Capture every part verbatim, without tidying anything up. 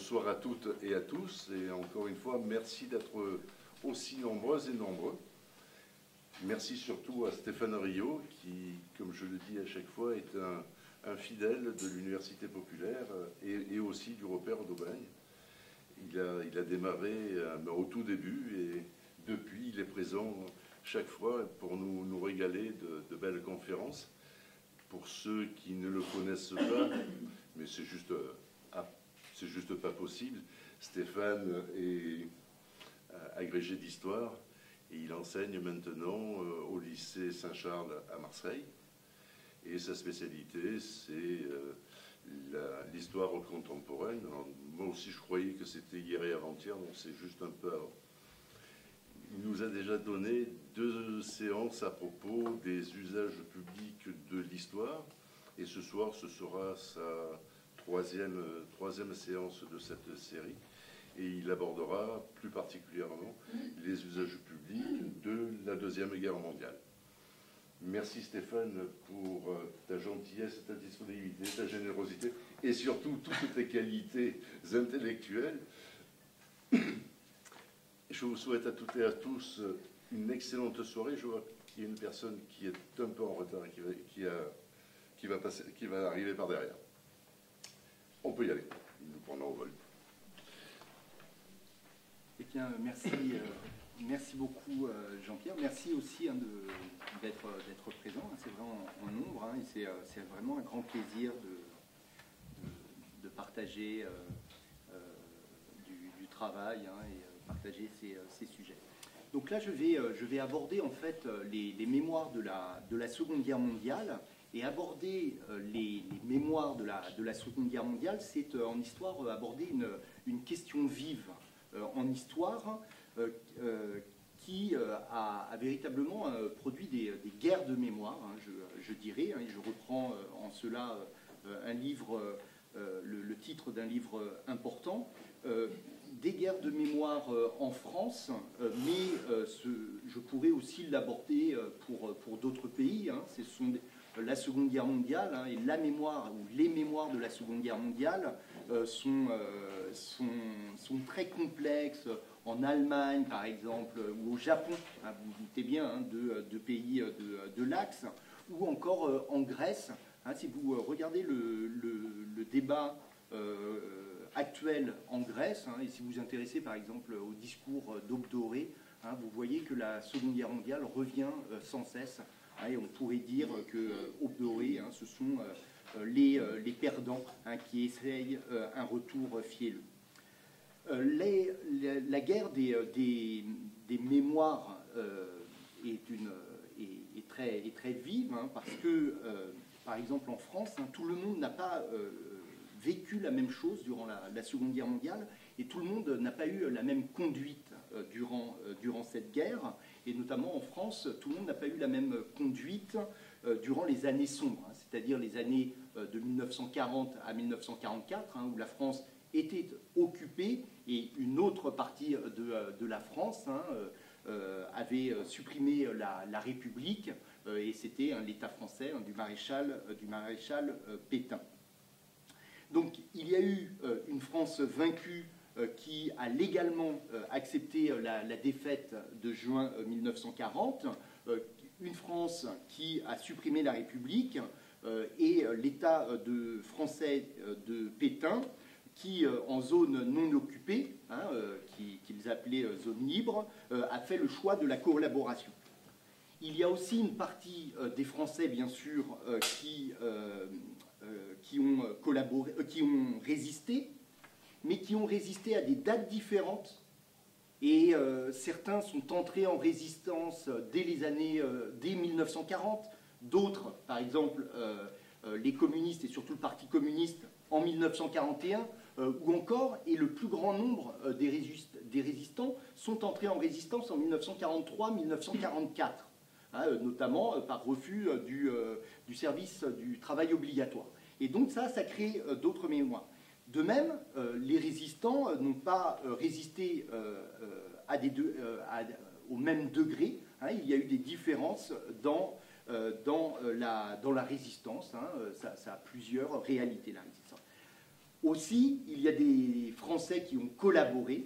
Bonsoir à toutes et à tous, et encore une fois, merci d'être aussi nombreuses et nombreux. Merci surtout à Stéphane Rio, qui, comme je le dis à chaque fois, est un, un fidèle de l'Université populaire et, et aussi du repère d'Aubagne. Il a, il a démarré euh, au tout début, et depuis, il est présent chaque fois pour nous, nous régaler de, de belles conférences. Pour ceux qui ne le connaissent pas, mais c'est juste... Euh, C'est juste pas possible. Stéphane est agrégé d'histoire et il enseigne maintenant au lycée Saint-Charles à Marseille. Et sa spécialité, c'est l'histoire contemporaine. Alors, moi aussi, je croyais que c'était hier et avant-hier, donc c'est juste un peu avant. Il nous a déjà donné deux séances à propos des usages publics de l'histoire. Et ce soir, ce sera sa Troisième, troisième séance de cette série, et il abordera plus particulièrement les usages publics de la Deuxième Guerre mondiale. Merci Stéphane pour ta gentillesse, ta disponibilité, ta générosité, et surtout toutes tes qualités intellectuelles. Je vous souhaite à toutes et à tous une excellente soirée. Je vois qu'il y a une personne qui est un peu en retard et qui va, qui a, qui va, passer, qui va arriver par derrière. On peut y aller, nous prenons au vol. Eh bien, merci, euh, merci beaucoup euh, Jean-Pierre. Merci aussi hein, d'être présent. Hein, c'est vraiment en, en nombre hein, et c'est euh, vraiment un grand plaisir de, de, de partager euh, euh, du, du travail hein, et euh, partager ces, euh, ces sujets. Donc là, je vais, euh, je vais aborder en fait les, les mémoires de la, de la Seconde Guerre mondiale. Et aborder euh, les, les mémoires de la, de la Seconde Guerre mondiale, c'est euh, en histoire euh, aborder une, une question vive euh, en histoire euh, euh, qui euh, a, a véritablement euh, produit des, des guerres de mémoire, hein, je, je dirais. Hein, et je reprends euh, en cela euh, un livre, euh, le, le titre d'un livre important. Euh, des guerres de mémoire euh, en France, euh, mais euh, ce, je pourrais aussi l'aborder euh, pour, pour d'autres pays. Hein, ce sont des, la Seconde Guerre mondiale hein, et la mémoire ou les mémoires de la Seconde Guerre mondiale euh, sont, euh, sont, sont très complexes en Allemagne par exemple ou au Japon, hein, vous vous doutez bien hein, de, de pays de, de l'Axe, ou encore euh, en Grèce. Hein, si vous regardez le, le, le débat euh, actuel en Grèce hein, et si vous vous intéressez par exemple au discours d'Aube dorée, hein, vous voyez que la Seconde Guerre mondiale revient euh, sans cesse. Et on pourrait dire que euh, Aube dorée, hein, ce sont euh, les, euh, les perdants hein, qui essayent euh, un retour fielleux. Euh, les, les, la guerre des, des, des mémoires euh, est, une, est, est, très, est très vive hein, parce que, euh, par exemple, en France, hein, tout le monde n'a pas euh, vécu la même chose durant la, la Seconde Guerre mondiale et tout le monde n'a pas eu la même conduite euh, durant, euh, durant cette guerre. Et notamment en France, tout le monde n'a pas eu la même conduite euh, durant les années sombres, hein, c'est-à-dire les années euh, de mille neuf cent quarante à mille neuf cent quarante-quatre, hein, où la France était occupée et une autre partie de, de la France hein, euh, avait supprimé la, la République, euh, et c'était hein, l'État français hein, du maréchal, euh, du maréchal euh, Pétain. Donc il y a eu euh, une France vaincue qui a légalement accepté la, la défaite de juin mille neuf cent quarante, une France qui a supprimé la République et l'État de français de Pétain qui, en zone non occupée, hein, qu'ils appelaient zone libre, a fait le choix de la collaboration. Il y a aussi une partie des Français, bien sûr, qui, qui ont collaboré, qui ont résisté, mais qui ont résisté à des dates différentes. Et euh, certains sont entrés en résistance dès les années, euh, dès mille neuf cent quarante. D'autres, par exemple, euh, euh, les communistes et surtout le Parti communiste en mille neuf cent quarante et un, euh, ou encore, et le plus grand nombre euh, des, résist des résistants sont entrés en résistance en mille neuf cent quarante-trois mille neuf cent quarante-quatre, hein, euh, notamment euh, par refus euh, du, euh, du service euh, du travail obligatoire. Et donc ça, ça crée euh, d'autres mémoires. De même, euh, les résistants euh, n'ont pas euh, résisté euh, euh, à des deux, euh, à, au même degré. Hein, il y a eu des différences dans, euh, dans, euh, la, dans la résistance. Hein, ça, ça a plusieurs réalités, la résistance. Aussi, il y a des Français Français qui ont collaboré.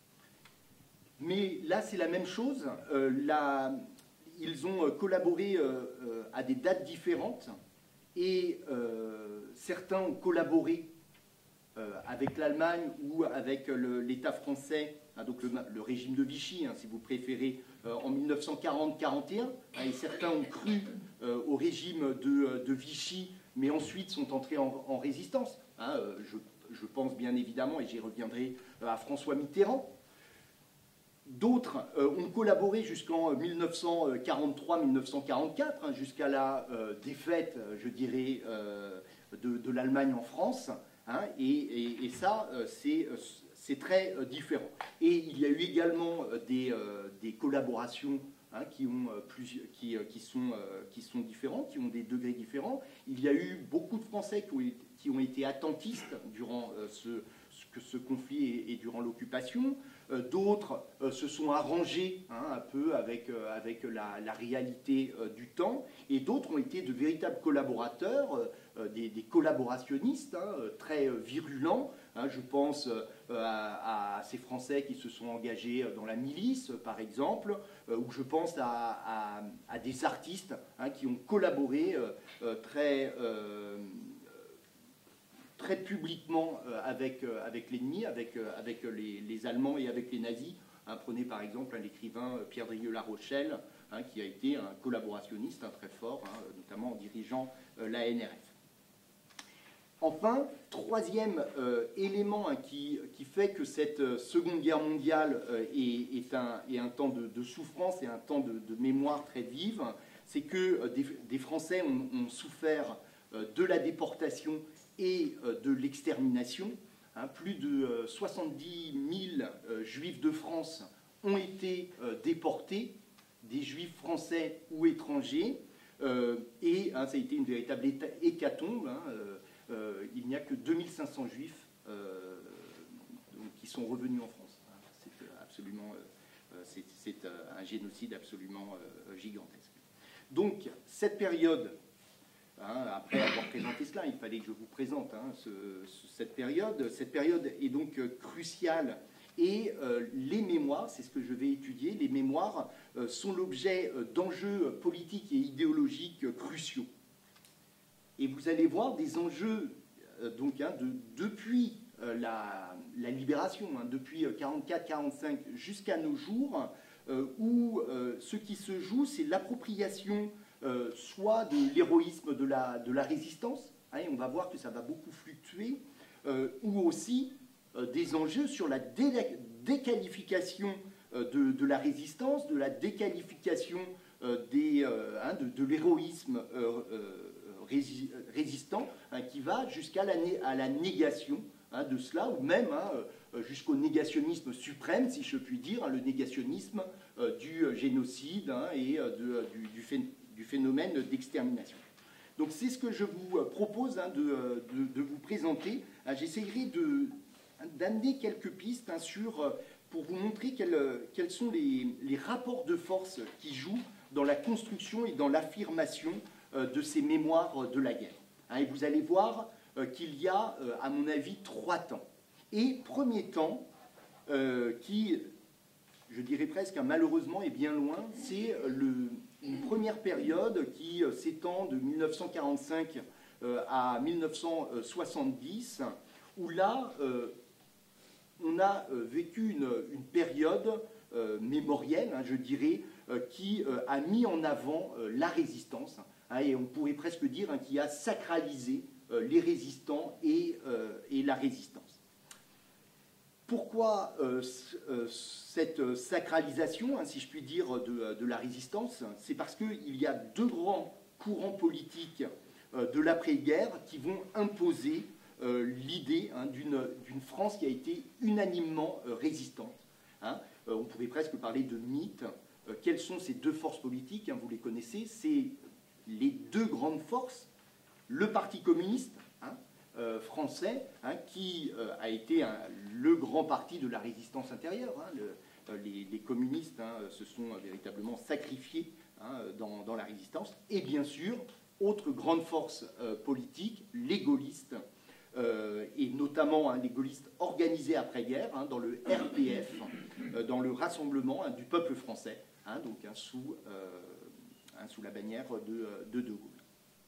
Mais là, c'est la même chose. Euh, là, ils ont collaboré euh, euh, à des dates différentes et euh, certains ont collaboré euh, avec l'Allemagne ou avec l'État français, hein, donc le, le régime de Vichy, hein, si vous préférez, euh, en mille neuf cent quarante quarante et un, hein, et certains ont cru euh, au régime de, de Vichy, mais ensuite sont entrés en, en résistance. Hein, euh, je, je pense bien évidemment, et j'y reviendrai, euh, à François Mitterrand. D'autres euh, ont collaboré jusqu'en mille neuf cent quarante-trois mille neuf cent quarante-quatre, hein, jusqu'à la euh, défaite, je dirais, euh, de, de l'Allemagne en France. Hein, et, et, et ça, euh, c'est très euh, différent. Et il y a eu également euh, des, euh, des collaborations hein, qui, ont, euh, plus, qui, euh, qui, sont, euh, qui sont différentes, qui ont des degrés différents. Il y a eu beaucoup de Français qui ont, qui ont été attentistes durant euh, ce, ce, ce conflit et, et durant l'occupation. Euh, D'autres euh, se sont arrangés hein, un peu avec, euh, avec la, la réalité euh, du temps. Et d'autres ont été de véritables collaborateurs, euh, des, des collaborationnistes hein, très euh, virulents. Hein, je pense euh, à, à ces Français qui se sont engagés dans la milice, par exemple, euh, ou je pense à, à, à des artistes hein, qui ont collaboré euh, euh, très... Euh, très publiquement euh, avec, euh, avec l'ennemi, avec, euh, avec les, les Allemands et avec les nazis. Hein, prenez par exemple hein, l'écrivain Pierre Drieux-La Rochelle, hein, qui a été un collaborationniste hein, très fort, hein, notamment en dirigeant euh, la N R F. Enfin, troisième euh, élément hein, qui, qui fait que cette euh, Seconde Guerre mondiale euh, est, est, un, est un temps de, de souffrance et un temps de, de mémoire très vive, c'est que euh, des, des Français ont, ont souffert euh, de la déportation et de l'extermination. Hein, plus de soixante-dix mille euh, juifs de France ont été euh, déportés, des juifs français ou étrangers, euh, et hein, ça a été une véritable hécatombe. Hein, euh, euh, il n'y a que deux mille cinq cents juifs euh, donc, qui sont revenus en France. Hein, c'est absolument, euh, c'est un génocide absolument euh, gigantesque. Donc, cette période... Hein, après avoir présenté cela, il fallait que je vous présente hein, ce, ce, cette période. Cette période est donc euh, cruciale et euh, les mémoires, c'est ce que je vais étudier, les mémoires euh, sont l'objet euh, d'enjeux politiques et idéologiques euh, cruciaux. Et vous allez voir des enjeux euh, donc, hein, de, depuis euh, la, la libération, hein, depuis quarante-quatre quarante-cinq jusqu'à nos jours, euh, où euh, ce qui se joue, c'est l'appropriation Euh, soit de l'héroïsme de la, de la résistance, hein, et on va voir que ça va beaucoup fluctuer, euh, ou aussi euh, des enjeux sur la dé déqualification euh, de, de la résistance, de la déqualification euh, des, euh, hein, de, de l'héroïsme euh, euh, rési résistant, hein, qui va jusqu'à la, à la négation hein, de cela, ou même hein, jusqu'au négationnisme suprême, si je puis dire, hein, le négationnisme euh, du génocide hein, et euh, de, du, du phénomène du phénomène d'extermination. Donc c'est ce que je vous propose hein, de, de, de vous présenter. J'essaierai d'amener quelques pistes hein, sur, pour vous montrer quels, quels sont les, les rapports de force qui jouent dans la construction et dans l'affirmation euh, de ces mémoires de la guerre. Hein, et vous allez voir euh, qu'il y a, euh, à mon avis, trois temps. Et premier temps, euh, qui, je dirais presque hein, malheureusement, est bien loin, c'est le... une première période qui euh, s'étend de mille neuf cent quarante-cinq euh, à mille neuf cent soixante-dix, où là, euh, on a euh, vécu une, une période euh, mémorielle, hein, je dirais, euh, qui euh, a mis en avant euh, la résistance, hein, et on pourrait presque dire hein, qui a sacralisé euh, les résistants et, euh, et la résistance. Pourquoi euh, euh, cette sacralisation, hein, si je puis dire, de, de la résistance? C'est parce qu'il y a deux grands courants politiques euh, de l'après-guerre qui vont imposer euh, l'idée hein, d'une France qui a été unanimement euh, résistante. Hein. Euh, on pourrait presque parler de mythe. Euh, quelles sont ces deux forces politiques hein, vous les connaissez. C'est les deux grandes forces, le Parti communiste, hein, Euh, français, hein, qui euh, a été hein, le grand parti de la résistance intérieure. Hein, le, euh, les, les communistes hein, se sont euh, véritablement sacrifiés hein, dans, dans la résistance. Et bien sûr, autre grande force euh, politique, les gaullistes, euh, et notamment hein, les gaullistes organisés après-guerre hein, dans le R P F, euh, dans le Rassemblement hein, du peuple français, hein, donc hein, sous, euh, hein, sous la bannière de De, de Gaulle.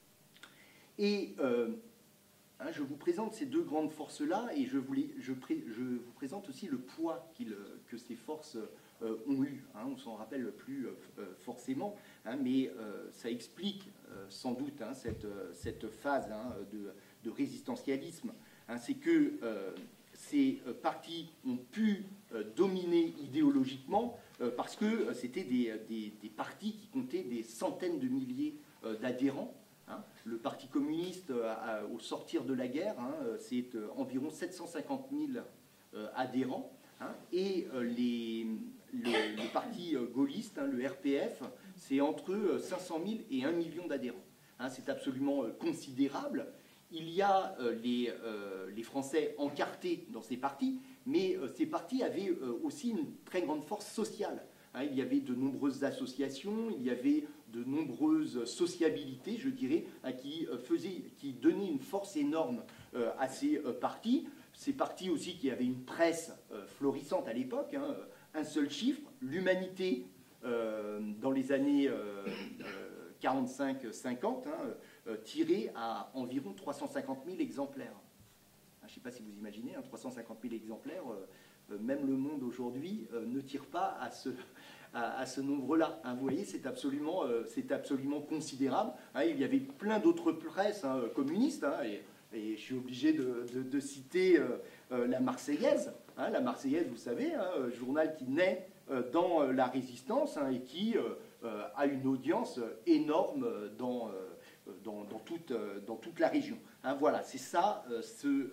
Et euh, hein, je vous présente ces deux grandes forces-là, et je, voulais, je, pré, je vous présente aussi le poids que ces forces euh, ont eu. Hein, on s'en rappelle plus euh, forcément, hein, mais euh, ça explique euh, sans doute hein, cette, cette phase hein, de, de résistentialisme. Hein, c'est que euh, ces partis ont pu euh, dominer idéologiquement euh, parce que euh, c'était des, des, des partis qui comptaient des centaines de milliers euh, d'adhérents. Hein. Le Parti communiste, euh, à, au sortir de la guerre, hein, c'est euh, environ sept cent cinquante mille euh, adhérents. Hein, et euh, les, le, le Parti gaulliste, hein, le R P F, c'est entre cinq cent mille et un million d'adhérents. Hein, c'est absolument euh, considérable. Il y a euh, les, euh, les Français encartés dans ces partis, mais euh, ces partis avaient euh, aussi une très grande force sociale. Hein, il y avait de nombreuses associations, il y avait de nombreuses sociabilités, je dirais, hein, qui, euh, faisaient, qui donnaient une force énorme euh, à ces euh, partis. Ces partis aussi qui avaient une presse euh, florissante à l'époque, hein, un seul chiffre, l'Humanité euh, dans les années euh, euh, quarante-cinq cinquante, hein, euh, tiré à environ trois cent cinquante mille exemplaires. Je ne sais pas si vous imaginez, hein, trois cent cinquante mille exemplaires, euh, même Le Monde aujourd'hui euh, ne tire pas à ce, à, à ce nombre-là. Hein, vous voyez, c'est absolument, euh, c'est absolument considérable. Hein, il y avait plein d'autres presses hein, communistes, hein, et, et je suis obligé de, de, de citer euh, euh, la Marseillaise. Hein, la Marseillaise, vous savez, hein, journal qui naît euh, dans la Résistance hein, et qui euh, euh, a une audience énorme dans... Euh, Dans, dans, toute, dans toute la région. Hein, voilà, c'est ça, euh, ce, euh,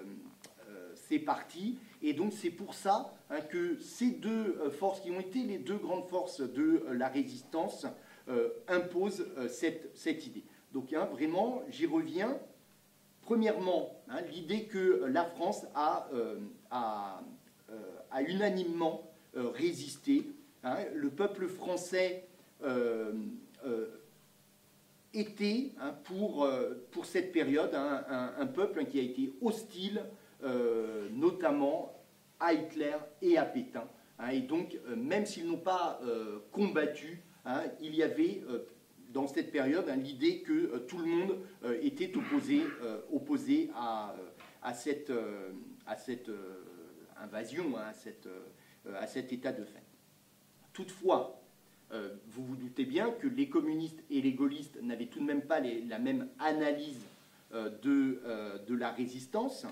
euh, c'est parti. Et donc c'est pour ça hein, que ces deux euh, forces, qui ont été les deux grandes forces de euh, la résistance, euh, imposent euh, cette, cette idée. Donc hein, vraiment, j'y reviens. Premièrement, hein, l'idée que la France a, euh, a, euh, a unanimement euh, résisté. Hein, le peuple français euh, euh, était hein, pour, euh, pour cette période hein, un, un peuple hein, qui a été hostile euh, notamment à Hitler et à Pétain. Hein, et donc, euh, même s'ils n'ont pas euh, combattu, hein, il y avait euh, dans cette période hein, l'idée que euh, tout le monde euh, était opposé, euh, opposé à, à cette, euh, à cette euh, invasion, hein, à, cette, euh, à cet état de fait. Toutefois, Euh, vous vous doutez bien que les communistes et les gaullistes n'avaient tout de même pas les, la même analyse euh, de, euh, de la résistance.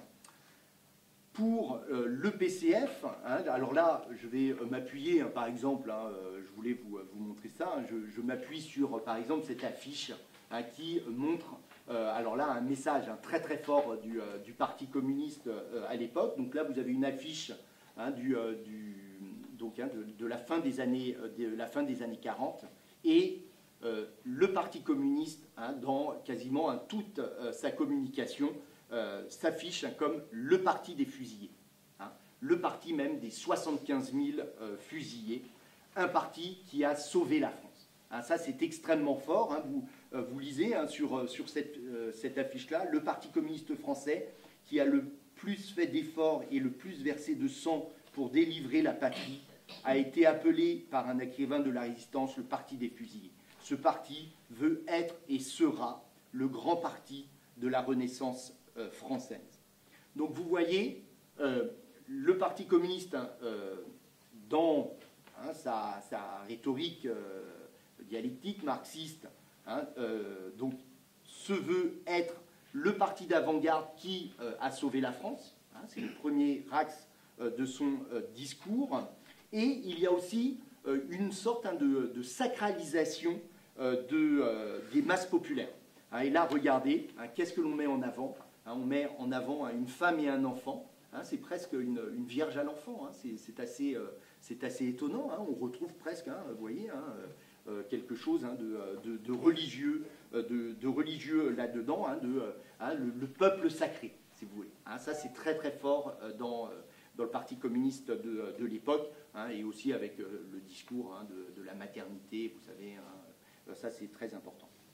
Pour euh, l'E P C F, hein, alors là, je vais euh, m'appuyer, hein, par exemple, hein, euh, je voulais vous, vous montrer ça, hein, je, je m'appuie sur, par exemple, cette affiche hein, qui montre, euh, alors là, un message hein, très très fort du, euh, du Parti communiste euh, à l'époque. Donc là, vous avez une affiche hein, du... Euh, du donc hein, de, de, la fin des années, de la fin des années quarante, et euh, le Parti communiste, hein, dans quasiment hein, toute euh, sa communication, euh, s'affiche hein, comme le parti des fusillés, hein, le parti même des soixante-quinze mille euh, fusillés, un parti qui a sauvé la France. Hein, ça, c'est extrêmement fort. Hein, vous, euh, vous lisez hein, sur, sur cette, euh, cette affiche-là, le Parti communiste français qui a le plus fait d'efforts et le plus versé de sang pour délivrer la patrie, a été appelé par un écrivain de la Résistance le parti des fusillés. Ce parti veut être et sera le grand parti de la Renaissance euh, française. Donc vous voyez, euh, le Parti communiste, hein, euh, dans hein, sa, sa rhétorique euh, dialectique marxiste, hein, euh, donc, se veut être le parti d'avant-garde qui euh, a sauvé la France. Hein, c'est le premier axe euh, de son euh, discours. Et il y a aussi euh, une sorte hein, de, de sacralisation euh, de, euh, des masses populaires. Hein, et là, regardez, hein, qu'est-ce que l'on met en avant hein, on met en avant hein, une femme et un enfant. Hein, c'est presque une, une vierge à l'enfant. Hein, c'est assez, euh, c'est assez étonnant. Hein, on retrouve presque, hein, vous voyez, hein, euh, quelque chose hein, de, de, de religieux, de, de religieux là-dedans, hein, de hein, le, le peuple sacré, si vous voulez. Hein, ça, c'est très très fort dans... dans le Parti communiste de, de l'époque, hein, et aussi avec euh, le discours hein, de, de la maternité, vous savez, hein, ça c'est très important.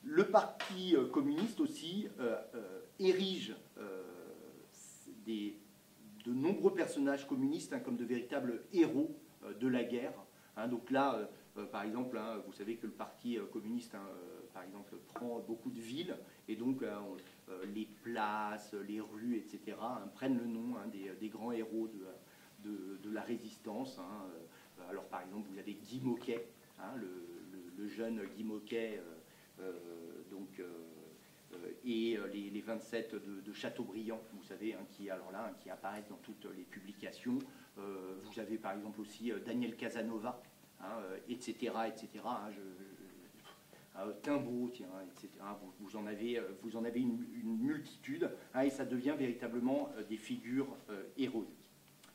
Le Parti communiste aussi euh, euh, érige euh, des, de nombreux personnages communistes hein, comme de véritables héros euh, de la guerre. Hein, donc là, euh, euh, par exemple, hein, vous savez que le Parti communiste, hein, euh, par exemple, prend beaucoup de villes, et donc euh, euh, les places, les rues, et cetera, hein, prennent le nom hein, des, des grands héros de, de, de la résistance. Hein. Alors par exemple, vous avez Guy Môquet, hein, le, le, le jeune Guy Môquet, euh, euh, donc, euh, et les, les vingt-sept de, de Chateaubriand, vous savez, hein, qui, alors là, hein, qui apparaissent dans toutes les publications. Euh, vous avez par exemple aussi Daniel Casanova, hein, et cetera, et cetera. Hein, je, je, euh, Timbaud, tiens, et cetera. Vous, vous en avez, vous en avez une, une multitude, hein, et ça devient véritablement des figures euh, héroïques.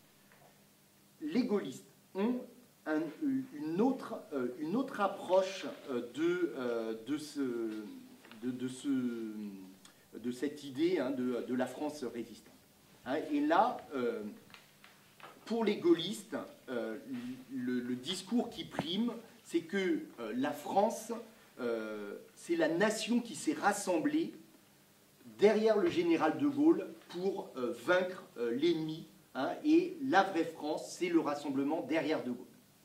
Les gaullistes ont un, une, autre, euh, une autre approche de, euh, de, ce, de, de, ce, de cette idée hein, de, de la France résistante. Hein, et là, euh, pour les gaullistes, euh, le, le discours qui prime, c'est que euh, la France, euh, c'est la nation qui s'est rassemblée derrière le général de Gaulle pour euh, vaincre euh, l'ennemi. Hein, et la vraie France, c'est le rassemblement derrière de Gaulle.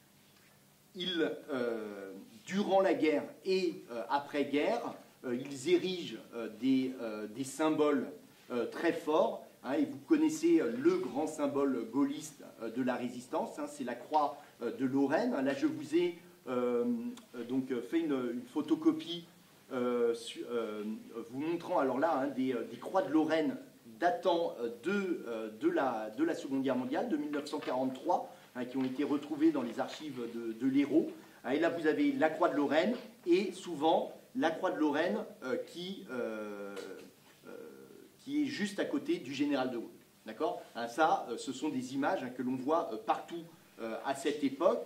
Ils, euh, durant la guerre et euh, après-guerre, euh, ils érigent euh, des, euh, des symboles euh, très forts. Hein, et vous connaissez le grand symbole gaulliste euh, de la résistance, hein, c'est la croix euh, de Lorraine. Là, je vous ai euh, donc fait une, une photocopie euh, su, euh, vous montrant, alors là, hein, des, des croix de Lorraine datant de, de, la, de la Seconde Guerre mondiale, de mille neuf cent quarante-trois, hein, qui ont été retrouvées dans les archives de, de l'Hérault. Et là, vous avez la croix de Lorraine, et souvent, la croix de Lorraine euh, qui, euh, euh, qui est juste à côté du général de Gaulle. D'accord ? Hein, ça, ce sont des images hein, que l'on voit euh, partout euh, à cette époque.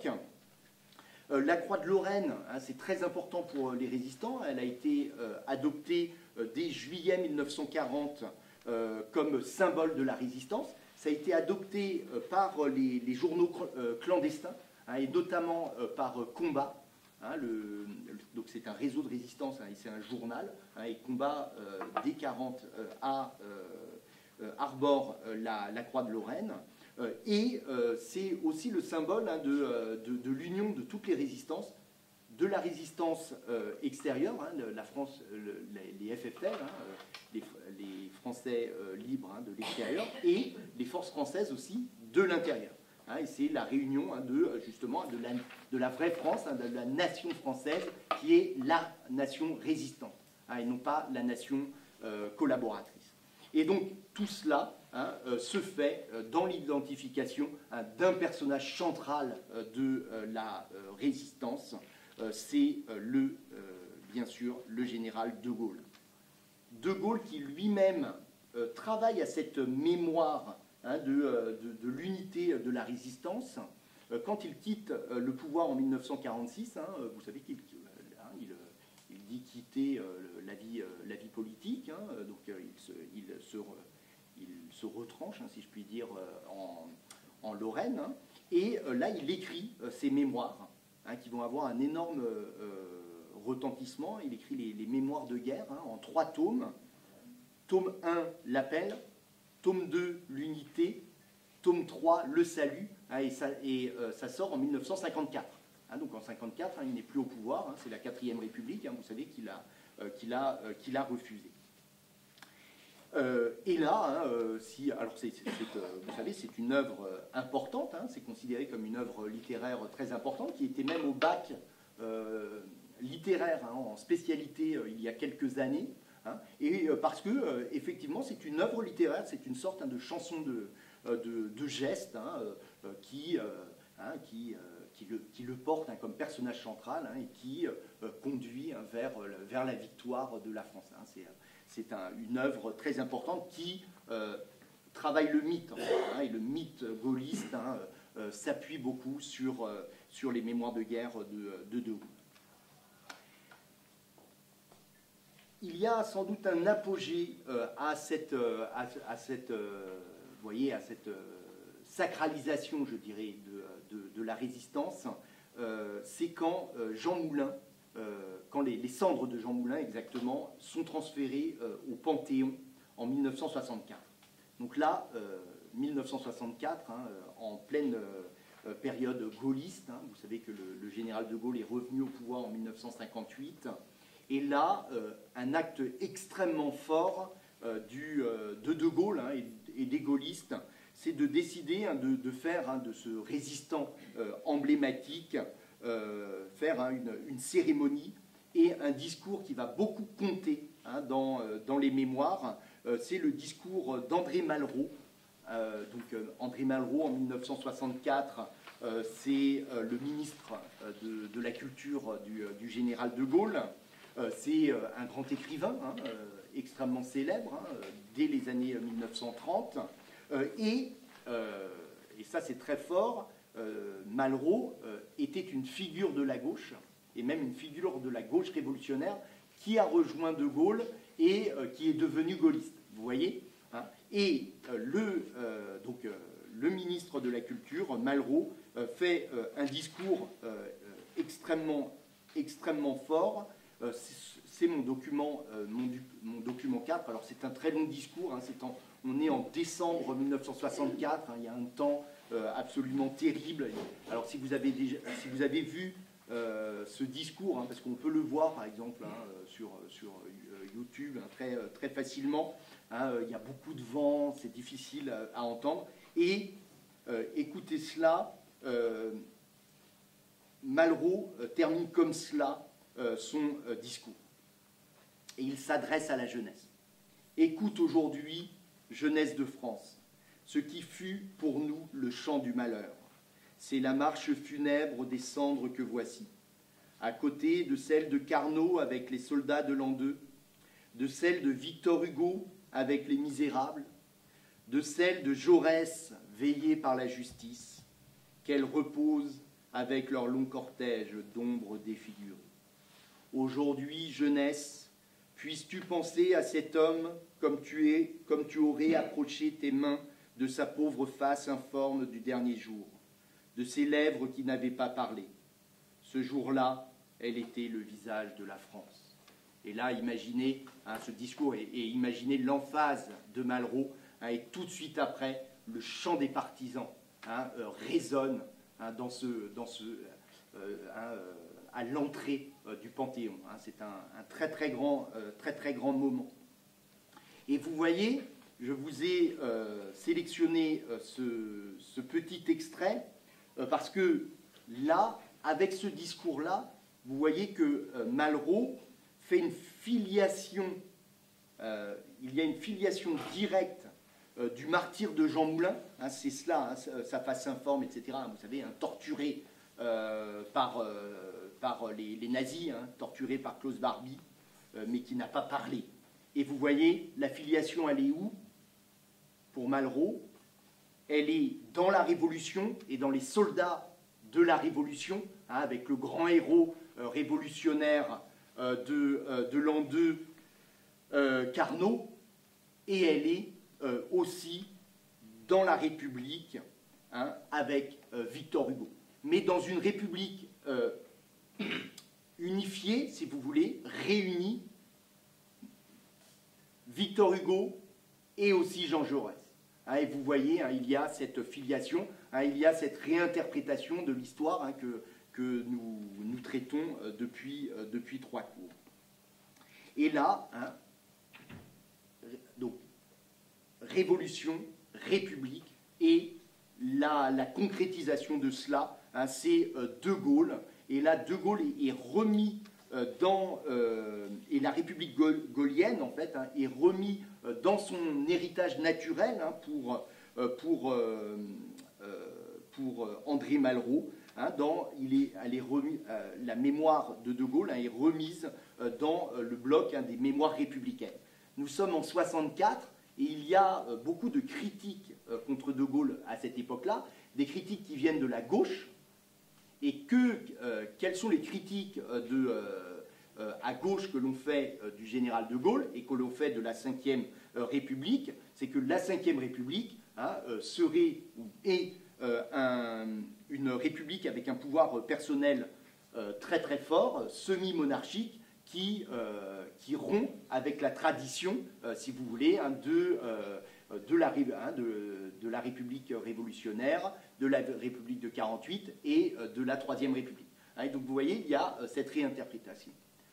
Euh, la croix de Lorraine, hein, c'est très important pour les résistants. Elle a été euh, adoptée euh, dès juillet mille neuf cent quarante Euh, comme symbole de la résistance. Ça a été adopté euh, par les, les journaux euh, clandestins, hein, et notamment euh, par euh, Combat. Hein, le, le, donc c'est un réseau de résistance, hein, et c'est un journal. Hein, et Combat, euh, dès quarante, euh, a, euh, arbore euh, la, la croix de Lorraine. Euh, et euh, c'est aussi le symbole hein, de, de, de l'union de toutes les résistances, de la résistance euh, extérieure, hein, la France, le, les F F L, hein, les, les Français euh, libres hein, de l'extérieur, et les forces françaises aussi de l'intérieur. Hein, et c'est la réunion hein, de, justement, de la, de la vraie France, hein, de la nation française, qui est la nation résistante, hein, et non pas la nation euh, collaboratrice. Et donc, tout cela hein, euh, se fait euh, dans l'identification hein, d'un personnage central euh, de euh, la euh, résistance. Euh, c'est euh, le, euh, bien sûr, le général de Gaulle. De Gaulle qui lui-même euh, travaille à cette mémoire hein, de, euh, de, de l'unité de la résistance. Euh, quand il quitte euh, le pouvoir en mille neuf cent quarante-six, hein, vous savez qu'il hein, il, il dit quitter euh, la, vie, euh, la vie politique, hein, donc euh, il, se, il, se, il se retranche, hein, si je puis dire, euh, en, en Lorraine, hein, et euh, là il écrit euh, ses mémoires, Hein, qui vont avoir un énorme euh, retentissement. Il écrit les, les mémoires de guerre hein, en trois tomes. Tome un, l'appel. Tome deux, l'unité. Tome trois, le salut. Hein, et ça, et, euh, ça sort en mille neuf cent cinquante-quatre. Hein, donc en mille neuf cent cinquante-quatre, hein, il n'est plus au pouvoir. Hein, c'est la quatrième République. Hein, vous savez qu'il a, euh, qu'il a, euh, qu'il a refusé. Euh, et là, hein, euh, si, alors c'est, c'est, c'est, euh, vous savez, c'est une œuvre euh, importante, hein, c'est considéré comme une œuvre littéraire très importante, qui était même au bac euh, littéraire hein, en spécialité euh, il y a quelques années, hein, et euh, parce que euh, effectivement, c'est une œuvre littéraire, c'est une sorte hein, de chanson de, euh, de, de geste hein, euh, qui, euh, hein, qui, euh, qui, le, qui le porte hein, comme personnage central hein, et qui euh, conduit hein, vers, vers la victoire de la France. Hein, c'est, C'est un, une œuvre très importante qui euh, travaille le mythe. Hein, et le mythe gaulliste hein, euh, s'appuie beaucoup sur, euh, sur les mémoires de guerre de De, de Gaulle. Il y a sans doute un apogée euh, à cette, euh, à, à cette, euh, vous voyez, à cette euh, sacralisation, je dirais, de, de, de la résistance. Euh, c'est quand euh, Jean Moulin euh, quand les, les cendres de Jean Moulin, exactement, sont transférées euh, au Panthéon en mille neuf cent soixante-quatre. Donc là, euh, mille neuf cent soixante-quatre, hein, en pleine euh, période gaulliste, hein, vous savez que le, le général de Gaulle est revenu au pouvoir en mille neuf cent cinquante-huit, et là, euh, un acte extrêmement fort euh, du, euh, de De Gaulle hein, et, et des gaullistes, c'est de décider hein, de, de faire hein, de ce résistant euh, emblématique, euh, faire hein, une, une cérémonie et un discours qui va beaucoup compter hein, dans, euh, dans les mémoires. Euh, c'est le discours d'André Malraux. Euh, donc euh, André Malraux, en mille neuf cent soixante-quatre, euh, c'est euh, le ministre de, de la Culture du, du général de Gaulle. Euh, c'est euh, un grand écrivain, hein, euh, extrêmement célèbre, hein, dès les années mille neuf cent trente. Euh, et, euh, et ça c'est très fort, euh, Malraux euh, était une figure de la gauche, et même une figure de la gauche révolutionnaire, qui a rejoint De Gaulle et euh, qui est devenu gaulliste. Vous voyez hein. Et euh, le, euh, donc, euh, le ministre de la Culture, Malraux, euh, fait euh, un discours euh, extrêmement, extrêmement fort. Euh, c'est mon document, euh, mon, mon document quatre. Alors c'est un très long discours, hein, c'est en, on est en décembre mille neuf cent soixante-quatre, hein, il y a un temps euh, absolument terrible. Alors si vous avez, déjà, si vous avez vu euh, ce discours, hein, parce qu'on peut le voir par exemple hein, sur, sur YouTube hein, très, très facilement, hein, il y a beaucoup de vent, c'est difficile à, à entendre, et euh, écoutez cela, euh, Malraux euh, termine comme cela euh, son euh, discours. Et il s'adresse à la jeunesse. Écoute aujourd'hui, jeunesse de France, ce qui fut pour nous le chant du malheur. C'est la marche funèbre des cendres que voici, à côté de celle de Carnot avec les soldats de l'an deux, de celle de Victor Hugo avec les misérables, de celle de Jaurès veillée par la justice, qu'elle repose avec leur long cortège d'ombres défigurées. Aujourd'hui, jeunesse, puisses-tu penser à cet homme comme tu es, comme tu aurais approché tes mains de sa pauvre face informe du dernier jour, de ses lèvres qui n'avaient pas parlé. Ce jour-là, elle était le visage de la France. Et là, imaginez hein, ce discours et, et imaginez l'emphase de Malraux, hein, et tout de suite après, le chant des partisans hein, euh, résonne hein, dans ce, dans ce, euh, hein, euh, à l'entrée euh, du Panthéon. Hein. C'est un, un très très grand, euh, très très grand moment. Et vous voyez, je vous ai euh, sélectionné euh, ce, ce petit extrait euh, parce que là, avec ce discours-là, vous voyez que euh, Malraux fait une filiation, euh, il y a une filiation directe euh, du martyr de Jean Moulin, hein, c'est cela, hein, sa face informe, et cetera. Vous savez, hein, torturé euh, par, euh, par les, les nazis, hein, torturé par Klaus Barbie, euh, mais qui n'a pas parlé. Et vous voyez, la filiation, elle est où? Pour Malraux, elle est dans la Révolution et dans les soldats de la Révolution, hein, avec le grand héros euh, révolutionnaire euh, de, euh, de l'an deux, euh, Carnot, et elle est euh, aussi dans la République hein, avec euh, Victor Hugo. Mais dans une République euh, unifiée, si vous voulez, réunie, Victor Hugo et aussi Jean Jaurès. Hein, et vous voyez, hein, il y a cette filiation, hein, il y a cette réinterprétation de l'histoire hein, que, que nous, nous traitons euh, depuis, euh, depuis trois cours. Et là, hein, donc, révolution, république, et la, la concrétisation de cela, hein, c'est euh, De Gaulle. Et là, De Gaulle est, est remis euh, dans... Euh, et la République gaulienne, en fait, hein, est remis euh, dans son héritage naturel hein, pour, euh, pour, euh, euh, pour André Malraux. Hein, dans, il est, elle est remis, euh, la mémoire de De Gaulle hein, est remise euh, dans euh, le bloc hein, des mémoires républicaines. Nous sommes en soixante-quatre et il y a euh, beaucoup de critiques euh, contre De Gaulle à cette époque-là, des critiques qui viennent de la gauche. Et que, euh, quelles sont les critiques euh, de, euh, euh, à gauche que l'on fait euh, du général de Gaulle et que l'on fait de la cinquième euh, République? C'est que la cinquième République hein, euh, serait ou est euh, un, une république avec un pouvoir personnel euh, très très fort, semi-monarchique, qui, euh, qui rompt avec la tradition, euh, si vous voulez, hein, de, euh, de, la, hein, de, de la République révolutionnaire, de la République de quarante-huit et euh, de la Troisième République. Hein, et donc vous voyez, il y a euh, cette réinterprétation.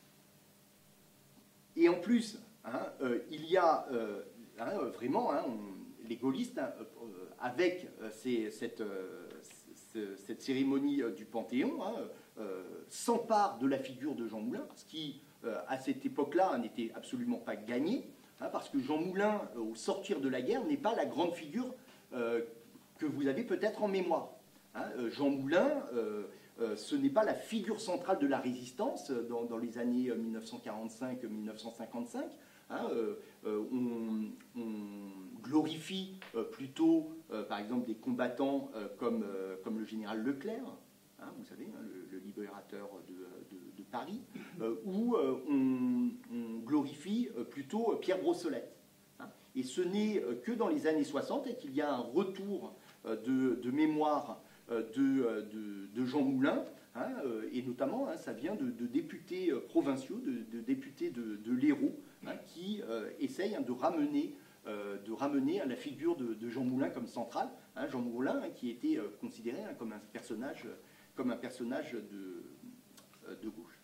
Et en plus, hein, euh, il y a euh, hein, vraiment hein, on, les gaullistes, hein, euh, avec euh, ces, cette, euh, cette cérémonie euh, du Panthéon, hein, euh, s'emparent de la figure de Jean Moulin, ce qui, euh, à cette époque-là, n'était absolument pas gagné, hein, parce que Jean Moulin, euh, au sortir de la guerre, n'est pas la grande figure euh, que vous avez peut-être en mémoire. Hein. Euh, Jean Moulin, euh, euh, ce n'est pas la figure centrale de la résistance euh, dans, dans les années mille neuf cent quarante-cinq mille neuf cent cinquante-cinq. Hein, euh, euh, on, on glorifie euh, plutôt, euh, par exemple, des combattants euh, comme, euh, comme le général Leclerc, hein, vous savez, hein, le, le libérateur de, de, de Paris, euh, ou euh, on, on glorifie euh, plutôt Pierre Brossolette. Hein. Et ce n'est euh, que dans les années soixante qu'il y a un retour euh, de, de mémoire euh, de, de, de Jean Moulin, hein, euh, et notamment, hein, ça vient de, de députés euh, provinciaux, de, de députés de, de l'Hérault, hein, qui euh, essayent hein, de ramener, euh, de ramener hein, la figure de, de Jean Moulin comme centrale. Hein, Jean Moulin, hein, qui était euh, considéré hein, comme un personnage, comme un personnage de, euh, de gauche.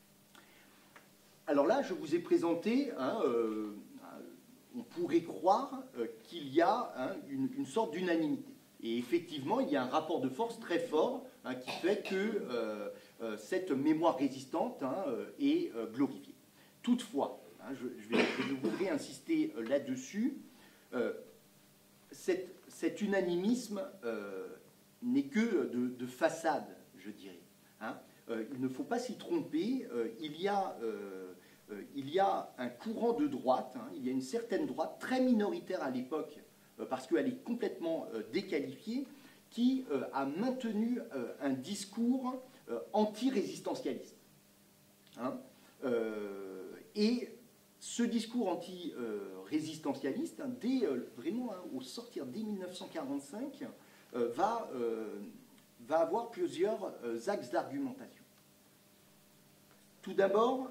Alors là, je vous ai présenté, hein, euh, on pourrait croire euh, qu'il y a hein, une, une sorte d'unanimité. Et effectivement, il y a un rapport de force très fort hein, qui fait que euh, euh, cette mémoire résistante hein, est euh, glorifiée. Toutefois, hein, je, je, vais, je voudrais insister euh, là-dessus, euh, cet, cet unanimisme euh, n'est que de, de façade, je dirais. Hein. Euh, il ne faut pas s'y tromper, euh, il, y a, euh, euh, il y a un courant de droite, hein, il y a une certaine droite, très minoritaire à l'époque, parce qu'elle est complètement euh, déqualifiée, qui euh, a maintenu euh, un discours euh, anti-résistentialiste. Hein, euh, et ce discours anti-résistentialiste, hein, dès, euh, vraiment hein, au sortir dès mille neuf cent quarante-cinq, euh, va, euh, va avoir plusieurs euh, axes d'argumentation. Tout d'abord,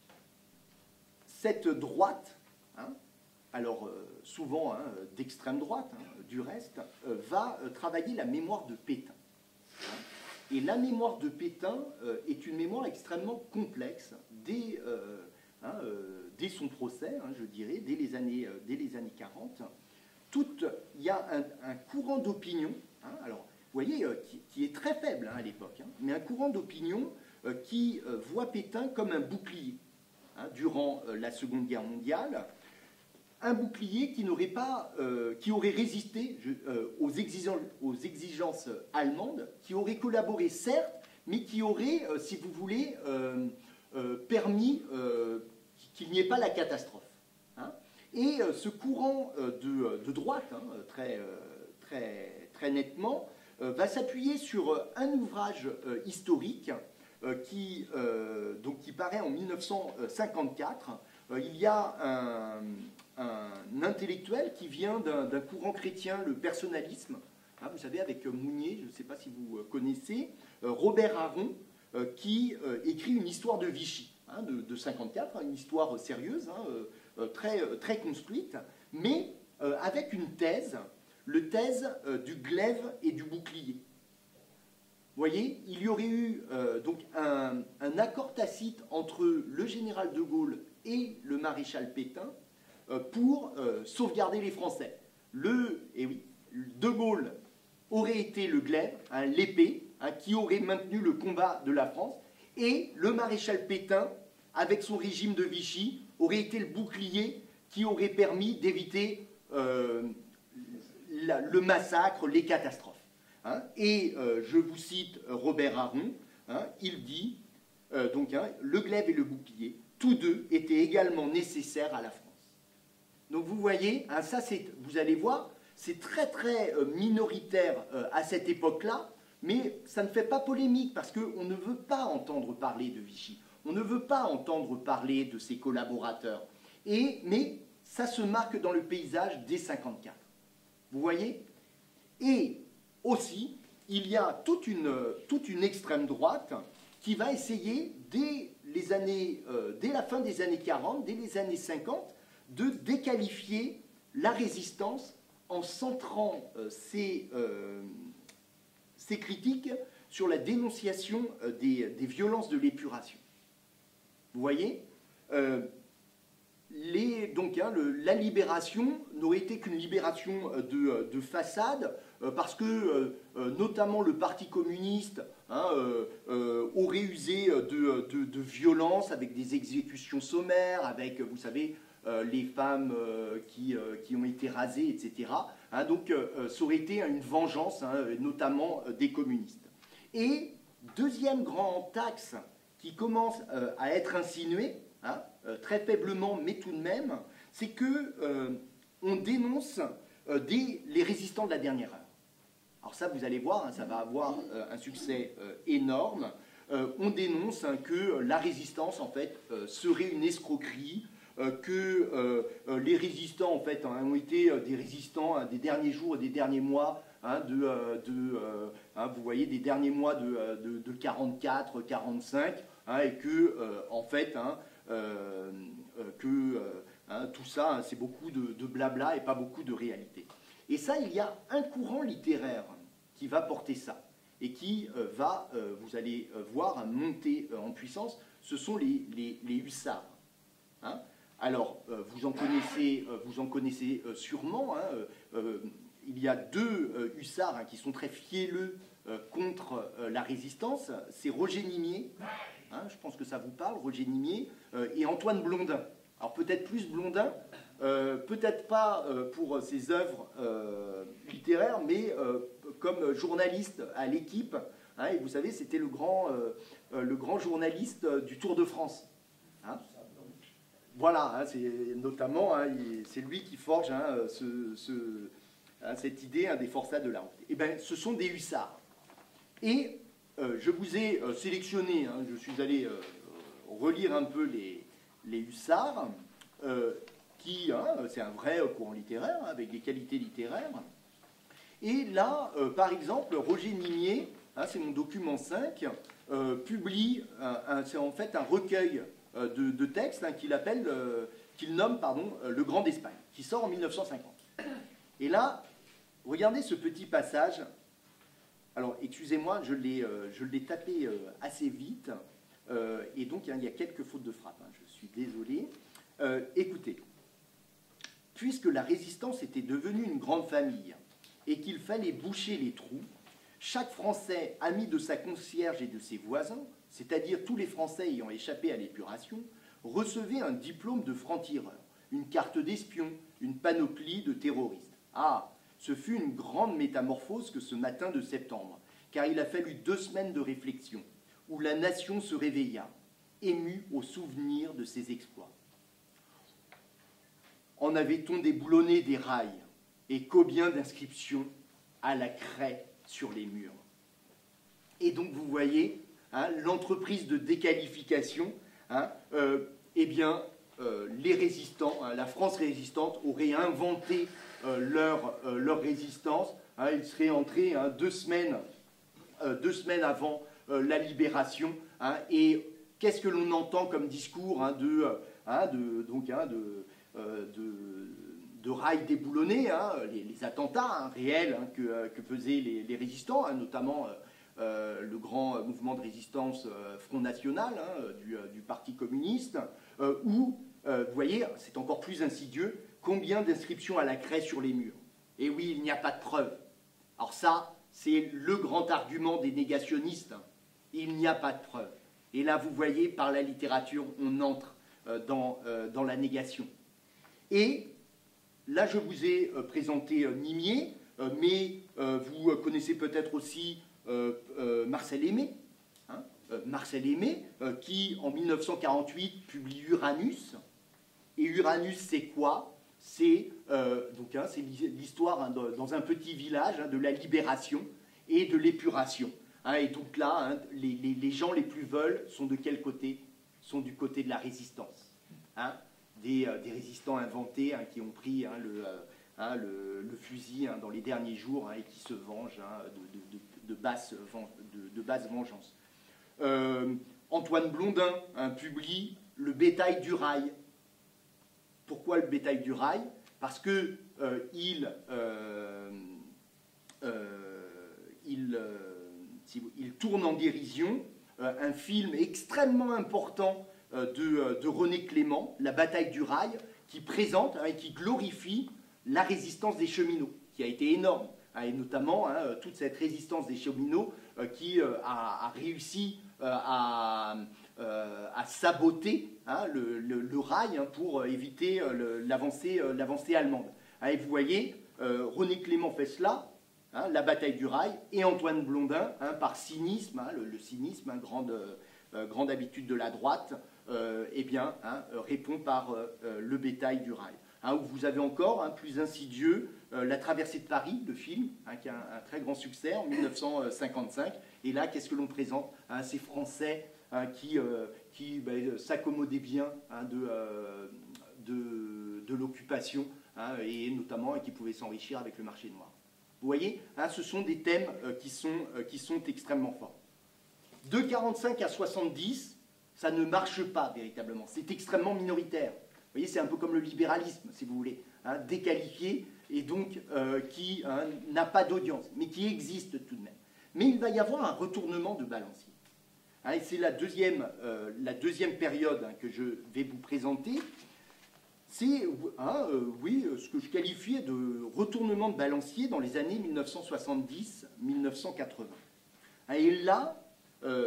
cette droite, hein, alors euh, souvent hein, d'extrême droite, hein, du reste, euh, va euh, travailler la mémoire de Pétain. Hein. Et la mémoire de Pétain euh, est une mémoire extrêmement complexe dès, euh, hein, euh, dès son procès, hein, je dirais, dès les années, euh, dès les années quarante. Tout, il y a un, un courant d'opinion, hein, alors vous voyez, euh, qui, qui est très faible hein, à l'époque, hein, mais un courant d'opinion euh, qui euh, voit Pétain comme un bouclier hein, durant euh, la Seconde Guerre mondiale. Un bouclier qui n'aurait pas, euh, qui aurait résisté je, euh, aux, exigences, aux exigences allemandes, qui aurait collaboré certes, mais qui aurait, euh, si vous voulez, euh, euh, permis euh, qu'il n'y ait pas la catastrophe. Hein. Et euh, ce courant euh, de, de droite, hein, très, euh, très, très nettement, euh, va s'appuyer sur un ouvrage euh, historique euh, qui, euh, donc, qui paraît en mille neuf cent cinquante-quatre. Euh, il y a un un intellectuel qui vient d'un courant chrétien, le personnalisme, hein, vous savez, avec Mounier, je ne sais pas si vous connaissez, euh, Robert Aron, euh, qui euh, écrit une histoire de Vichy, hein, de, de cinquante-quatre, hein, une histoire sérieuse, hein, euh, très, très construite, mais euh, avec une thèse, le thèse euh, du glaive et du bouclier. Vous voyez, il y aurait eu euh, donc un, un accord tacite entre le général de Gaulle et le maréchal Pétain, pour euh, sauvegarder les Français. Le, et oui, De Gaulle aurait été le glaive, hein, l'épée, hein, qui aurait maintenu le combat de la France, et le maréchal Pétain, avec son régime de Vichy, aurait été le bouclier qui aurait permis d'éviter euh, le massacre, les catastrophes. Hein. Et euh, je vous cite Robert Aron, hein, il dit, euh, donc, hein, le glaive et le bouclier, tous deux étaient également nécessaires à la France. Donc vous voyez, hein, ça c'est, vous allez voir, c'est très très euh, minoritaire euh, à cette époque-là, mais ça ne fait pas polémique parce qu'on ne veut pas entendre parler de Vichy, on ne veut pas entendre parler de ses collaborateurs. Et, mais ça se marque dans le paysage dès cinquante-quatre. Vous voyez? Et aussi, il y a toute une, toute une extrême droite qui va essayer, dès, les années, euh, dès la fin des années quarante, dès les années cinquante, de déqualifier la résistance en centrant euh, ses, euh, ses critiques sur la dénonciation euh, des, des violences de l'épuration. Vous voyez euh, les, donc, hein, le, la libération n'aurait été qu'une libération de, de façade, euh, parce que, euh, notamment, le Parti communiste hein, euh, euh, aurait usé de, de, de violence avec des exécutions sommaires, avec, vous savez, euh, les femmes euh, qui, euh, qui ont été rasées, et cetera. Hein, donc, euh, ça aurait été une vengeance, hein, notamment euh, des communistes. Et, deuxième grand axe qui commence euh, à être insinué, hein, euh, très faiblement, mais tout de même, c'est que euh, on dénonce euh, des, les résistants de la dernière heure. Alors ça, vous allez voir, hein, ça va avoir euh, un succès euh, énorme. Euh, on dénonce hein, que la résistance, en fait, euh, serait une escroquerie, euh, que euh, euh, les résistants, en fait, hein, ont été euh, des résistants hein, des derniers jours et des derniers mois, hein, de, euh, de euh, hein, vous voyez, des derniers mois de, de, de quarante-quatre, quarante-cinq, hein, et que, euh, en fait, hein, euh, euh, que euh, hein, tout ça, hein, c'est beaucoup de, de blabla et pas beaucoup de réalité. Et ça, il y a un courant littéraire qui va porter ça, et qui euh, va, euh, vous allez euh, voir, hein, monter euh, en puissance, ce sont les, les, les hussards. Hein. Alors, euh, vous en connaissez, euh, vous en connaissez euh, sûrement, hein, euh, il y a deux euh, hussards hein, qui sont très fielleux euh, contre euh, la résistance, c'est Roger Nimier, hein, je pense que ça vous parle, Roger Nimier, euh, et Antoine Blondin. Alors peut-être plus Blondin, euh, peut-être pas euh, pour ses œuvres euh, littéraires, mais euh, comme journaliste à l'Équipe, hein, et vous savez, c'était le grand, euh, le grand journaliste du Tour de France. Hein. Voilà, hein, c'est notamment, hein, c'est lui qui forge hein, ce, ce, hein, cette idée hein, des forçats de la route. Et bien, ce sont des hussards. Et euh, je vous ai euh, sélectionné, hein, je suis allé euh, relire un peu les, les hussards, euh, qui, hein, c'est un vrai courant littéraire, hein, avec des qualités littéraires. Et là, euh, par exemple, Roger Nimier, hein, c'est mon document cinq, euh, publie, un, un, c'est en fait un recueil euh, de, de textes hein, qu'il appelle, euh, qu'il nomme, pardon, euh, Le Grand d'Espagne, qui sort en mille neuf cent cinquante. Et là, regardez ce petit passage. Alors, excusez-moi, je l'ai euh, je l'ai tapé euh, assez vite, euh, et donc hein, il y a quelques fautes de frappe, hein, je suis désolé. Euh, écoutez, puisque la résistance était devenue une grande famille, et qu'il fallait boucher les trous, chaque Français, ami de sa concierge et de ses voisins, c'est-à-dire tous les Français ayant échappé à l'épuration, recevait un diplôme de franc-tireur, une carte d'espion, une panoplie de terroristes. Ah, ce fut une grande métamorphose que ce matin de septembre, car il a fallu deux semaines de réflexion, où la nation se réveilla, émue au souvenir de ses exploits. En avait-on déboulonné des rails, et combien d'inscriptions à la craie sur les murs. Et donc vous voyez, hein, l'entreprise de déqualification, hein, euh, eh bien, euh, les résistants, hein, la France résistante aurait inventé euh, leur, euh, leur résistance. Hein, ils seraient entrés hein, deux, semaines, euh, deux semaines avant euh, la libération. Hein, et qu'est-ce que l'on entend comme discours hein, de, hein, de, donc, hein, de, euh, de de rails déboulonnés, hein, les, les attentats hein, réels hein, que, euh, que faisaient les, les résistants, hein, notamment euh, euh, le grand mouvement de résistance euh, Front National hein, du, euh, du Parti communiste, euh, où, euh, vous voyez, c'est encore plus insidieux, combien d'inscriptions à la craie sur les murs. Et oui, il n'y a pas de preuves. Alors ça, c'est le grand argument des négationnistes. Hein. Il n'y a pas de preuves. Et là, vous voyez, par la littérature, on entre euh, dans, euh, dans la négation. Et là, je vous ai euh, présenté euh, Nimier, euh, mais euh, vous euh, connaissez peut-être aussi euh, euh, Marcel Aimé. Hein, euh, Marcel Aimé, euh, qui, en mille neuf cent quarante-huit, publie Uranus. Et Uranus, c'est quoi? C'est euh, hein, l'histoire hein, dans un petit village hein, de la libération et de l'épuration. Hein, et donc là, hein, les, les, les gens les plus veuls sont de quel côté? Sont du côté de la résistance. Hein. Des, euh, des résistants inventés hein, qui ont pris hein, le, euh, hein, le, le fusil hein, dans les derniers jours hein, et qui se vengent hein, de, de, de, de, basse, de, de basse vengeance. Euh, Antoine Blondin hein, publie Le bétail du rail. Pourquoi le bétail du rail? Parce que euh, il, euh, euh, il, euh, si vous, il tourne en dérision euh, un film extrêmement important euh, de, de René Clément, La bataille du rail, qui présente hein, et qui glorifie la résistance des cheminots, qui a été énorme, hein, et notamment hein, toute cette résistance des cheminots euh, qui euh, a, a réussi euh, à, euh, à saboter hein, le, le, le rail hein, pour éviter euh, l'avancée euh, l'avancée allemande. Hein, et vous voyez, euh, René Clément fait cela, hein, La bataille du rail, et Antoine Blondin, hein, par cynisme, hein, le, le cynisme, hein, grande, euh, grande habitude de la droite, euh, eh bien, hein, répond par euh, le bétail du rail. Hein, où vous avez encore, hein, plus insidieux, euh, La traversée de Paris, le film, hein, qui a un, un très grand succès en mille neuf cent cinquante-cinq. Et là, qu'est-ce que l'on présente hein, ces Français hein, qui, euh, qui ben, s'accommodaient bien hein, de, euh, de, de l'occupation, hein, et notamment et qui pouvaient s'enrichir avec le marché noir. Vous voyez, hein, ce sont des thèmes euh, qui, sont, euh, qui sont extrêmement forts. De quarante-cinq à soixante-dix, ça ne marche pas véritablement. C'est extrêmement minoritaire. Vous voyez, c'est un peu comme le libéralisme, si vous voulez, hein, déqualifié et donc euh, qui hein, n'a pas d'audience, mais qui existe tout de même. Mais il va y avoir un retournement de balancier. Hein, et c'est la deuxième, euh, la deuxième période hein, que je vais vous présenter. C'est hein, euh, oui, ce que je qualifiais de retournement de balancier dans les années mille neuf cent soixante-dix à mille neuf cent quatre-vingts. Hein, et là, euh,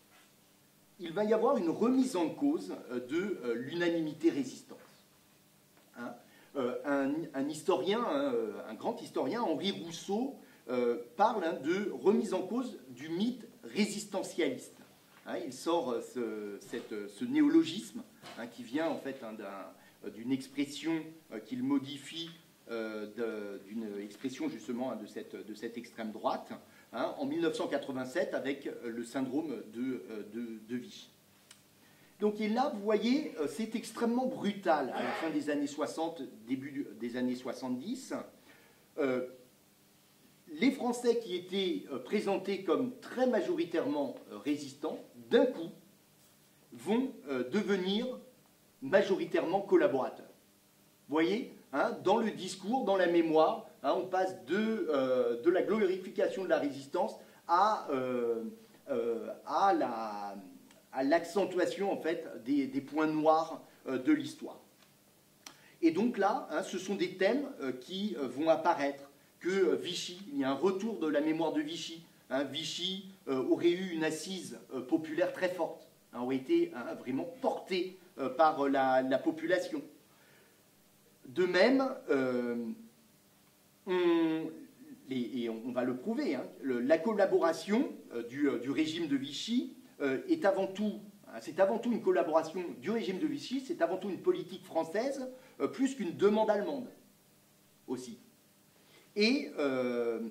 il va y avoir une remise en cause de euh, l'unanimité résistance. Hein, euh, un, un historien, un, un grand historien, Henri Rousseau, euh, parle hein, de remise en cause du mythe résistentialiste. Hein, il sort euh, ce, cette, ce néologisme hein, qui vient en fait hein, d'une expression euh, qu'il modifie euh, d'une expression justement hein, de, cette, de cette extrême droite. Hein, en mille neuf cent quatre-vingt-sept avec le syndrome de, de, de Vichy. Donc et là, vous voyez, c'est extrêmement brutal à la fin des années soixante, début des années soixante-dix. Euh, les Français qui étaient présentés comme très majoritairement résistants, d'un coup, vont euh, devenir majoritairement collaborateurs. Vous voyez, hein, dans le discours, dans la mémoire, hein, on passe de, euh, de la glorification de la résistance à, euh, euh, à la, à l'accentuation en fait, des, des points noirs euh, de l'histoire. Et donc là, hein, ce sont des thèmes euh, qui euh, vont apparaître, que euh, Vichy, il y a un retour de la mémoire de Vichy. Hein, Vichy euh, aurait eu une assise euh, populaire très forte, hein, aurait été hein, vraiment porté euh, par la, la population. De même, euh, on, et on va le prouver, hein, le, la collaboration euh, du, euh, du régime de Vichy euh, est avant tout, hein, c'est avant tout une collaboration du régime de Vichy, c'est avant tout une politique française, euh, plus qu'une demande allemande aussi. Et euh,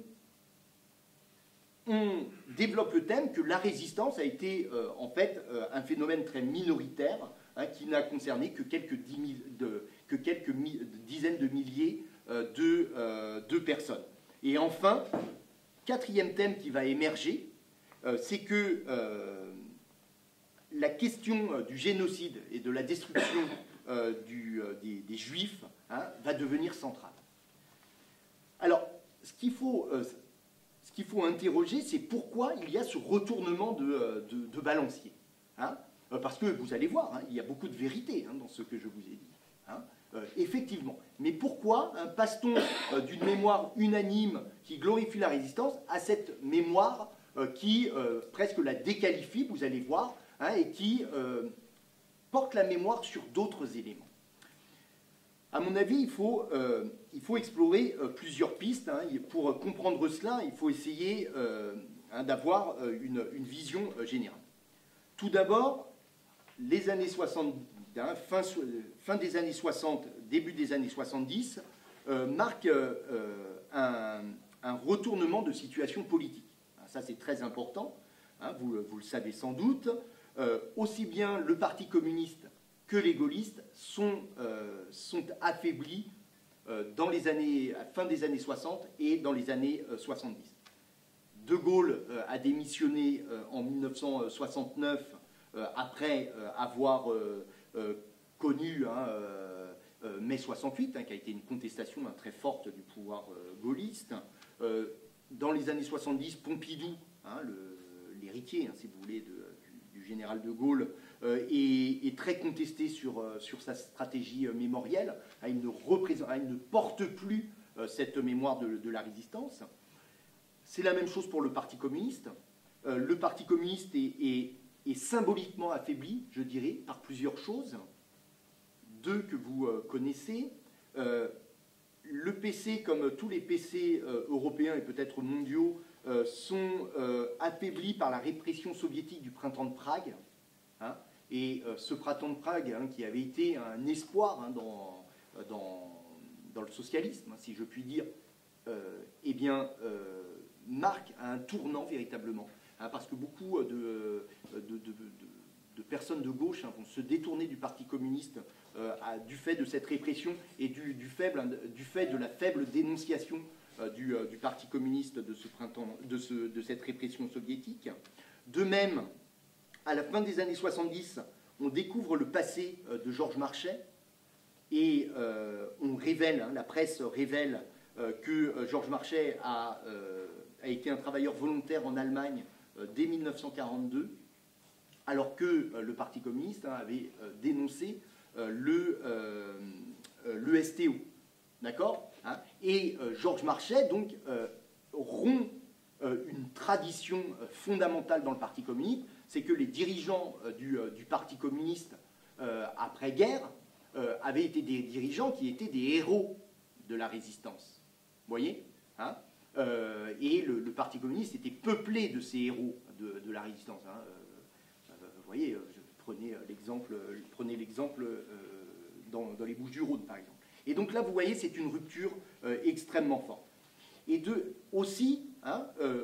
on développe le thème que la résistance a été euh, en fait euh, un phénomène très minoritaire, hein, qui n'a concerné que quelques, dix mille, de, que quelques mi, dizaines de milliers euh, de, euh, de personnes. Et enfin, quatrième thème qui va émerger, euh, c'est que euh, la question euh, du génocide et de la destruction euh, du, euh, des, des Juifs hein, va devenir centrale. Alors, ce qu'il faut, euh, ce qu'il faut interroger, c'est pourquoi il y a ce retournement de, de, de balancier. Hein, parce que vous allez voir, hein, il y a beaucoup de vérité hein, dans ce que je vous ai dit. Hein. Euh, effectivement. Mais pourquoi hein, passe-t-on euh, d'une mémoire unanime qui glorifie la résistance à cette mémoire euh, qui euh, presque la déqualifie, vous allez voir, hein, et qui euh, porte la mémoire sur d'autres éléments? À mon avis, il faut, euh, il faut explorer euh, plusieurs pistes. Hein. Pour comprendre cela, il faut essayer euh, hein, d'avoir euh, une, une vision euh, générale. Tout d'abord, les années soixante, hein, fin, fin des années soixante, début des années soixante-dix, euh, marquent euh, un, un retournement de situation politique. Ça, c'est très important, hein, vous, vous le savez sans doute. Euh, aussi bien le Parti communiste que les gaullistes sont, euh, sont affaiblis euh, dans les années, à la fin des années soixante et dans les années euh, soixante-dix. De Gaulle euh, a démissionné euh, en mille neuf cent soixante-neuf euh, après euh, avoir euh, euh, connu hein, euh, euh, mai soixante-huit, hein, qui a été une contestation hein, très forte du pouvoir euh, gaulliste. Euh, dans les années soixante-dix, Pompidou, hein, l'héritier, hein, si vous voulez, de, du, du général de Gaulle, euh, est, est très contesté sur, euh, sur sa stratégie euh, mémorielle. Hein, il, ne représente, hein, il ne porte plus euh, cette mémoire de, de la résistance. C'est la même chose pour le Parti communiste. Euh, le Parti communiste est, est, est symboliquement affaibli, je dirais, par plusieurs choses. Deux que vous euh, connaissez. Euh, le P C, comme tous les P C euh, européens et peut-être mondiaux, euh, sont euh, affaiblis par la répression soviétique du printemps de Prague. Hein, et euh, ce printemps de Prague, hein, qui avait été un espoir hein, dans, dans, dans le socialisme, hein, si je puis dire, euh, eh bien, euh, marque un tournant véritablement, hein, parce que beaucoup de, de, de, de, de personnes de gauche hein, vont se détourner du Parti communiste euh, à, du fait de cette répression et du, du, faible, du fait de la faible dénonciation euh, du, euh, du Parti communiste de, ce printemps, de, ce, de cette répression soviétique. De même, à la fin des années soixante-dix, on découvre le passé euh, de Georges Marchais et euh, on révèle, hein, la presse révèle euh, que euh, Georges Marchais a... Euh, a été un travailleur volontaire en Allemagne euh, dès mille neuf cent quarante-deux, alors que euh, le Parti communiste hein, avait euh, dénoncé euh, le, euh, euh, l'E S T O. D'accord hein. Et euh, Georges Marchais, donc, euh, rompt euh, une tradition euh, fondamentale dans le Parti communiste, c'est que les dirigeants euh, du, euh, du Parti communiste euh, après-guerre euh, avaient été des dirigeants qui étaient des héros de la résistance. Vous voyez hein. Euh, et le, le Parti communiste était peuplé de ces héros de, de la résistance. Hein. Euh, vous voyez, je prenais l'exemple, prenez l'exemple euh, dans, dans les Bouches-du-Rhône, par exemple. Et donc là, vous voyez, c'est une rupture euh, extrêmement forte. Et de, aussi, hein, euh,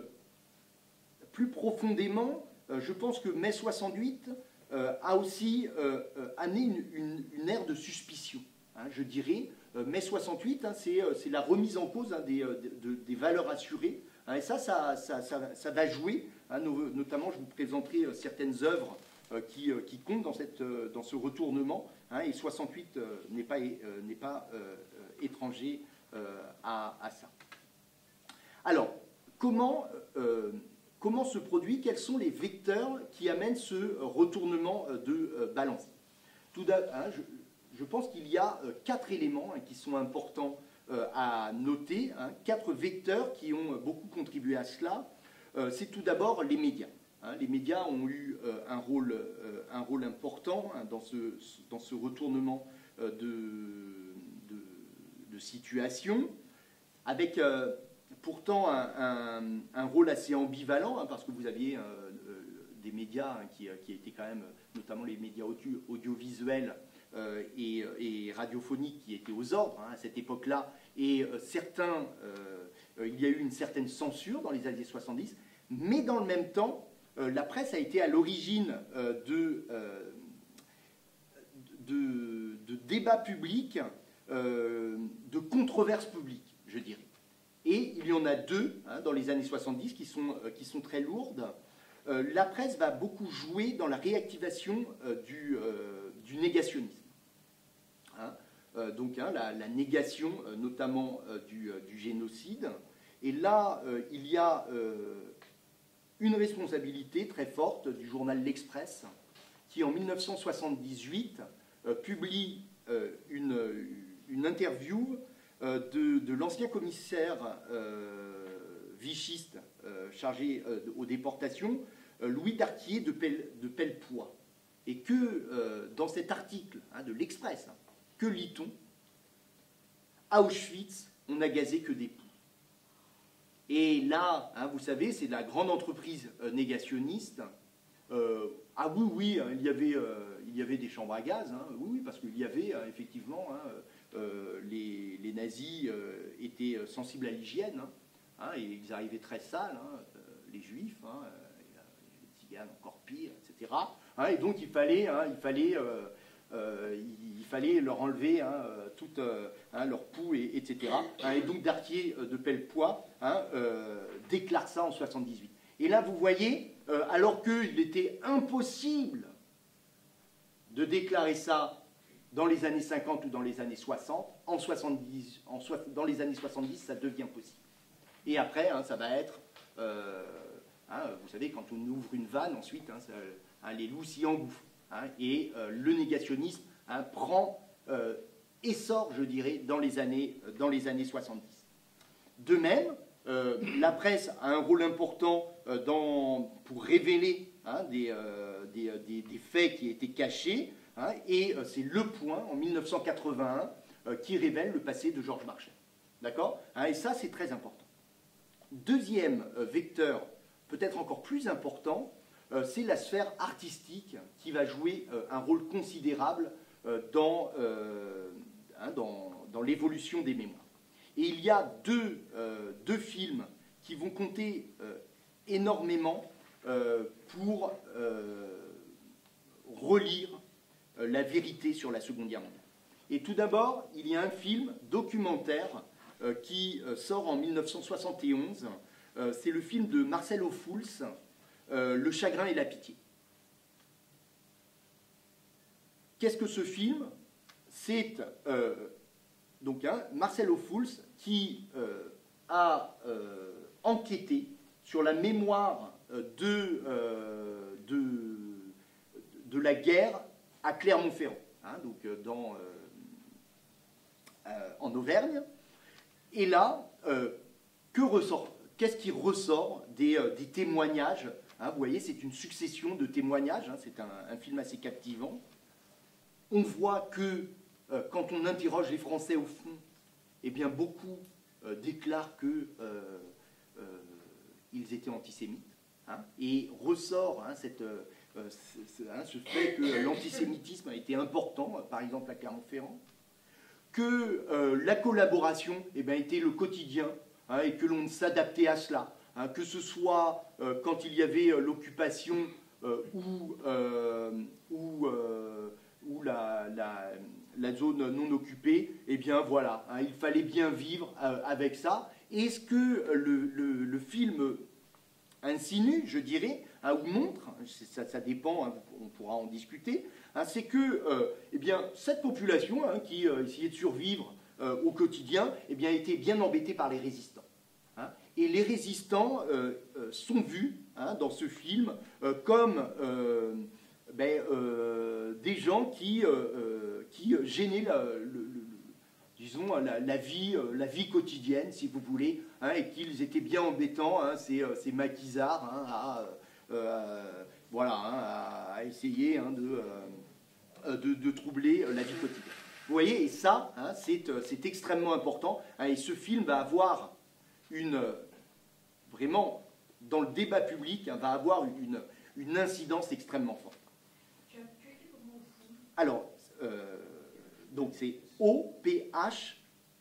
plus profondément, euh, je pense que mai soixante-huit euh, a aussi euh, amené une, une, une ère de suspicion, hein, je dirais. mai soixante-huit, hein, c'est la remise en cause hein, des, de, des valeurs assurées. Hein, et ça ça, ça, ça, ça va jouer. Hein, notamment, je vous présenterai certaines œuvres euh, qui, euh, qui comptent dans, cette, euh, dans ce retournement. Hein, et soixante-huit euh, n'est pas, euh, n'est pas euh, étranger euh, à, à ça. Alors, comment, euh, comment se produit, quels sont les vecteurs qui amènent ce retournement de euh, balance? Tout d'abord, hein, je, Je pense qu'il y a euh, quatre éléments hein, qui sont importants euh, à noter, hein, quatre vecteurs qui ont beaucoup contribué à cela. Euh, c'est tout d'abord les médias. Hein. Les médias ont eu euh, un, rôle, euh, un rôle important hein, dans, ce, dans ce retournement euh, de, de, de situation, avec euh, pourtant un, un, un rôle assez ambivalent, hein, parce que vous aviez euh, euh, des médias hein, qui, qui étaient quand même, notamment les médias audio, audiovisuels, Euh, et, et radiophonique qui était aux ordres hein, à cette époque-là, et euh, certains, euh, il y a eu une certaine censure dans les années soixante-dix, mais dans le même temps, euh, la presse a été à l'origine euh, de, euh, de, de débats publics, euh, de controverses publiques, je dirais. Et il y en a deux hein, dans les années soixante-dix qui sont, euh, qui sont très lourdes. Euh, la presse va beaucoup jouer dans la réactivation euh, du, euh, du négationnisme. Hein, euh, donc hein, la, la négation euh, notamment euh, du, euh, du génocide. Et là, euh, il y a euh, une responsabilité très forte du journal L'Express, qui en mille neuf cent soixante-dix-huit euh, publie euh, une, une interview euh, de, de l'ancien commissaire euh, vichiste euh, chargé euh, aux déportations, euh, Louis Darquier de, Pel, de Pellepoix. Et que euh, dans cet article hein, de l'Express, hein, que lit-on? À Auschwitz, on n'a gazé que des poux. Et là, hein, vous savez, c'est la grande entreprise euh, négationniste. Euh, ah oui, oui, hein, il, y avait, euh, il y avait des chambres à gaz, hein, oui, oui, parce qu'il y avait hein, effectivement, hein, euh, les, les nazis euh, étaient sensibles à l'hygiène, hein, hein, et ils arrivaient très sales, hein, euh, les juifs, hein, euh, les tziganes encore pire, et cetera. Hein, et donc il fallait, hein, il fallait euh, euh, il, il fallait leur enlever hein, tout euh, hein, leur pouls, et, etc. Hein, et donc Dartier de Pellepoix hein, euh, déclare ça en soixante-dix-huit. Et là, vous voyez, euh, alors qu'il était impossible de déclarer ça dans les années cinquante ou dans les années soixante, en soixante-dix, en so dans les années soixante-dix, ça devient possible. Et après, hein, ça va être, euh, hein, vous savez, quand on ouvre une vanne, ensuite, hein, ça, hein, les loups s'y engouffrent. Hein, et euh, le négationnisme hein, prend euh, essor, je dirais, dans les années, dans les années soixante-dix. De même, euh, la presse a un rôle important euh, dans, pour révéler hein, des, euh, des, des, des faits qui étaient cachés, hein, et euh, c'est Le Point, en mille neuf cent quatre-vingt-un, euh, qui révèle le passé de Georges Marchais. D'accord hein, et ça, c'est très important. Deuxième euh, vecteur, peut-être encore plus important, euh, c'est la sphère artistique qui va jouer euh, un rôle considérable euh, dans, euh, hein, dans, dans l'évolution des mémoires. Et il y a deux, euh, deux films qui vont compter euh, énormément euh, pour euh, relire euh, la vérité sur la Seconde Guerre mondiale. Et tout d'abord, il y a un film documentaire euh, qui euh, sort en mille neuf cent soixante et onze. Euh, c'est le film de Marcel Ophuls, euh, Le chagrin et la pitié. Qu'est-ce que ce film? C'est euh, donc hein, Marcel Ophuls qui euh, a euh, enquêté sur la mémoire euh, de, euh, de, de la guerre à Clermont-Ferrand, hein, donc dans, euh, euh, en Auvergne. Et là, euh, que ressort, qu'est-ce qui ressort des, euh, des témoignages hein, vous voyez, c'est une succession de témoignages, hein, c'est un, un film assez captivant. On voit que euh, quand on interroge les Français au fond, eh bien beaucoup euh, déclarent qu'ils euh, euh, étaient antisémites, hein, et ressort hein, cette, euh, ce, hein, ce fait que l'antisémitisme a été important, par exemple à Clermont-Ferrand, que euh, la collaboration eh bien, était le quotidien hein, et que l'on s'adaptait à cela, hein, que ce soit euh, quand il y avait euh, l'occupation euh, ou, euh, ou, euh, ou la, la, la zone non occupée, eh bien voilà, hein, il fallait bien vivre euh, avec ça. Et ce que le, le, le film insinue, je dirais, hein, ou montre, ça, ça dépend, hein, on pourra en discuter, hein, c'est que euh, eh bien, cette population hein, qui euh, essayait de survivre euh, au quotidien eh bien, était bien embêtée par les résistants. Hein, et les résistants euh, euh, sont vus hein, dans ce film euh, comme euh, ben, euh, des gens qui, euh, qui gênaient la, le, le, disons, la, la, vie, la vie quotidienne, si vous voulez, hein, et qu'ils étaient bien embêtants, hein, ces, ces maquisards, hein, à, euh, voilà, hein, à, à essayer hein, de, euh, de, de troubler la vie quotidienne. Vous voyez, et ça, hein, c'est extrêmement important, hein, et ce film va avoir une, vraiment, dans le débat public, hein, va avoir une, une incidence extrêmement forte. Tu as écrit pour moi au fond. Alors, euh, donc c'est O P H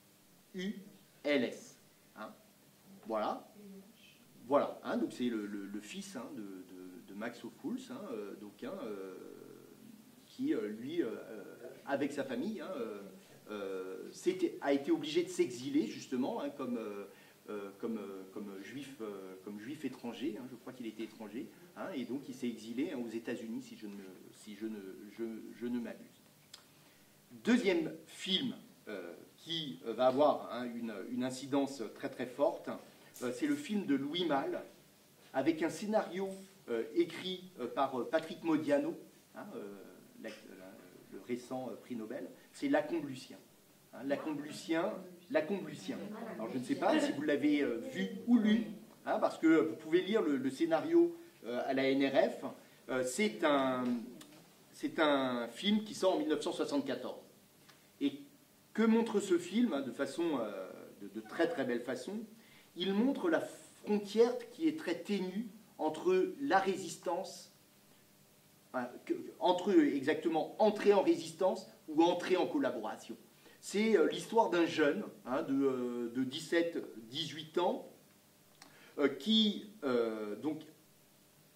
U L S. Hein. Voilà. Voilà. Hein, donc c'est le, le, le fils hein, de, de, de Max Ophuls, hein, euh, donc, hein, euh, qui, euh, lui, euh, avec sa famille, hein, euh, a été obligé de s'exiler, justement, hein, comme, euh, comme, comme, juif, euh, comme juif étranger. Hein, je crois qu'il était étranger. Hein, et donc il s'est exilé hein, aux États-Unis, si je ne, si je ne, je, je ne m'abuse. Deuxième film euh, qui va avoir hein, une, une incidence très très forte, euh, c'est le film de Louis Malle, avec un scénario euh, écrit euh, par euh, Patrick Modiano, hein, euh, la, la, le récent euh, prix Nobel, c'est Lacombe Lucien. Hein, Lacombe Lucien, Lacombe Lucien. Alors je ne sais pas si vous l'avez euh, vu ou lu, hein, parce que vous pouvez lire le, le scénario euh, à la N R F. Euh, c'est un, c'est un film qui sort en mille neuf cent soixante-quatorze. Et que montre ce film, hein, de façon, euh, de, de très très belle façon? Il montre la frontière qui est très ténue entre la résistance, hein, que, entre exactement entrer en résistance ou entrer en collaboration. C'est euh, l'histoire d'un jeune hein, de, euh, de dix-sept à dix-huit ans euh, qui euh, donc veut entrer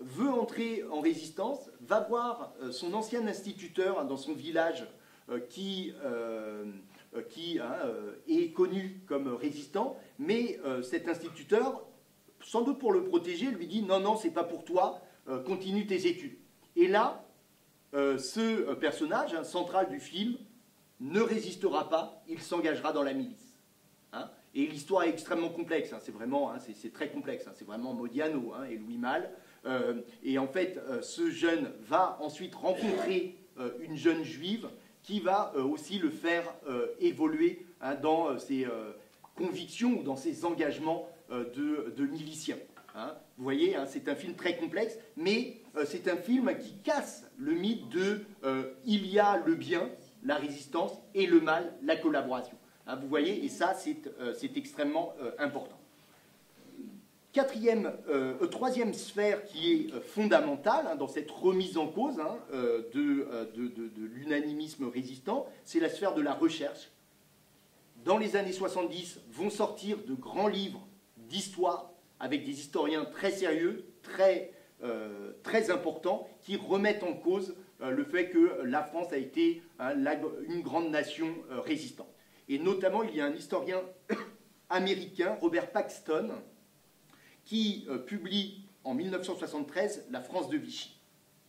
entrer en résistance, va voir euh, son ancien instituteur hein, dans son village euh, qui, euh, qui hein, euh, est connu comme résistant, mais euh, cet instituteur, sans doute pour le protéger, lui dit « Non, non, c'est pas pour toi, euh, continue tes études ». Et là, euh, ce personnage hein, central du film ne résistera pas, il s'engagera dans la milice. Hein. Et l'histoire est extrêmement complexe, hein, c'est vraiment, hein, c'est très complexe, hein, c'est vraiment Modiano hein, et Louis Malle. Euh, et en fait, euh, ce jeune va ensuite rencontrer euh, une jeune juive qui va euh, aussi le faire euh, évoluer hein, dans euh, ses euh, convictions ou dans ses engagements euh, de, de milicien. Hein. Vous voyez, hein, c'est un film très complexe, mais euh, c'est un film qui casse le mythe de euh, il y a le bien, la résistance, et le mal, la collaboration. Hein, vous voyez, et ça, c'est euh, extrêmement euh, important. Quatrième, euh, troisième sphère qui est euh, fondamentale hein, dans cette remise en cause hein, euh, de, euh, de, de, de l'unanimisme résistant, c'est la sphère de la recherche. Dans les années soixante-dix, vont sortir de grands livres d'histoire avec des historiens très sérieux, très, euh, très importants, qui remettent en cause euh, le fait que la France a été hein, la, une grande nation euh, résistante. Et notamment, il y a un historien américain, Robert Paxton, qui euh, publie en mille neuf cent soixante-treize « La France de Vichy ».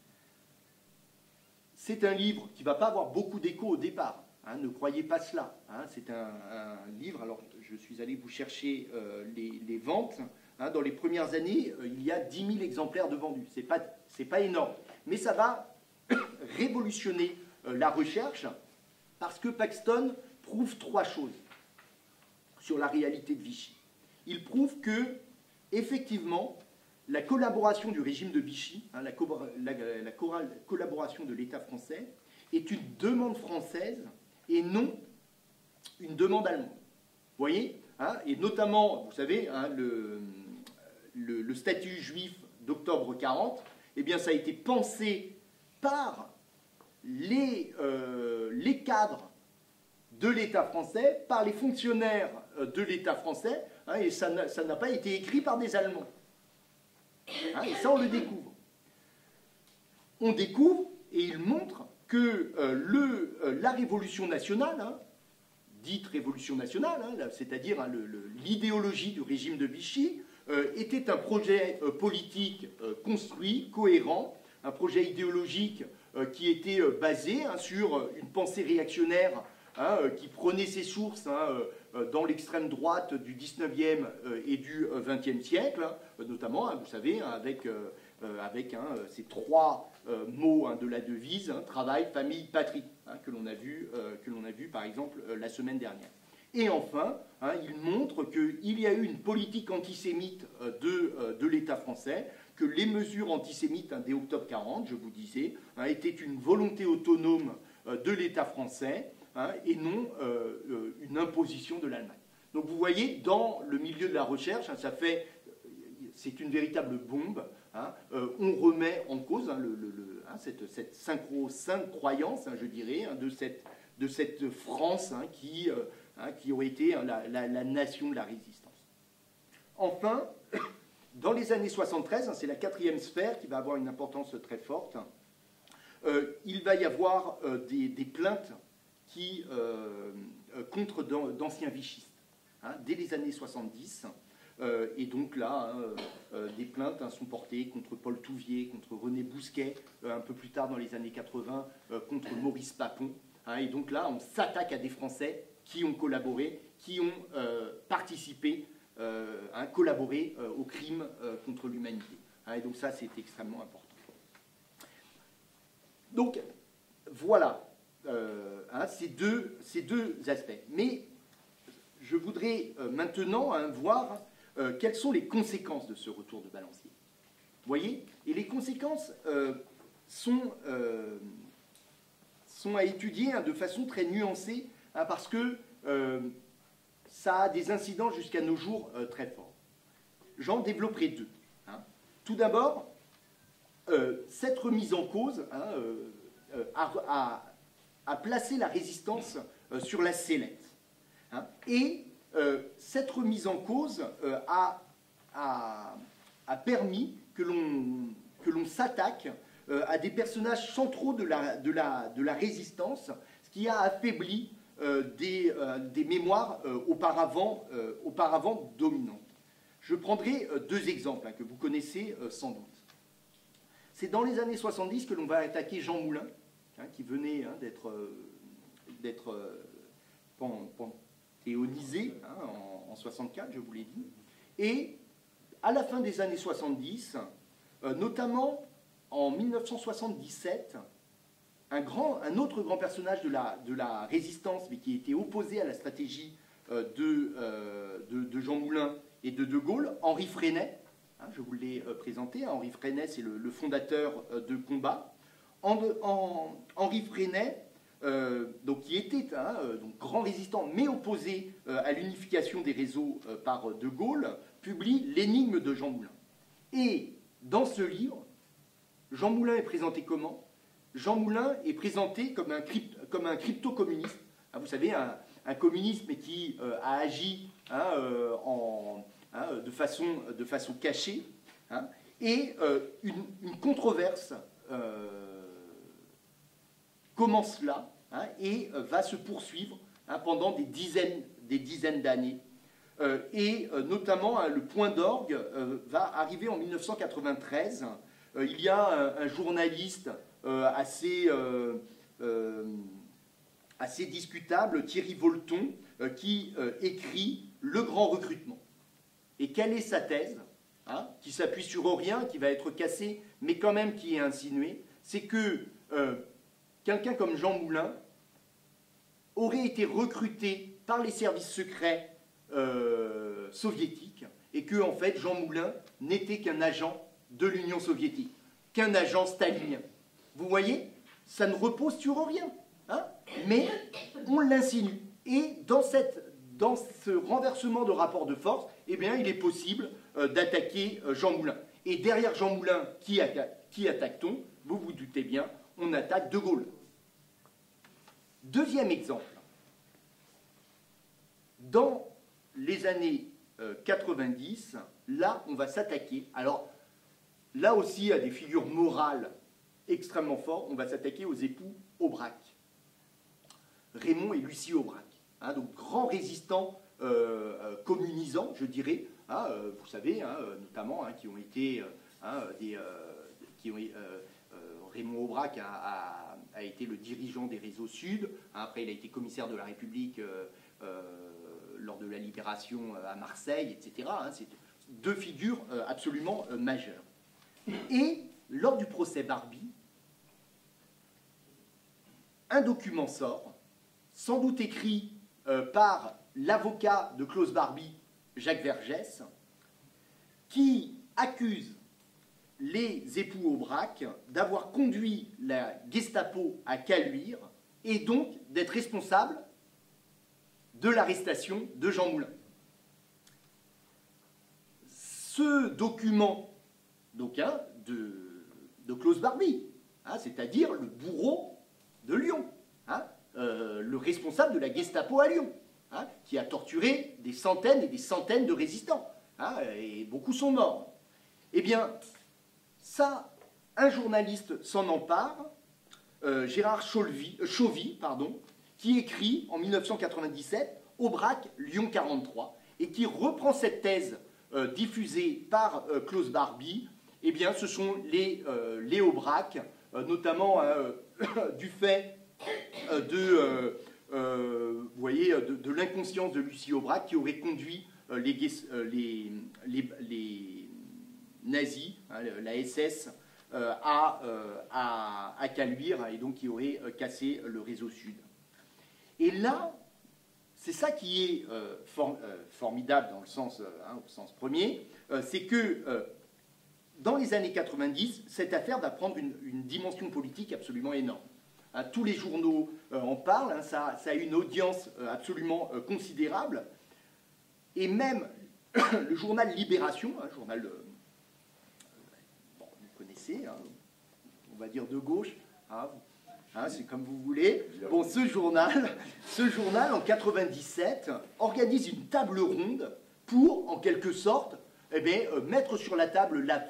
C'est un livre qui ne va pas avoir beaucoup d'écho au départ, hein, ne croyez pas cela. Hein, c'est un, un livre, alors je suis allé vous chercher euh, les, les ventes, hein, dans les premières années, euh, il y a dix mille exemplaires de vendus, ce n'est pas, c'est pas énorme, mais ça va révolutionner euh, la recherche, parce que Paxton prouve trois choses sur la réalité de Vichy. Il prouve que effectivement, la collaboration du régime de Vichy, hein, la, co la, la co collaboration de l'État français, est une demande française et non une demande allemande. Vous voyez hein, et notamment, vous savez, hein, le, le, le statut juif d'octobre quarante, eh bien, ça a été pensé par les, euh, les cadres de l'État français, par les fonctionnaires de l'État français, hein, et ça n'a pas été écrit par des Allemands. Hein, et ça, on le découvre. On découvre, et il montre que euh, le, euh, la révolution nationale, hein, dite révolution nationale, hein, c'est-à-dire hein, l'idéologie du régime de Vichy, euh, était un projet euh, politique euh, construit, cohérent, un projet idéologique euh, qui était euh, basé hein, sur une pensée réactionnaire hein, euh, qui prenait ses sources hein, euh, dans l'extrême droite du dix-neuvième euh, et du vingtième siècle, hein, notamment, hein, vous savez, hein, avec, euh, avec hein, ces trois euh, mots hein, de la devise, hein, travail, famille, patrie, hein, que l'on a vu, euh, que l'on a vu par exemple euh, la semaine dernière. Et enfin, hein, il montre qu'il y a eu une politique antisémite euh, de, euh, de l'État français, que les mesures antisémites hein, dès octobre quarante, je vous disais, hein, étaient une volonté autonome euh, de l'État français, hein, et non euh, euh, une imposition de l'Allemagne. Donc vous voyez, dans le milieu de la recherche, hein, ça fait, c'est une véritable bombe. Hein, euh, on remet en cause hein, le, le, le, hein, cette, cette synchro-sainte croyance, hein, je dirais, hein, de, cette, de cette France hein, qui, euh, hein, qui aurait été hein, la, la, la nation de la résistance. Enfin, dans les années soixante-treize, hein, c'est la quatrième sphère qui va avoir une importance très forte, euh, il va y avoir euh, des, des plaintes qui, euh, contre d'anciens vichistes, hein, dès les années soixante-dix. Euh, et donc là, hein, euh, des plaintes hein, sont portées contre Paul Touvier, contre René Bousquet, euh, un peu plus tard dans les années quatre-vingts, euh, contre Maurice Papon. Hein, et donc là, on s'attaque à des Français qui ont collaboré, qui ont euh, participé, euh, hein, collaboré euh, aux crimes euh, contre l'humanité. Hein, et donc ça, c'est extrêmement important. Donc, voilà euh, hein, ces, deux, ces deux aspects. Mais je voudrais euh, maintenant hein, voir Euh, quelles sont les conséquences de ce retour de balancier. Vous voyez? Et les conséquences euh, sont, euh, sont à étudier hein, de façon très nuancée, hein, parce que euh, ça a des incidents jusqu'à nos jours euh, très forts. J'en développerai deux. Hein. Tout d'abord, euh, cette remise en cause hein, euh, euh, a, a, a placé la résistance euh, sur la sellette. Hein, et Euh, cette remise en cause euh, a, a, a permis que l'on s'attaque euh, à des personnages centraux de la, de la, de la résistance, ce qui a affaibli euh, des, euh, des mémoires euh, auparavant, euh, auparavant dominantes. Je prendrai euh, deux exemples hein, que vous connaissez euh, sans doute. C'est dans les années soixante-dix que l'on va attaquer Jean Moulin, hein, qui venait hein, d'être euh, d'être euh, pan, panthéonisé hein, en, en soixante-quatre, je vous l'ai dit. Et à la fin des années soixante-dix, euh, notamment en mille neuf cent soixante-dix-sept, un, grand, un autre grand personnage de la, de la résistance, mais qui était opposé à la stratégie euh, de, euh, de, de Jean Moulin et de De Gaulle, Henri Freinet, hein, je vous l'ai euh, présenté, Henri Freinet c'est le, le fondateur euh, de Combat. En, en, Henri Freinet, euh, donc, qui était hein, euh, donc, grand résistant, mais opposé euh, à l'unification des réseaux euh, par De Gaulle, publie L'énigme de Jean Moulin. Et dans ce livre, Jean Moulin est présenté comment? Jean Moulin est présenté comme un, crypt, comme un crypto-communiste. Hein, vous savez, un, un communisme qui euh, a agi hein, euh, en, hein, de, façon, de façon cachée. Hein, et euh, une, une controverse euh, commence là hein, et euh, va se poursuivre hein, pendant des dizaines, des dizaines d'années. Euh, et euh, notamment, hein, le point d'orgue euh, va arriver en mille neuf cent quatre-vingt-treize. Euh, il y a un, un journaliste euh, assez, euh, euh, assez discutable, Thierry Volton, euh, qui euh, écrit « Le grand recrutement ». Et quelle est sa thèse hein, qui s'appuie sur rien, qui va être cassée, mais quand même qui est insinuée? C'est que euh, quelqu'un comme Jean Moulin aurait été recruté par les services secrets Euh, soviétique et que en fait Jean Moulin n'était qu'un agent de l'Union soviétique, qu'un agent stalinien. Vous voyez, ça ne repose sur rien, hein, mais on l'insinue. Et dans, cette, dans ce renversement de rapport de force, eh bien, il est possible euh, d'attaquer euh, Jean Moulin. Et derrière Jean Moulin, qui, qui attaque-t-on? Vous vous doutez bien, on attaque De Gaulle. Deuxième exemple. Dans les années euh, quatre-vingt-dix, là, on va s'attaquer. Alors, là aussi, à des figures morales extrêmement fortes, on va s'attaquer aux époux Aubrac. Raymond et Lucie Aubrac. Hein, donc, grands résistants euh, euh, communisants, je dirais. Hein, euh, vous savez, hein, notamment, hein, qui ont été... Hein, des, euh, qui ont, euh, euh, Raymond Aubrac a, a, a été le dirigeant des réseaux Sud. Hein, après, il a été commissaire de la République... Euh, euh, lors de la libération à Marseille, et cetera. Hein, c'est deux figures euh, absolument euh, majeures. Et lors du procès Barbie, un document sort, sans doute écrit euh, par l'avocat de Klaus Barbie, Jacques Vergès, qui accuse les époux Aubrac d'avoir conduit la Gestapo à Caluire et donc d'être responsables de l'arrestation de Jean Moulin. Ce document donc, hein, de, de Klaus Barbie, hein, c'est-à-dire le bourreau de Lyon, hein, euh, le responsable de la Gestapo à Lyon, hein, qui a torturé des centaines et des centaines de résistants, hein, et beaucoup sont morts. Eh bien, ça, un journaliste s'en empare, euh, Gérard Chauvy, euh, Chauvy, pardon, qui écrit en mille neuf cent quatre-vingt-dix-sept Aubrac, Lyon quarante-trois, et qui reprend cette thèse euh, diffusée par euh, Klaus Barbie. Eh bien, ce sont les, euh, les Aubrac, euh, notamment euh, du fait euh, de, euh, euh, vous voyez, de, de l'inconscience de Lucie Aubrac qui aurait conduit euh, les, euh, les, les, les nazis, hein, la S S, euh, à, euh, à, à Caluire, et donc qui aurait euh, cassé le réseau Sud. Et là, c'est ça qui est euh, for, euh, formidable dans le sens, euh, hein, au sens premier, euh, c'est que euh, dans les années quatre-vingt-dix, cette affaire va prendre une, une dimension politique absolument énorme. Hein, tous les journaux euh, en parlent, hein, ça, ça a une audience euh, absolument euh, considérable, et même le journal Libération, un hein, journal, euh, bon, vous connaissez, hein, on va dire de gauche, hein, Hein, c'est comme vous voulez. Bon, ce journal, ce journal, en quatre-vingt-dix-sept, organise une table ronde pour, en quelque sorte, eh bien, euh, mettre sur la table l'affaire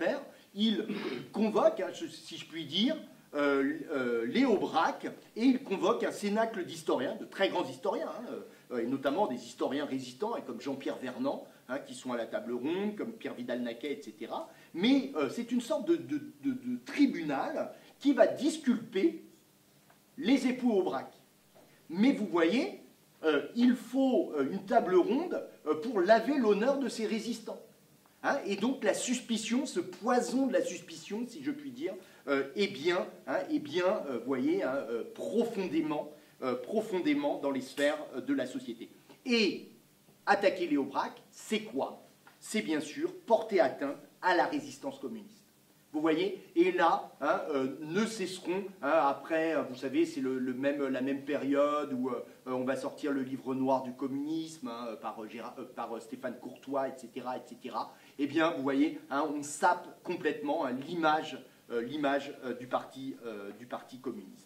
il convoque, hein, si je puis dire, euh, euh, Léo Braque, et il convoque un cénacle d'historiens, de très grands historiens, hein, euh, et notamment des historiens résistants, hein, comme Jean-Pierre Vernant, hein, qui sont à la table ronde, comme Pierre Vidal-Naquet, et cetera. Mais euh, c'est une sorte de, de, de, de tribunal qui va disculper les époux Aubrac. Mais vous voyez, euh, il faut une table ronde pour laver l'honneur de ces résistants. Hein, et donc la suspicion, ce poison de la suspicion, si je puis dire, euh, est bien, hein, est bien euh, vous voyez, hein, euh, profondément, euh, profondément dans les sphères euh, de la société. Et attaquer Léo Braque, c'est quoi? C'est bien sûr porter atteinte à la résistance communiste. Vous voyez? Et là, hein, euh, ne cesseront, hein, après, vous savez, c'est le, le même, la même période où euh, on va sortir le livre noir du communisme, hein, par, Gérard, euh, par Stéphane Courtois, et cetera, et cetera. Eh bien, vous voyez, hein, on sape complètement hein, l'image euh, l'image euh, du, parti, euh, du parti communiste.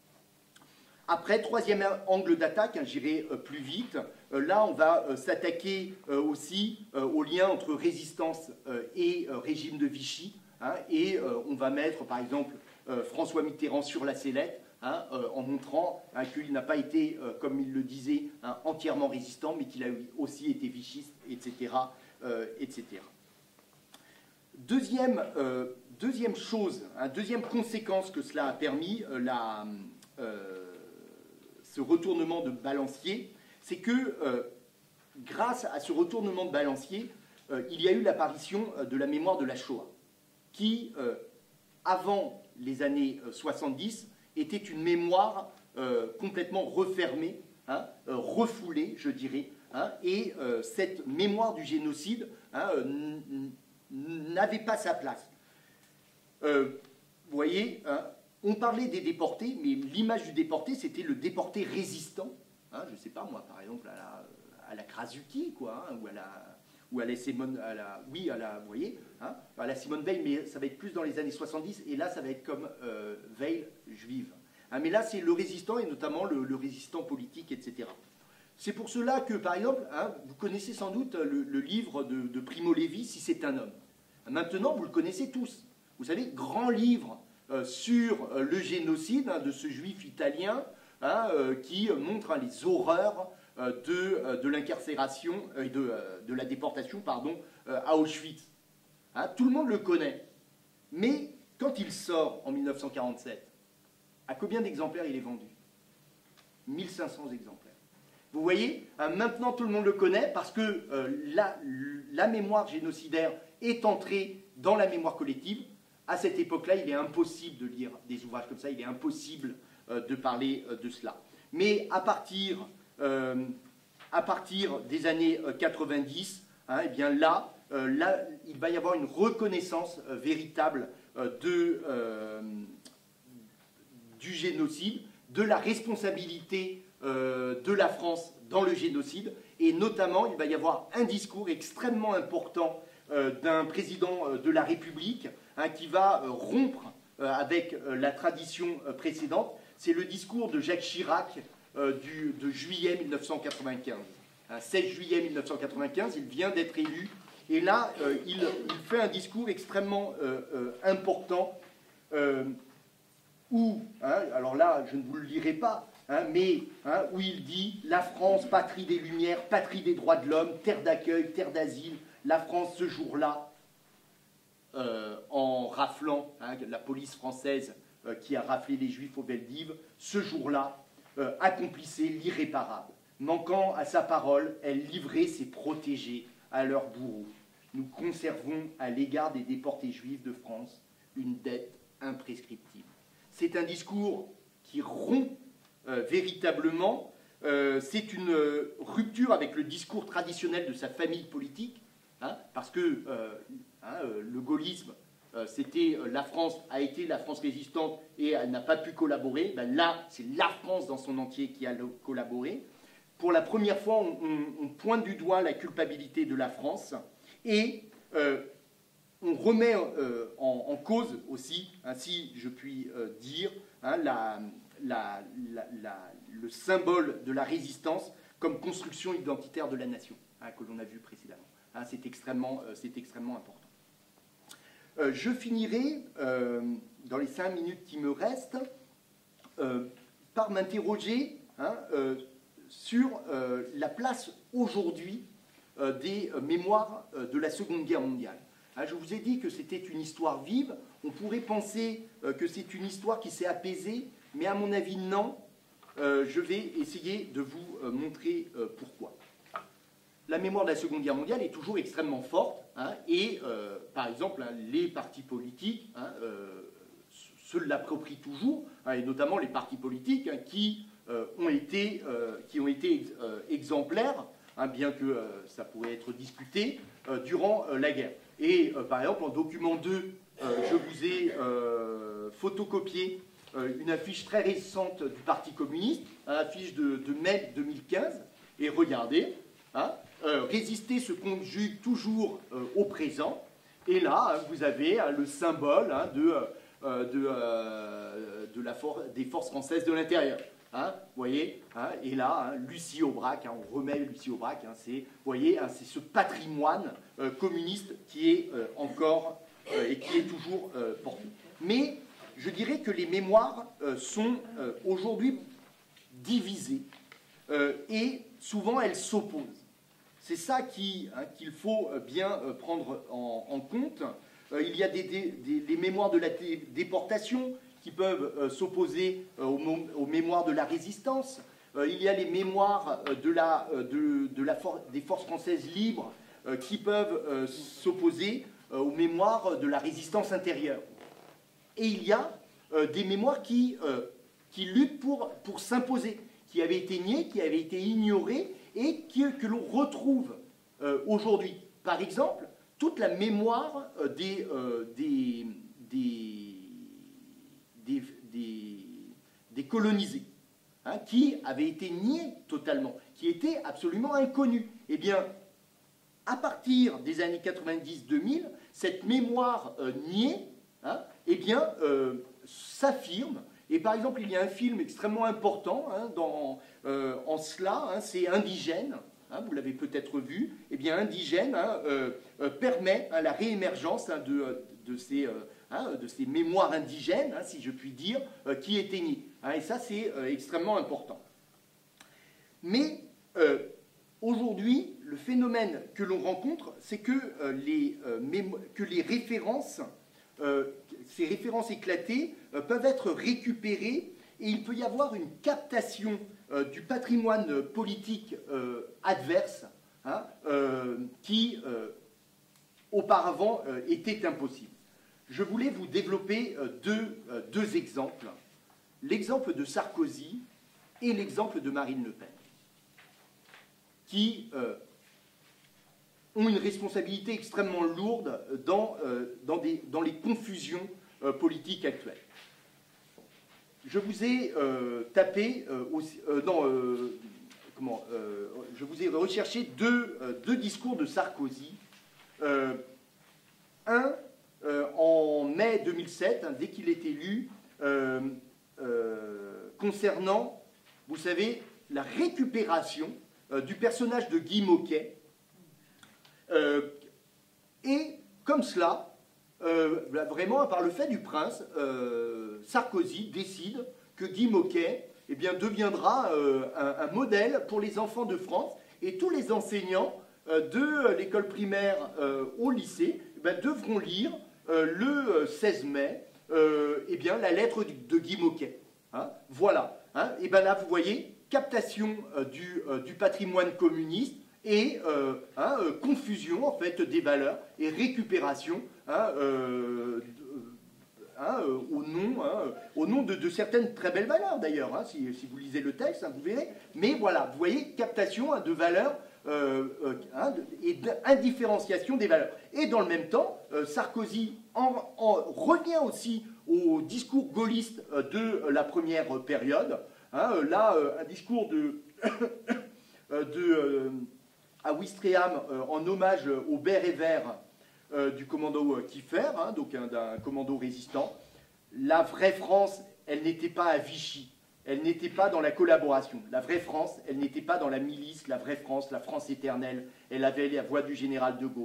Après, troisième angle d'attaque, hein, j'irai euh, plus vite. Euh, là, on va euh, s'attaquer euh, aussi euh, au lien entre résistance euh, et euh, régime de Vichy. Hein, et euh, on va mettre, par exemple, euh, François Mitterrand sur la sellette, hein, euh, en montrant hein, qu'il n'a pas été, euh, comme il le disait, hein, entièrement résistant, mais qu'il a aussi été vichiste, et cetera, euh, et cetera. Deuxième, euh, deuxième chose, hein, deuxième conséquence que cela a permis, euh, la, euh, ce retournement de balancier, c'est que euh, grâce à ce retournement de balancier, euh, il y a eu l'apparition de la mémoire de la Shoah, qui, euh, avant les années soixante-dix, était une mémoire euh, complètement refermée, hein, euh, refoulée, je dirais, hein, et euh, cette mémoire du génocide hein, euh, n'avait pas sa place. Euh, vous voyez, hein, on parlait des déportés, mais l'image du déporté, c'était le déporté résistant, hein, je ne sais pas moi, par exemple, à la, à la Krasuki, quoi, hein, ou à la... ou à la Simone, à la, oui, à la, vous voyez, hein, à la Simone Veil, mais ça va être plus dans les années soixante-dix, et là, ça va être comme euh, Veil juive. Hein, mais là, c'est le résistant, et notamment le, le résistant politique, et cetera. C'est pour cela que, par exemple, hein, vous connaissez sans doute le, le livre de, de Primo Levi, Si c'est un homme. Maintenant, vous le connaissez tous. Vous savez, grand livre euh, sur euh, le génocide hein, de ce juif italien hein, euh, qui montre hein, les horreurs de, de l'incarcération et de, de la déportation pardon, à Auschwitz. Hein, tout le monde le connaît. Mais quand il sort en mille neuf cent quarante-sept, à combien d'exemplaires il est vendu? mille cinq cents exemplaires. Vous voyez, hein, maintenant tout le monde le connaît parce que euh, la, la mémoire génocidaire est entrée dans la mémoire collective. À cette époque-là, il est impossible de lire des ouvrages comme ça, il est impossible euh, de parler euh, de cela. Mais à partir... Euh, à partir des années quatre-vingt-dix, hein, eh bien là, euh, là, il va y avoir une reconnaissance euh, véritable euh, de, euh, du génocide, de la responsabilité euh, de la France dans le génocide, et notamment, il va y avoir un discours extrêmement important euh, d'un président euh, de la République hein, qui va euh, rompre euh, avec euh, la tradition euh, précédente. C'est le discours de Jacques Chirac, Euh, du, de juillet mille neuf cent quatre-vingt-quinze. Hein, seize juillet mille neuf cent quatre-vingt-quinze, il vient d'être élu, et là, euh, il, il fait un discours extrêmement euh, euh, important, euh, où, hein, alors là, je ne vous le lirai pas, hein, mais hein, où il dit « La France, patrie des Lumières, patrie des droits de l'homme, terre d'accueil, terre d'asile, la France, ce jour-là, euh, en raflant, hein, la police française euh, qui a raflé les Juifs au Veldiv, ce jour-là, Euh, accomplissait l'irréparable. Manquant à sa parole, elle livrait ses protégés à leurs bourreaux. Nous conservons à l'égard des déportés juifs de France une dette imprescriptible. C'est un discours qui rompt euh, véritablement. Euh, c'est une euh, rupture avec le discours traditionnel de sa famille politique, hein, parce que euh, hein, euh, le gaullisme, Euh, c'était euh, la France a été la France résistante et elle n'a pas pu collaborer. Ben là, c'est la France dans son entier qui a collaboré. Pour la première fois, on, on, on pointe du doigt la culpabilité de la France et euh, on remet euh, en, en cause aussi, ainsi je puis euh, dire, hein, la, la, la, la, le symbole de la résistance comme construction identitaire de la nation, hein, que l'on a vu précédemment. Hein, c'est extrêmement, euh, c'est extrêmement important. euh, je finirai, euh, dans les cinq minutes qui me restent, euh, par m'interroger hein, euh, sur euh, la place aujourd'hui euh, des euh, mémoires euh, de la Seconde Guerre mondiale. Hein, je vous ai dit que c'était une histoire vive. On pourrait penser euh, que c'est une histoire qui s'est apaisée, mais à mon avis, non. Euh, je vais essayer de vous euh, montrer euh, pourquoi. La mémoire de la Seconde Guerre mondiale est toujours extrêmement forte, hein, et euh, par exemple, hein, les partis politiques hein, euh, se l'approprient toujours, hein, et notamment les partis politiques hein, qui, euh, ont été, euh, qui ont été ex euh, exemplaires, hein, bien que euh, ça pourrait être discuté, euh, durant euh, la guerre. Et euh, par exemple, en document deux, euh, je vous ai euh, photocopié euh, une affiche très récente du Parti communiste, une affiche de, de mai deux mille quinze, et regardez, hein, euh, résister se conjugue toujours euh, au présent, et là, hein, vous avez hein, le symbole hein, de, euh, de, euh, de la for des forces françaises de l'intérieur. Hein, vous voyez, hein, et là, hein, Lucie Aubrac, hein, on remet Lucie Aubrac, hein, c'est, vous voyez, hein, c'est ce patrimoine euh, communiste qui est euh, encore euh, et qui est toujours euh, porté. Mais je dirais que les mémoires euh, sont euh, aujourd'hui divisées euh, et souvent elles s'opposent. C'est ça qui, hein, qu'il faut bien euh, prendre en, en compte. Euh, il y a des, des, des, des mémoires de la déportation qui peuvent euh, s'opposer euh, aux, aux mémoires de la résistance. Euh, il y a les mémoires euh, de la, euh, de, de la for des forces françaises libres euh, qui peuvent euh, s'opposer euh, aux mémoires de la résistance intérieure. Et il y a euh, des mémoires qui, euh, qui luttent pour, pour s'imposer, qui avaient été niées, qui avaient été ignorées et qui, que l'on retrouve euh, aujourd'hui. Par exemple, toute la mémoire euh, des, euh, des, des, des, des, des colonisés, hein, qui avaient été niés totalement, qui étaient absolument inconnus. Eh bien, à partir des années quatre-vingt-dix deux mille, cette mémoire euh, niée, hein, eh bien, euh, s'affirme. Et par exemple, il y a un film extrêmement important hein, dans, euh, en cela, hein, c'est Indigène, hein, vous l'avez peut-être vu. Eh bien, Indigène hein, euh, euh, permet hein, la réémergence hein, de, de, ces, euh, hein, de ces mémoires indigènes, hein, si je puis dire, euh, qui étaient niées. Hein, et ça, c'est euh, extrêmement important. Mais euh, aujourd'hui, le phénomène que l'on rencontre, c'est que, euh, les, euh, que les références, euh, ces références éclatées, euh, peuvent être récupérées et il peut y avoir une captation euh, du patrimoine politique euh, adverse hein, euh, qui, euh, auparavant, euh, était impossible. Je voulais vous développer euh, deux, euh, deux exemples. L'exemple de Sarkozy et l'exemple de Marine Le Pen, qui euh, ont une responsabilité extrêmement lourde dans, euh, dans, des, dans les confusions euh, politiques actuelles. Je vous ai euh, tapé, euh, aussi, euh, non, euh, comment, euh, je vous ai recherché deux, euh, deux discours de Sarkozy. Euh, un, euh, en mai deux mille sept, hein, dès qu'il est élu, euh, euh, concernant, vous savez, la récupération euh, du personnage de Guy Môquet. Euh, et comme cela, euh, vraiment, par le fait du prince, euh, Sarkozy décide que Guy Môquet eh bien, deviendra euh, un, un modèle pour les enfants de France et tous les enseignants euh, de l'école primaire euh, au lycée eh bien, devront lire euh, le seize mai euh, eh bien, la lettre de Guy Môquet. Hein, voilà. Hein, et bien là, vous voyez, captation euh, du, euh, du patrimoine communiste et euh, hein, euh, confusion en fait des valeurs et récupération hein, euh, hein, euh, au nom, hein, au nom de, de certaines très belles valeurs d'ailleurs, hein, si, si vous lisez le texte, hein, vous verrez. Mais voilà, vous voyez, captation hein, de valeurs euh, euh, hein, de, et d'indifférenciation des valeurs. Et dans le même temps, euh, Sarkozy en, en revient aussi au discours gaulliste euh, de la première période. Hein, euh, là, euh, un discours de... de euh, à Ouistreham euh, en hommage au béret vert euh, du commando Kiefer, hein, donc un, d'un commando résistant. La vraie France, elle n'était pas à Vichy, elle n'était pas dans la collaboration. La vraie France, elle n'était pas dans la milice, la vraie France, la France éternelle, elle avait la voix du général de Gaulle.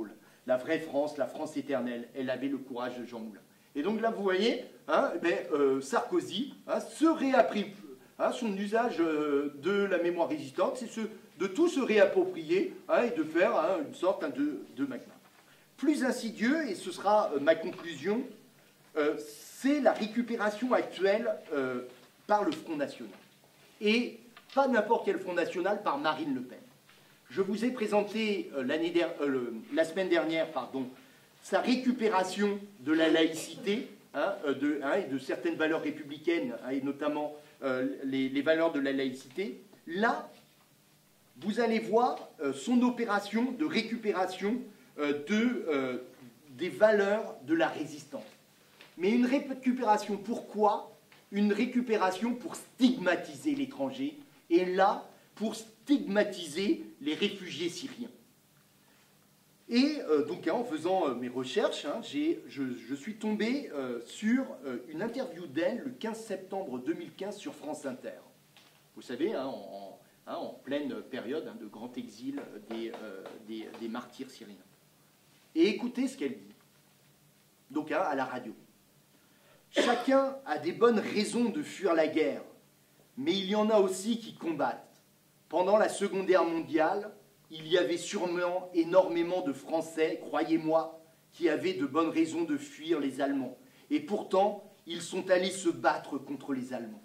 la vraie France, la France éternelle, elle avait le courage de Jean Moulin. Et donc là, vous voyez, hein, eh bien, euh, Sarkozy hein, se réapproprie hein, son usage euh, de la mémoire résistante, c'est ce, de tout se réapproprier hein, et de faire hein, une sorte hein, de, de magma. Plus insidieux, et ce sera euh, ma conclusion, euh, c'est la récupération actuelle euh, par le Front National. Et pas n'importe quel Front National, par Marine Le Pen. Je vous ai présenté euh, l'année der euh, le, la semaine dernière pardon, sa récupération de la laïcité hein, de, hein, et de certaines valeurs républicaines, hein, et notamment euh, les, les valeurs de la laïcité. Là, vous allez voir euh, son opération de récupération euh, de, euh, des valeurs de la résistance. Mais une récupération pourquoi? Une récupération pour stigmatiser l'étranger, et là, pour stigmatiser les réfugiés syriens. Et euh, donc, hein, en faisant euh, mes recherches, hein, je, je suis tombé euh, sur euh, une interview d'elle le quinze septembre deux mille quinze sur France Inter. Vous savez, hein, en, hein, en pleine période hein, de grand exil des, euh, des, des martyrs syriens. Et écoutez ce qu'elle dit, donc hein, à la radio. Chacun a des bonnes raisons de fuir la guerre, mais il y en a aussi qui combattent. Pendant la Seconde Guerre mondiale, il y avait sûrement énormément de Français, croyez-moi, qui avaient de bonnes raisons de fuir les Allemands. Et pourtant, ils sont allés se battre contre les Allemands.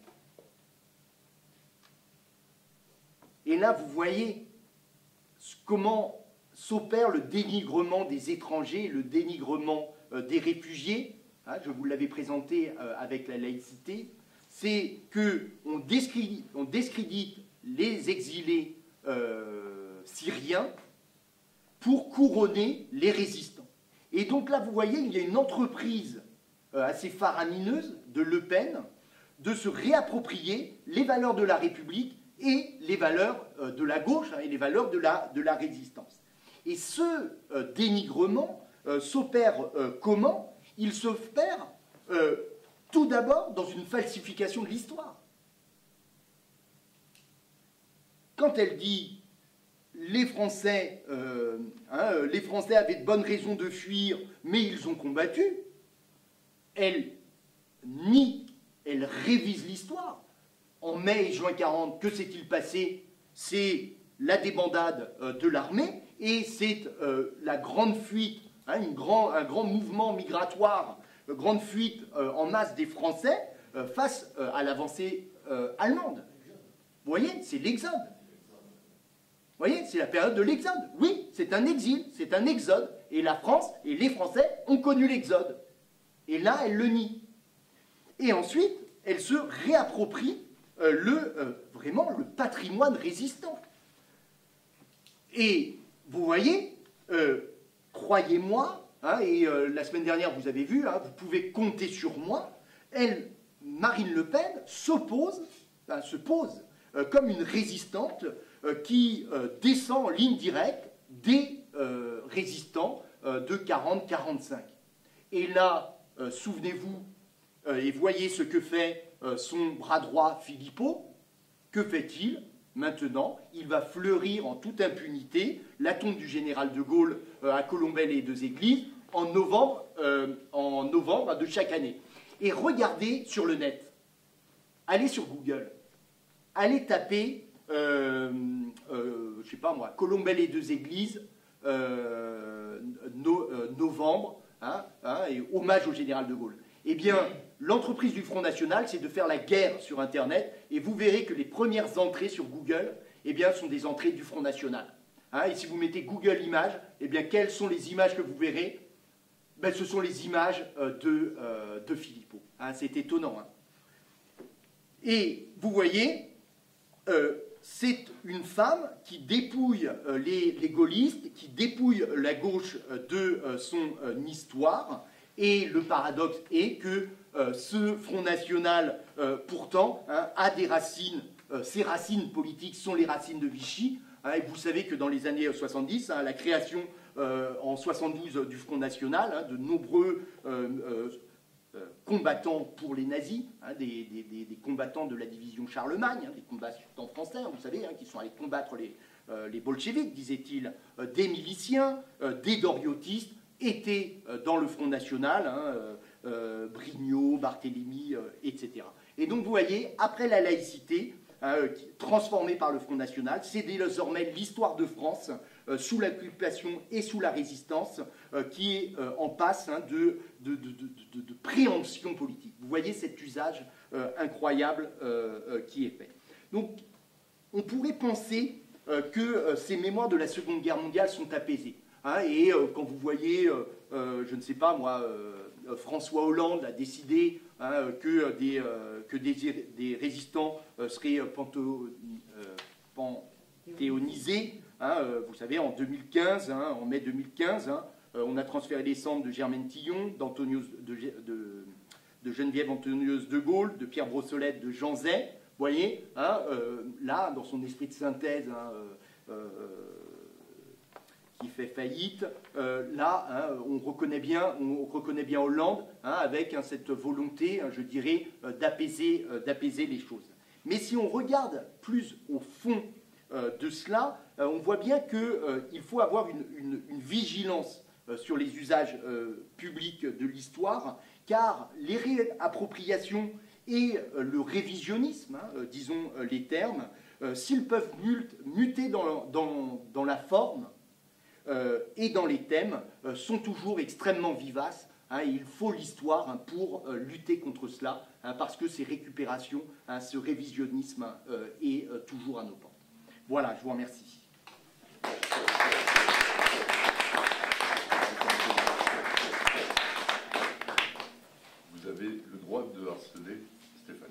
Et là, vous voyez comment s'opère le dénigrement des étrangers, le dénigrement euh, des réfugiés. Hein, je vous l'avais présenté euh, avec la laïcité. C'est qu'on discrédite, on discrédite les exilés euh, syriens pour couronner les résistants. Et donc là, vous voyez, il y a une entreprise euh, assez faramineuse de Le Pen de se réapproprier les valeurs de la République et les valeurs euh, de la gauche hein, et les valeurs de la, de la résistance. Et ce euh, dénigrement euh, s'opère euh, comment? Il s'opère euh, tout d'abord dans une falsification de l'histoire. Quand elle dit les Français, euh, hein, les Français avaient de bonnes raisons de fuir, mais ils ont combattu, elle nie, elle révise l'histoire. En mai et juin quarante, que s'est-il passé? C'est la débandade euh, de l'armée et c'est euh, la grande fuite, hein, une grand, un grand mouvement migratoire, une grande fuite euh, en masse des Français euh, face euh, à l'avancée euh, allemande. Vous voyez, c'est l'exode. Vous voyez, c'est la période de l'exode. Oui, c'est un exil, c'est un exode. Et la France et les Français ont connu l'exode. Et là, elle le nie. Et ensuite, elle se réapproprie euh, le, euh, vraiment le patrimoine résistant. Et vous voyez, euh, croyez-moi, hein, et euh, la semaine dernière, vous avez vu, hein, vous pouvez compter sur moi, elle, Marine Le Pen, s'oppose, hein, se pose euh, comme une résistante euh, qui euh, descend en ligne directe des euh, résistants euh, de quarante quarante-cinq. Et là, euh, souvenez-vous, euh, et voyez ce que fait euh, son bras droit Philippot. Que fait-il? Maintenant, il va fleurir en toute impunité la tombe du général de Gaulle euh, à Colombelles et deux Églises en novembre, euh, en novembre de chaque année. Et regardez sur le net. Allez sur Google. Allez taper, euh, euh, je ne sais pas moi, Colombelles et deux Églises, euh, no, euh, novembre, hein, hein, et hommage au général de Gaulle. Eh bien, l'entreprise du Front National, c'est de faire la guerre sur Internet, et vous verrez que les premières entrées sur Google, eh bien, sont des entrées du Front National. Hein, et si vous mettez Google Images, eh bien, quelles sont les images que vous verrez? Ben, ce sont les images euh, de, euh, de Philippot. Hein, c'est étonnant. Hein. Et vous voyez, euh, c'est une femme qui dépouille euh, les, les gaullistes, qui dépouille la gauche euh, de euh, son euh, histoire. Et le paradoxe est que euh, ce Front National, euh, pourtant, hein, a des racines, euh, ses racines politiques sont les racines de Vichy. Hein, et vous savez que dans les années soixante-dix, hein, la création euh, en soixante-douze du Front National, hein, de nombreux euh, euh, euh, combattants pour les nazis, hein, des, des, des, des combattants de la division Charlemagne, hein, des combattants français, hein, vous savez, hein, qui sont allés combattre les, euh, les bolcheviks, disait-il, euh, des miliciens, euh, des doriotistes étaient euh, dans le Front National, hein, euh, euh, Brignot, Barthélemy, euh, et cetera. Et donc vous voyez, après la laïcité, hein, euh, transformée par le Front National, c'est désormais l'histoire de France, euh, sous l'occupation et sous la résistance, euh, qui est euh, en passe hein, de, de, de, de, de, de préemption politique. Vous voyez cet usage euh, incroyable euh, euh, qui est fait. Donc on pourrait penser euh, que euh, ces mémoires de la Seconde Guerre mondiale sont apaisées. Hein, et euh, quand vous voyez, euh, euh, je ne sais pas moi, euh, François Hollande a décidé hein, que, des, euh, que des, des résistants euh, seraient panto, euh, panthéonisés, hein, euh, vous savez, en deux mille quinze, hein, en mai deux mille quinze, hein, euh, on a transféré les cendres de Germaine Tillon, d'Antonius, de, de, de Geneviève Antonius de Gaulle, de Pierre Brossolette, de Jean Zay. Vous voyez, hein, euh, là, dans son esprit de synthèse, hein, euh, euh, qui fait faillite, euh, là, hein, on, reconnaît bien, on reconnaît bien Hollande, hein, avec hein, cette volonté, hein, je dirais, euh, d'apaiser euh, d'apaiser les choses. Mais si on regarde plus au fond euh, de cela, euh, on voit bien qu'il euh, faut avoir une, une, une vigilance euh, sur les usages euh, publics de l'histoire, car les réappropriations et euh, le révisionnisme, hein, euh, disons euh, les termes, euh, s'ils peuvent muter dans, dans, dans la forme euh, et dans les thèmes, euh, sont toujours extrêmement vivaces. Hein, et il faut l'histoire hein, pour euh, lutter contre cela, hein, parce que ces récupérations, hein, ce révisionnisme euh, est euh, toujours à nos portes. Voilà, je vous remercie. Vous avez le droit de harceler Stéphane.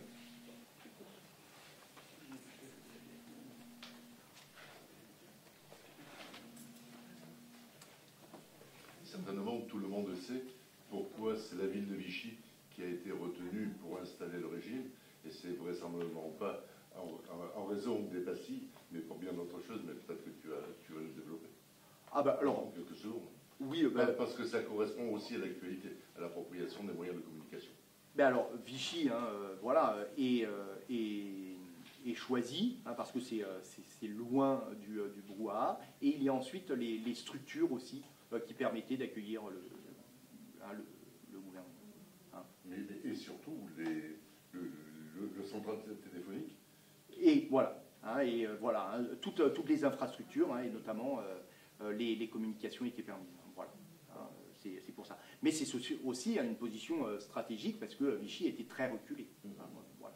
Certainement, tout le monde sait pourquoi c'est la ville de Vichy qui a été retenue pour installer le régime, et c'est vraisemblablement pas en, en, en raison des pastilles, mais pour bien d'autres choses, mais peut-être que tu, as, tu vas le développer. Ah ben alors... En quelques secondes. Oui, ben, parce que ça correspond aussi à l'actualité, à l'appropriation des moyens de communication. Ben alors, Vichy, hein, euh, voilà, est, euh, est, est choisi, hein, parce que c'est euh, loin du, euh, du brouhaha, et il y a ensuite les, les structures aussi euh, qui permettaient d'accueillir le, hein, le, le gouvernement. Hein. Mais, et surtout les, le, le, le central téléphonique. Et voilà, hein, et euh, voilà, hein, toutes, toutes les infrastructures, hein, et notamment euh, les, les communications étaient permises. Voilà. C'est pour ça. Mais c'est aussi à une position euh, stratégique parce que Vichy était très reculé. Mmh. Voilà.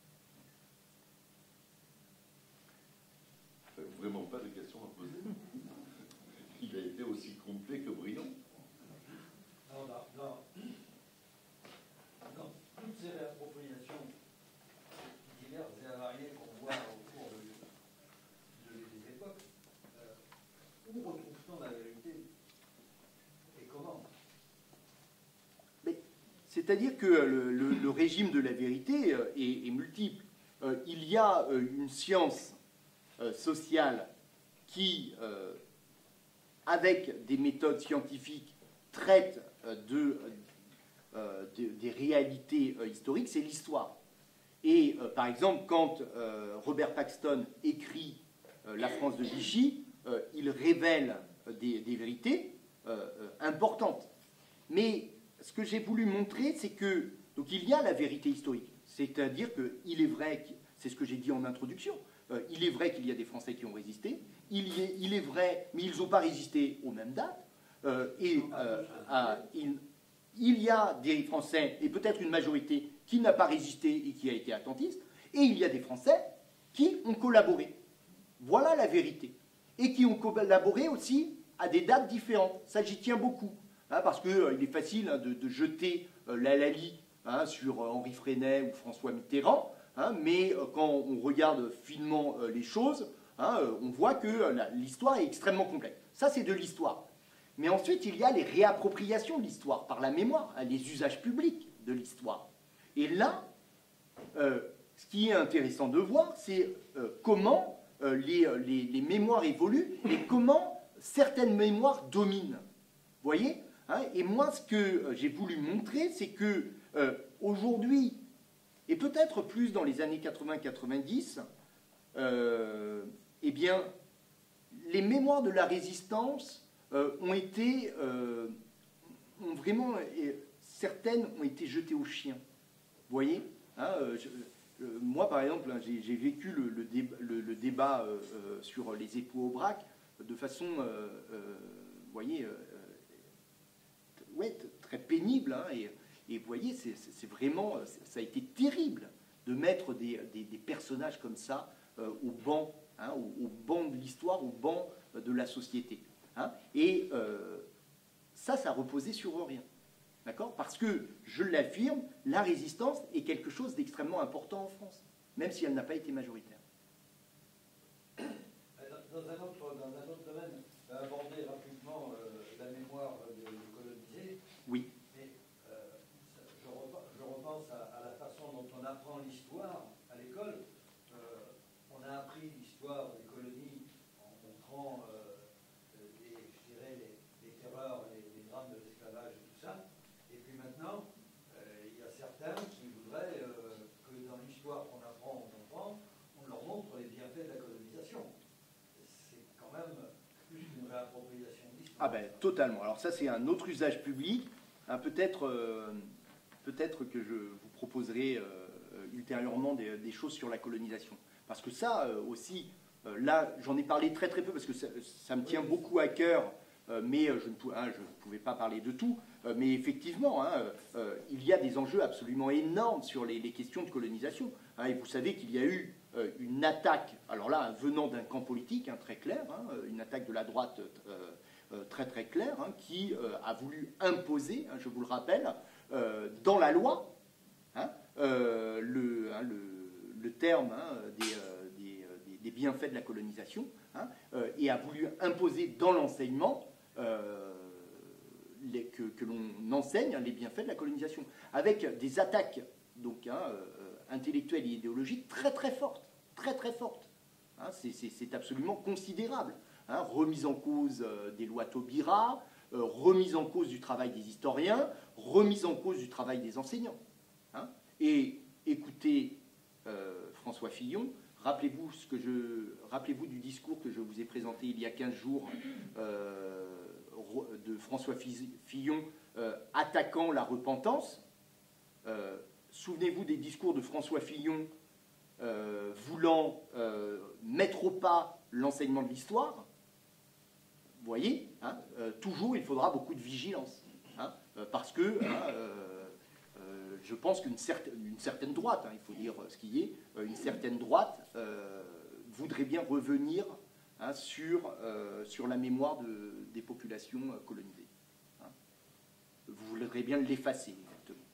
Vraiment pas de questions à poser. Il a été aussi complet que brillant. Alors, dans, dans, dans toutes ces réappropriations diverses et variées qu'on voit au cours de, de, des époques, euh, où retrouve-t-on la vérité? C'est-à-dire que le, le, le régime de la vérité est, est multiple. Euh, il y a euh, une science euh, sociale qui, euh, avec des méthodes scientifiques, traite euh, de, euh, de, des réalités euh, historiques, c'est l'histoire. Et euh, par exemple, quand euh, Robert Paxton écrit euh, La France de Vichy, euh, il révèle des, des vérités euh, euh, importantes. Mais ce que j'ai voulu montrer, c'est que donc il y a la vérité historique, c'est-à-dire qu'il est vrai, c'est ce que j'ai dit en introduction, euh, il est vrai qu'il y a des Français qui ont résisté, il, y est, il est vrai, mais ils n'ont pas résisté aux mêmes dates, euh, et euh, à, il, il y a des Français, et peut-être une majorité, qui n'a pas résisté et qui a été attentiste, et il y a des Français qui ont collaboré. Voilà la vérité. Et qui ont collaboré aussi à des dates différentes. Ça, j'y tiens beaucoup. Hein, parce qu'il euh, est facile hein, de, de jeter euh, la Lali hein, sur euh, Henri Freinet ou François Mitterrand, hein, mais euh, quand on regarde finement euh, les choses, hein, euh, on voit que euh, l'histoire est extrêmement complexe. Ça, c'est de l'histoire. Mais ensuite, il y a les réappropriations de l'histoire par la mémoire, hein, les usages publics de l'histoire. Et là, euh, ce qui est intéressant de voir, c'est euh, comment euh, les, les, les mémoires évoluent et comment certaines mémoires dominent. Vous voyez ? Hein, et moi, ce que euh, j'ai voulu montrer, c'est que euh, aujourd'hui, et peut-être plus dans les années quatre-vingt quatre-vingt-dix, euh, eh bien, les mémoires de la résistance euh, ont été, euh, ont vraiment, et certaines ont été jetées aux chiens. Vous voyez, hein, euh, je, euh, moi, par exemple, hein, j'ai vécu le, le, déba, le, le débat euh, euh, sur les époux Aubrac de façon, euh, euh, vous voyez, euh, ouais, très pénible. Hein, et, et vous voyez, c'est vraiment, ça a été terrible de mettre des, des, des personnages comme ça euh, au banc, hein, au, au banc de l'histoire, au banc de la société. Hein, et euh, ça, ça reposait sur rien. D'accord? Parce que, je l'affirme, la résistance est quelque chose d'extrêmement important en France, même si elle n'a pas été majoritaire. Dans un autre, dans un autre domaine, aborder rapidement euh, la mémoire des colonisés. Oui. Mais euh, je, repense, je repense à, à la façon dont on apprend l'histoire à l'école. Euh, on a appris l'histoire des colonies en montrant euh, les, je dirais, les, les terreurs, les, les drames de l'esclavage et tout ça. Et puis maintenant, euh, il y a certains qui voudraient euh, que dans l'histoire qu'on apprend aux enfants, on leur montre les bienfaits de la colonisation. C'est quand même plus une réappropriation de l'histoire. Ah ben, totalement. Alors ça, c'est un autre usage public. Hein, peut-être euh, peut-être que je vous proposerai euh, ultérieurement des, des choses sur la colonisation. Parce que ça euh, aussi, euh, là, j'en ai parlé très très peu parce que ça, ça me tient oui, beaucoup à cœur. Euh, mais je ne pouvais, hein, je pouvais pas parler de tout. Euh, mais effectivement, hein, euh, il y a des enjeux absolument énormes sur les, les questions de colonisation. Hein, et vous savez qu'il y a eu euh, une attaque, alors là, venant d'un camp politique, hein, très clair, hein, une attaque de la droite euh, euh, très très claire, hein, qui euh, a voulu imposer, hein, je vous le rappelle, euh, dans la loi, hein, euh, le, hein, le, le terme hein, des, euh, des, des, des bienfaits de la colonisation, hein, euh, et a voulu imposer dans l'enseignement Euh, les, que, que l'on enseigne hein, les bienfaits de la colonisation, avec des attaques donc, hein, euh, intellectuelles et idéologiques très très fortes, très très fortes. Hein, c'est absolument considérable. Hein, remise en cause euh, des lois Taubira, euh, remise en cause du travail des historiens, remise en cause du travail des enseignants. Hein, et écoutez euh, François Fillon. Rappelez-vous ce que je, rappelez-vous du discours que je vous ai présenté il y a quinze jours euh, de François Fillon euh, attaquant la repentance. Euh, Souvenez-vous des discours de François Fillon euh, voulant euh, mettre au pas l'enseignement de l'histoire. Vous voyez, hein, euh, toujours il faudra beaucoup de vigilance, hein, euh, parce que hein, euh, je pense qu'une certaine, une certaine droite, hein, il faut dire ce qui est, une certaine droite euh, voudrait bien revenir hein, sur, euh, sur la mémoire de, des populations colonisées. Hein. Vous voudrez bien l'effacer, exactement.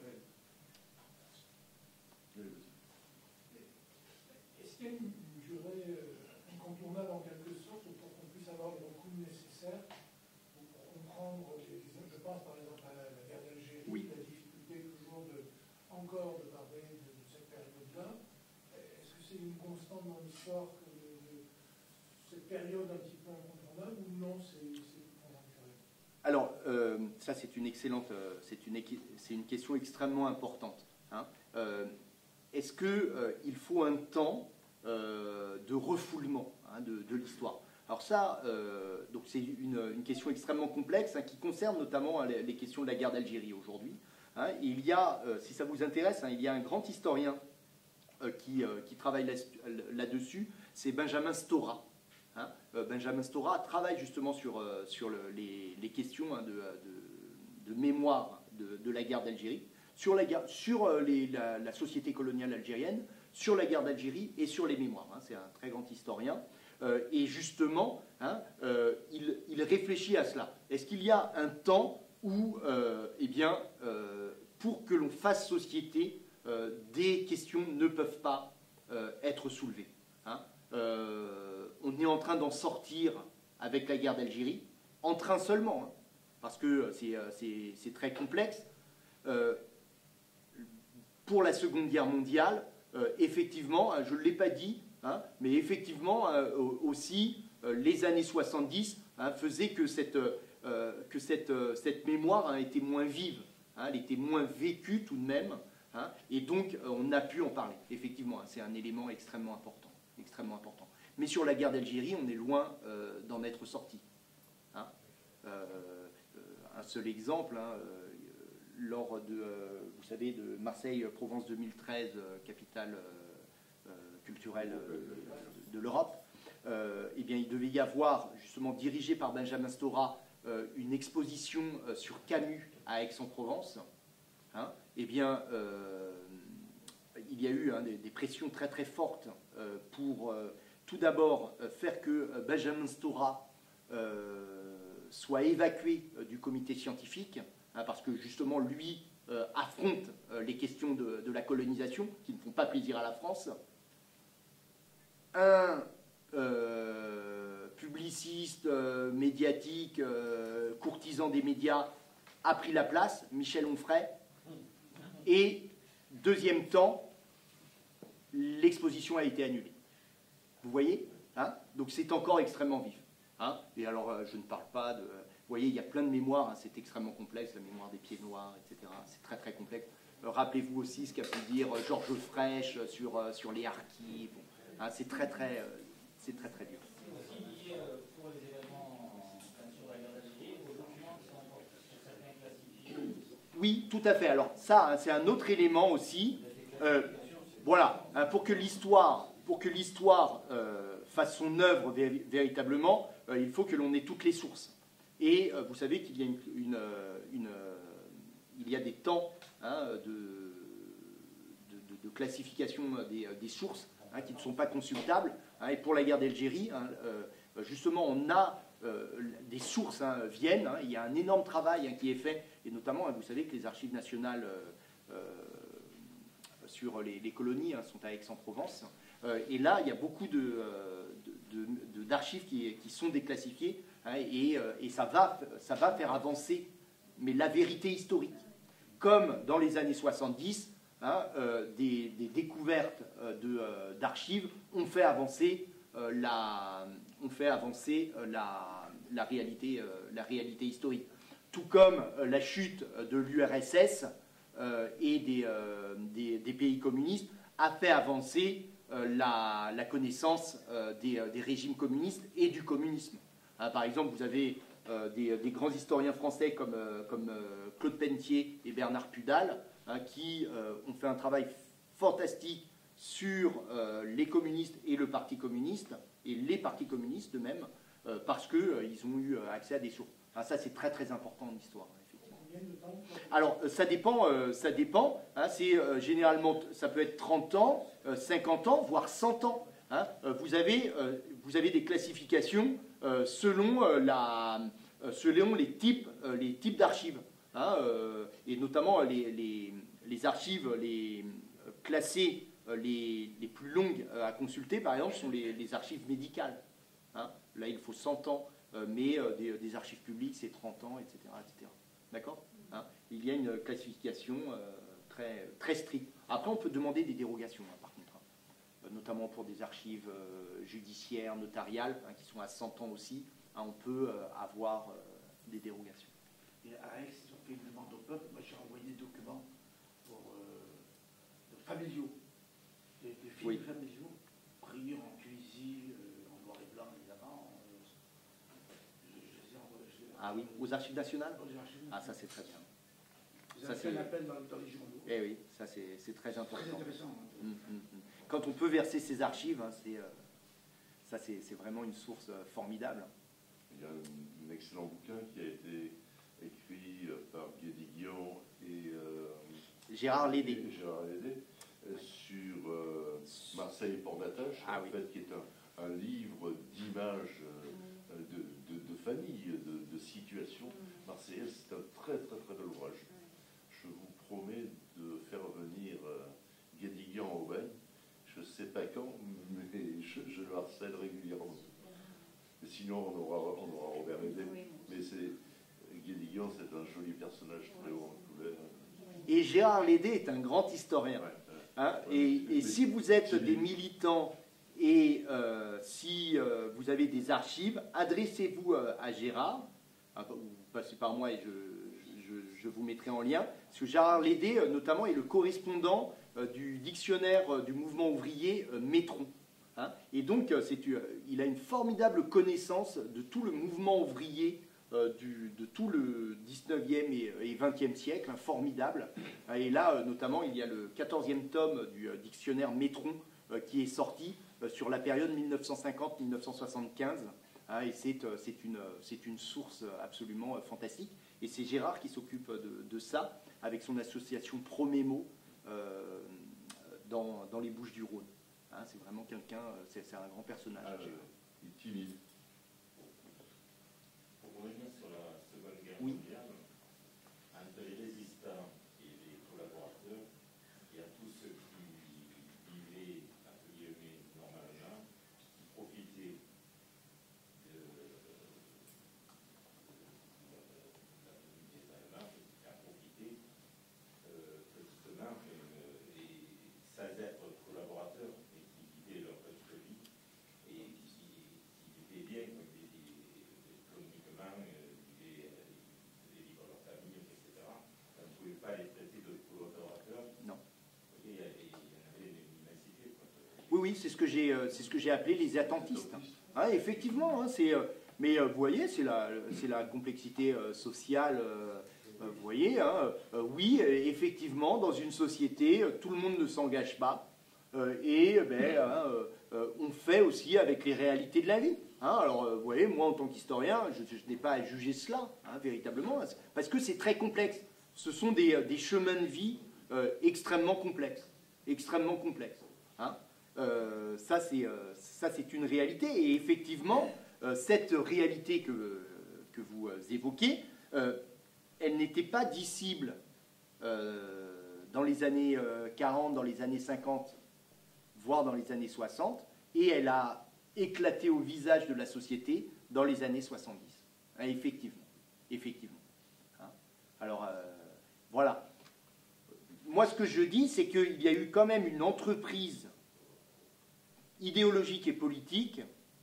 Est-ce qu'il y a une, une durée incontournable en quelque sorte pour qu'on puisse avoir le recul nécessaire pour comprendre, les, je pense par exemple à la, la guerre d'Algérie, oui. La difficulté toujours de, encore de parler de, de cette période-là. Est-ce que c'est une constante dans l'histoire que de, de, cette période un petit peu incontournable ou non, c'est conjoncturel? Alors, euh, ça c'est une excellente, euh, c'est une, une question extrêmement importante. Hein. Euh, Est-ce qu'il euh, faut un temps euh, de refoulement hein, de, de l'histoire? Alors ça, euh, donc c'est une, une question extrêmement complexe hein, qui concerne notamment hein, les, les questions de la guerre d'Algérie aujourd'hui. Hein. Il y a, euh, si ça vous intéresse, hein, il y a un grand historien euh, qui, euh, qui travaille là-dessus, c'est Benjamin Stora. Hein. Euh, Benjamin Stora travaille justement sur, euh, sur le, les, les questions hein, de, de, de mémoire de, de la guerre d'Algérie, sur, la, sur les, la, la société coloniale algérienne, sur la guerre d'Algérie et sur les mémoires. Hein. C'est un très grand historien. Euh, et justement, hein, euh, il, il réfléchit à cela. Est-ce qu'il y a un temps où, euh, eh bien, euh, pour que l'on fasse société, euh, des questions ne peuvent pas euh, être soulevées, hein. euh, On est en train d'en sortir avec la guerre d'Algérie, en train seulement, hein, parce que c'est très complexe. Euh, pour la Seconde Guerre mondiale, euh, effectivement, je ne l'ai pas dit, hein, mais effectivement, euh, aussi, euh, les années soixante-dix hein, faisaient que cette, euh, que cette, euh, cette mémoire hein, était moins vive, hein, elle était moins vécue tout de même, hein, et donc euh, on a pu en parler, effectivement, hein, c'est un élément extrêmement important, extrêmement important. Mais sur la guerre d'Algérie, on est loin euh, d'en être sorti. Hein. Euh, un seul exemple, hein, euh, lors de, euh, vous savez, de Marseille-Provence deux mille treize, euh, capitale euh, euh, culturelle euh, de, de l'Europe, euh, eh bien, il devait y avoir, justement, dirigé par Benjamin Stora, euh, une exposition euh, sur Camus à Aix-en-Provence. Hein. Eh bien, euh, il y a eu hein, des, des pressions très très fortes euh, pour euh, tout d'abord euh, faire que euh, Benjamin Stora euh, soit évacué euh, du comité scientifique, hein, parce que justement lui euh, affronte euh, les questions de, de la colonisation qui ne font pas plaisir à la France. Un euh, publiciste, euh, médiatique, euh, courtisan des médias a pris la place, Michel Onfray, et deuxième temps, l'exposition a été annulée. Vous voyez, hein? Donc c'est encore extrêmement vif. Hein? Et alors, euh, je ne parle pas de... Vous voyez, il y a plein de mémoires, hein, c'est extrêmement complexe, la mémoire des pieds noirs, et cetera. C'est très très complexe. Euh, Rappelez-vous aussi ce qu'a pu dire euh, Georges Frêche sur, euh, sur les harkis. Bon, hein, c'est très très, euh, c'est très très dur. Aussi lié euh, pour les événements sur la guerre d'Algérie, aux documents qui sont encore certains classifiés. Oui, tout à fait. Alors ça, hein, c'est un autre élément aussi. Euh, voilà, hein, pour que l'histoire, pour que l'histoire euh, fasse son œuvre vé véritablement, euh, il faut que l'on ait toutes les sources. Et euh, vous savez qu'il y a une, une, une euh, il y a des temps hein, de, de, de, de classification des, des sources hein, qui ne sont pas consultables. Hein, et pour la guerre d'Algérie, hein, euh, justement, on a euh, des sources hein, viennent. Hein, il y a un énorme travail hein, qui est fait, et notamment, hein, vous savez que les archives nationales euh, euh, sur les, les colonies hein, sont à Aix-en-Provence. Euh, et là, il y a beaucoup de, euh, de, de, d'archives qui, qui sont déclassifiées. Hein, et, euh, et ça, va, ça va faire avancer mais la vérité historique. Comme dans les années soixante-dix, hein, euh, des, des découvertes euh, de, euh, d'archives ont fait avancer, euh, la, ont fait avancer euh, la, la, réalité, euh, la réalité historique. Tout comme euh, la chute de l'U R S S euh, et des, euh, des, des pays communistes a fait avancer euh, la, la connaissance euh, des, des régimes communistes et du communisme. Hein, par exemple, vous avez euh, des, des grands historiens français comme, euh, comme euh, Claude Pentier et Bernard Pudal, hein, qui euh, ont fait un travail fantastique sur euh, les communistes et le Parti communiste, et les partis communistes eux-mêmes, euh, parce qu'ils euh, ont eu accès à des sources. Enfin, ça, c'est très très important en histoire, effectivement. Alors, ça dépend, euh, ça dépend. Hein, c'est euh, généralement, ça peut être trente ans, euh, cinquante ans, voire cent ans. Hein. Euh, vous avez, euh, vous avez des classifications euh, selon euh, la, euh, selon les types, euh, les types d'archives. Hein, euh, et notamment les, les, les archives les euh, classées euh, les, les plus longues euh, à consulter, par exemple, sont les, les archives médicales. Hein. Là, il faut cent ans, euh, mais euh, des, des archives publiques, c'est trente ans, et cetera, et cetera. D'accord, hein. Il y a une classification euh, très, très stricte. Après, on peut demander des dérogations, hein, par contre, hein. Notamment pour des archives euh, judiciaires, notariales, hein, qui sont à cent ans aussi, hein, on peut euh, avoir euh, des dérogations. Et à Aix, ils ont fait une demande au peuple. Moi, j'ai envoyé des documents pour, euh, de familiaux, des, des films oui. familiaux, pris en cuisine, euh, en noir et blanc, évidemment. Euh, je, je les ai envoyés, je les ai ah oui, aux archives nationales. Aux archives Ah, ça c'est très bien. Vous avez fait un appel dans, dans les journaux. Eh oui, ça c'est très important. Très intéressant. Hein. Hum, hum, hum. Quand on peut verser ces archives, hein, c'est, euh, ça c'est vraiment une source euh, formidable. Il y a un, un excellent bouquin qui a été écrit euh, par Guédiguian et euh, Gérard Lédé, et Gérard Lédé euh, sur euh, Marseille et Port d'Attache, ah, en oui. fait, qui est un, un livre d'images euh, de, de, de famille, de, de situations marseillaises. C'est un très très très bel ouvrage. Je vous promets de faire venir euh, Guédiguian au bain. Je ne sais pas quand, mais je, je le harcèle régulièrement. Mais sinon, on aura, on aura Robert Lédé. Mais c'est Guédiguian, c'est un joli personnage très haut en couleur. Et Gérard Lédé est un grand historien. Ouais, ouais. Hein, ouais, et, et si vous êtes des militants et euh, si euh, vous avez des archives, adressez-vous euh, à Gérard. Hein, vous passez par moi et je, je, je vous mettrai en lien. Parce que Gérard Lédé, euh, notamment, est le correspondant euh, du dictionnaire euh, du mouvement ouvrier euh, Métron. Hein. Et donc, c'est, il a une formidable connaissance de tout le mouvement ouvrier euh, du, de tout le dix-neuvième et, et vingtième siècle, hein, formidable. Et là, notamment, il y a le quatorzième tome du dictionnaire Métron euh, qui est sorti euh, sur la période mille neuf cent cinquante à mille neuf cent soixante-quinze. Hein, et c'est, c'est, une, c'est une source absolument fantastique. Et c'est Gérard qui s'occupe de, de ça, avec son association Promémo euh, dans, dans les Bouches-du-Rhône. Hein, c'est vraiment quelqu'un, c'est, c'est un grand personnage. Ah, il est timide. Pour revenir sur la Seconde Guerre Oui. mondiale, entre les résistants et les collaborateurs, il y a tous ceux qui vivaient, entre guillemets, normalement, qui profitaient de, de, de la venue des Allemands, qui en profitaient euh, petitement, euh, et sans être collaborateurs, mais qui vivaient leur petite vie et qui, qui vivaient bien, économiquement, euh, vivaient, euh, vivaient vivre leur famille, et cetera. On ne pouvait pas les traiter de collaborateurs. Non. Et il y en avait une immensité. Oui, oui, c'est ce que j'ai, c'est ce que j'ai appelé les attentistes. Ah, effectivement, hein, c'est, mais vous voyez, c'est la, c'est la complexité sociale. Vous voyez, hein, oui, effectivement, dans une société, tout le monde ne s'engage pas. Et ben, hein, on fait aussi avec les réalités de la vie. Hein. Alors, vous voyez, moi, en tant qu'historien, je, je n'ai pas à juger cela, hein, véritablement, parce que c'est très complexe. Ce sont des, des chemins de vie euh, extrêmement complexes. Extrêmement complexes. Hein. Euh, ça, c'est, euh, ça, c'est une réalité. Et effectivement, euh, cette réalité que, que vous euh, évoquez, euh, elle n'était pas dissible euh, dans les années euh, quarante, dans les années cinquante, voire dans les années soixante, et elle a éclaté au visage de la société dans les années soixante-dix. Hein, effectivement. Effectivement. Hein. Alors, euh, voilà. Moi, ce que je dis, c'est qu'il y a eu quand même une entreprise idéologique et politique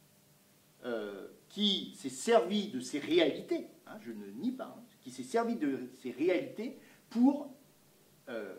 euh, qui s'est servi de ces réalités, hein, je ne nie pas, hein, qui s'est servi de ces réalités pour euh,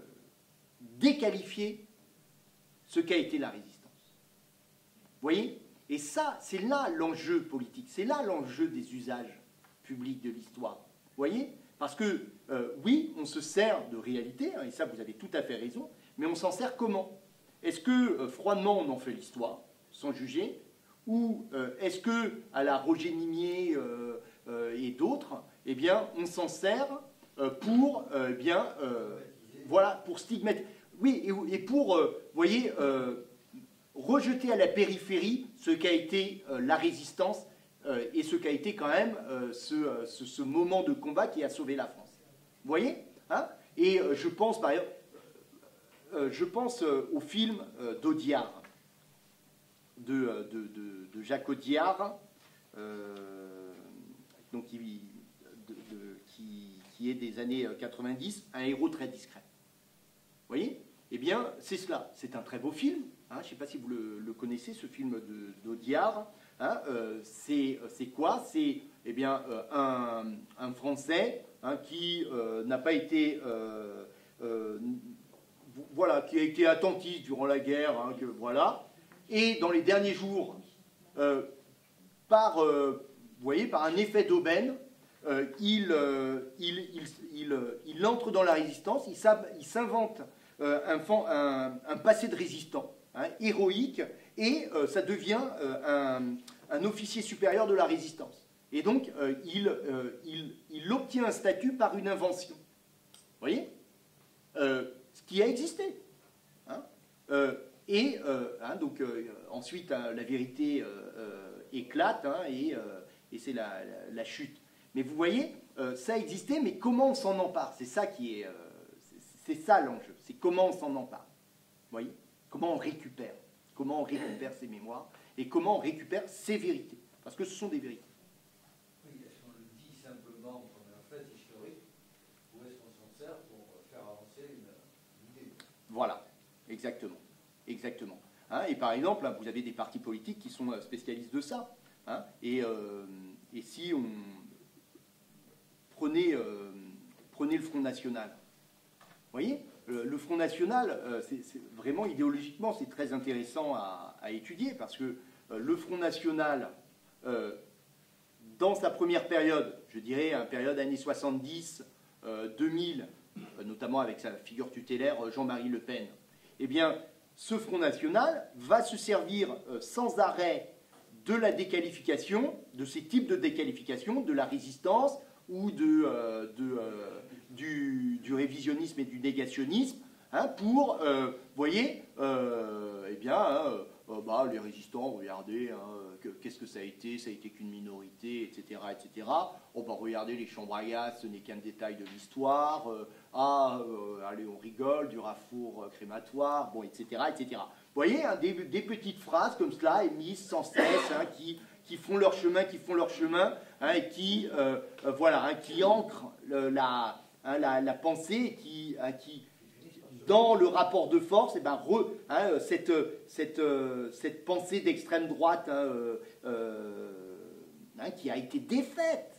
déqualifier ce qu'a été la résistance. Vous voyez? Et ça, c'est là l'enjeu politique, c'est là l'enjeu des usages publics de l'histoire. Vous voyez? Parce que, euh, oui, on se sert de réalité, hein, et ça, vous avez tout à fait raison, mais on s'en sert comment? Est-ce que, euh, froidement, on en fait l'histoire, sans juger, ou euh, est-ce que, à la Roger Nimier euh, euh, et d'autres, eh bien, on s'en sert euh, pour, euh, eh bien, euh, voilà, pour stigmatiser, oui, et, et pour, euh, vous voyez, euh, rejeter à la périphérie ce qu'a été euh, la résistance euh, et ce qu'a été quand même euh, ce, ce, ce moment de combat qui a sauvé la France. Vous voyez, hein? Et euh, je pense, par exemple, Euh, je pense euh, au film euh, d'Audiard, de, de, de, de Jacques Audiard, euh, donc qui, de, de, qui, qui est des années quatre-vingt-dix, un héros très discret. Vous voyez? Eh bien, c'est cela. C'est un très beau film. Hein, je ne sais pas si vous le, le connaissez, ce film d'Audiard. Hein, euh, c'est, c'est quoi? C'est eh bien, euh, un, un Français hein, qui euh, n'a pas été... Euh, euh, voilà, qui a été attentif durant la guerre, hein, que, voilà, et dans les derniers jours, euh, par, euh, vous voyez, par un effet d'aubaine, euh, il, euh, il, il, il, il entre dans la résistance, il s'invente euh, un, un, un passé de résistant, hein, héroïque, et euh, ça devient euh, un, un officier supérieur de la résistance. Et donc, euh, il, euh, il, il obtient un statut par une invention. Vous voyez euh, ce qui a existé. Hein, euh, et euh, hein, donc euh, ensuite hein, la vérité euh, euh, éclate hein, et, euh, et c'est la, la, la chute. Mais vous voyez, euh, ça existait, mais comment on s'en empare? C'est ça qui est, euh, c'est ça l'enjeu. C'est comment on s'en empare. Vous voyez? Comment on récupère? Comment on récupère ces mémoires et comment on récupère ces vérités? Parce que ce sont des vérités. Oui, est-ce qu'on le dit simplement comme un fait historique ou est-ce qu'on s'en sert pour faire avancer une, une idée? Voilà, exactement. Exactement. Hein, et par exemple, hein, vous avez des partis politiques qui sont spécialistes de ça. Hein, et, euh, et si on prenait, euh, prenait le Front National, vous voyez, le, le Front National, euh, c'est, c'est vraiment idéologiquement, c'est très intéressant à, à étudier, parce que euh, le Front National, euh, dans sa première période, je dirais, une période années soixante-dix, euh, deux mille, euh, notamment avec sa figure tutélaire Jean-Marie Le Pen, eh bien, ce Front National va se servir euh, sans arrêt de la déqualification, de ces types de déqualification, de la résistance ou de, euh, de, euh, du, du révisionnisme et du négationnisme, hein, pour, euh, vous voyez, euh, eh bien, hein, euh, bah, les résistants, regardez, hein, que, qu'est-ce que ça a été, ça a été qu'une minorité, et cetera, et cetera. Oh, bah, regardez, les chambres à gaz, ce n'est qu'un détail de l'histoire. Euh, ah, euh, allez, on rigole, du rafour crématoire, bon, et cetera, et cetera. Vous voyez, hein, des, des petites phrases comme cela, émises sans cesse, hein, qui, qui font leur chemin, qui font leur chemin, hein, et qui, euh, euh, voilà, hein, qui ancrent le, la, hein, la, la pensée, qui, hein, qui, dans le rapport de force, eh ben, re, hein, cette, cette, cette pensée d'extrême droite, hein, euh, euh, hein, qui a été défaite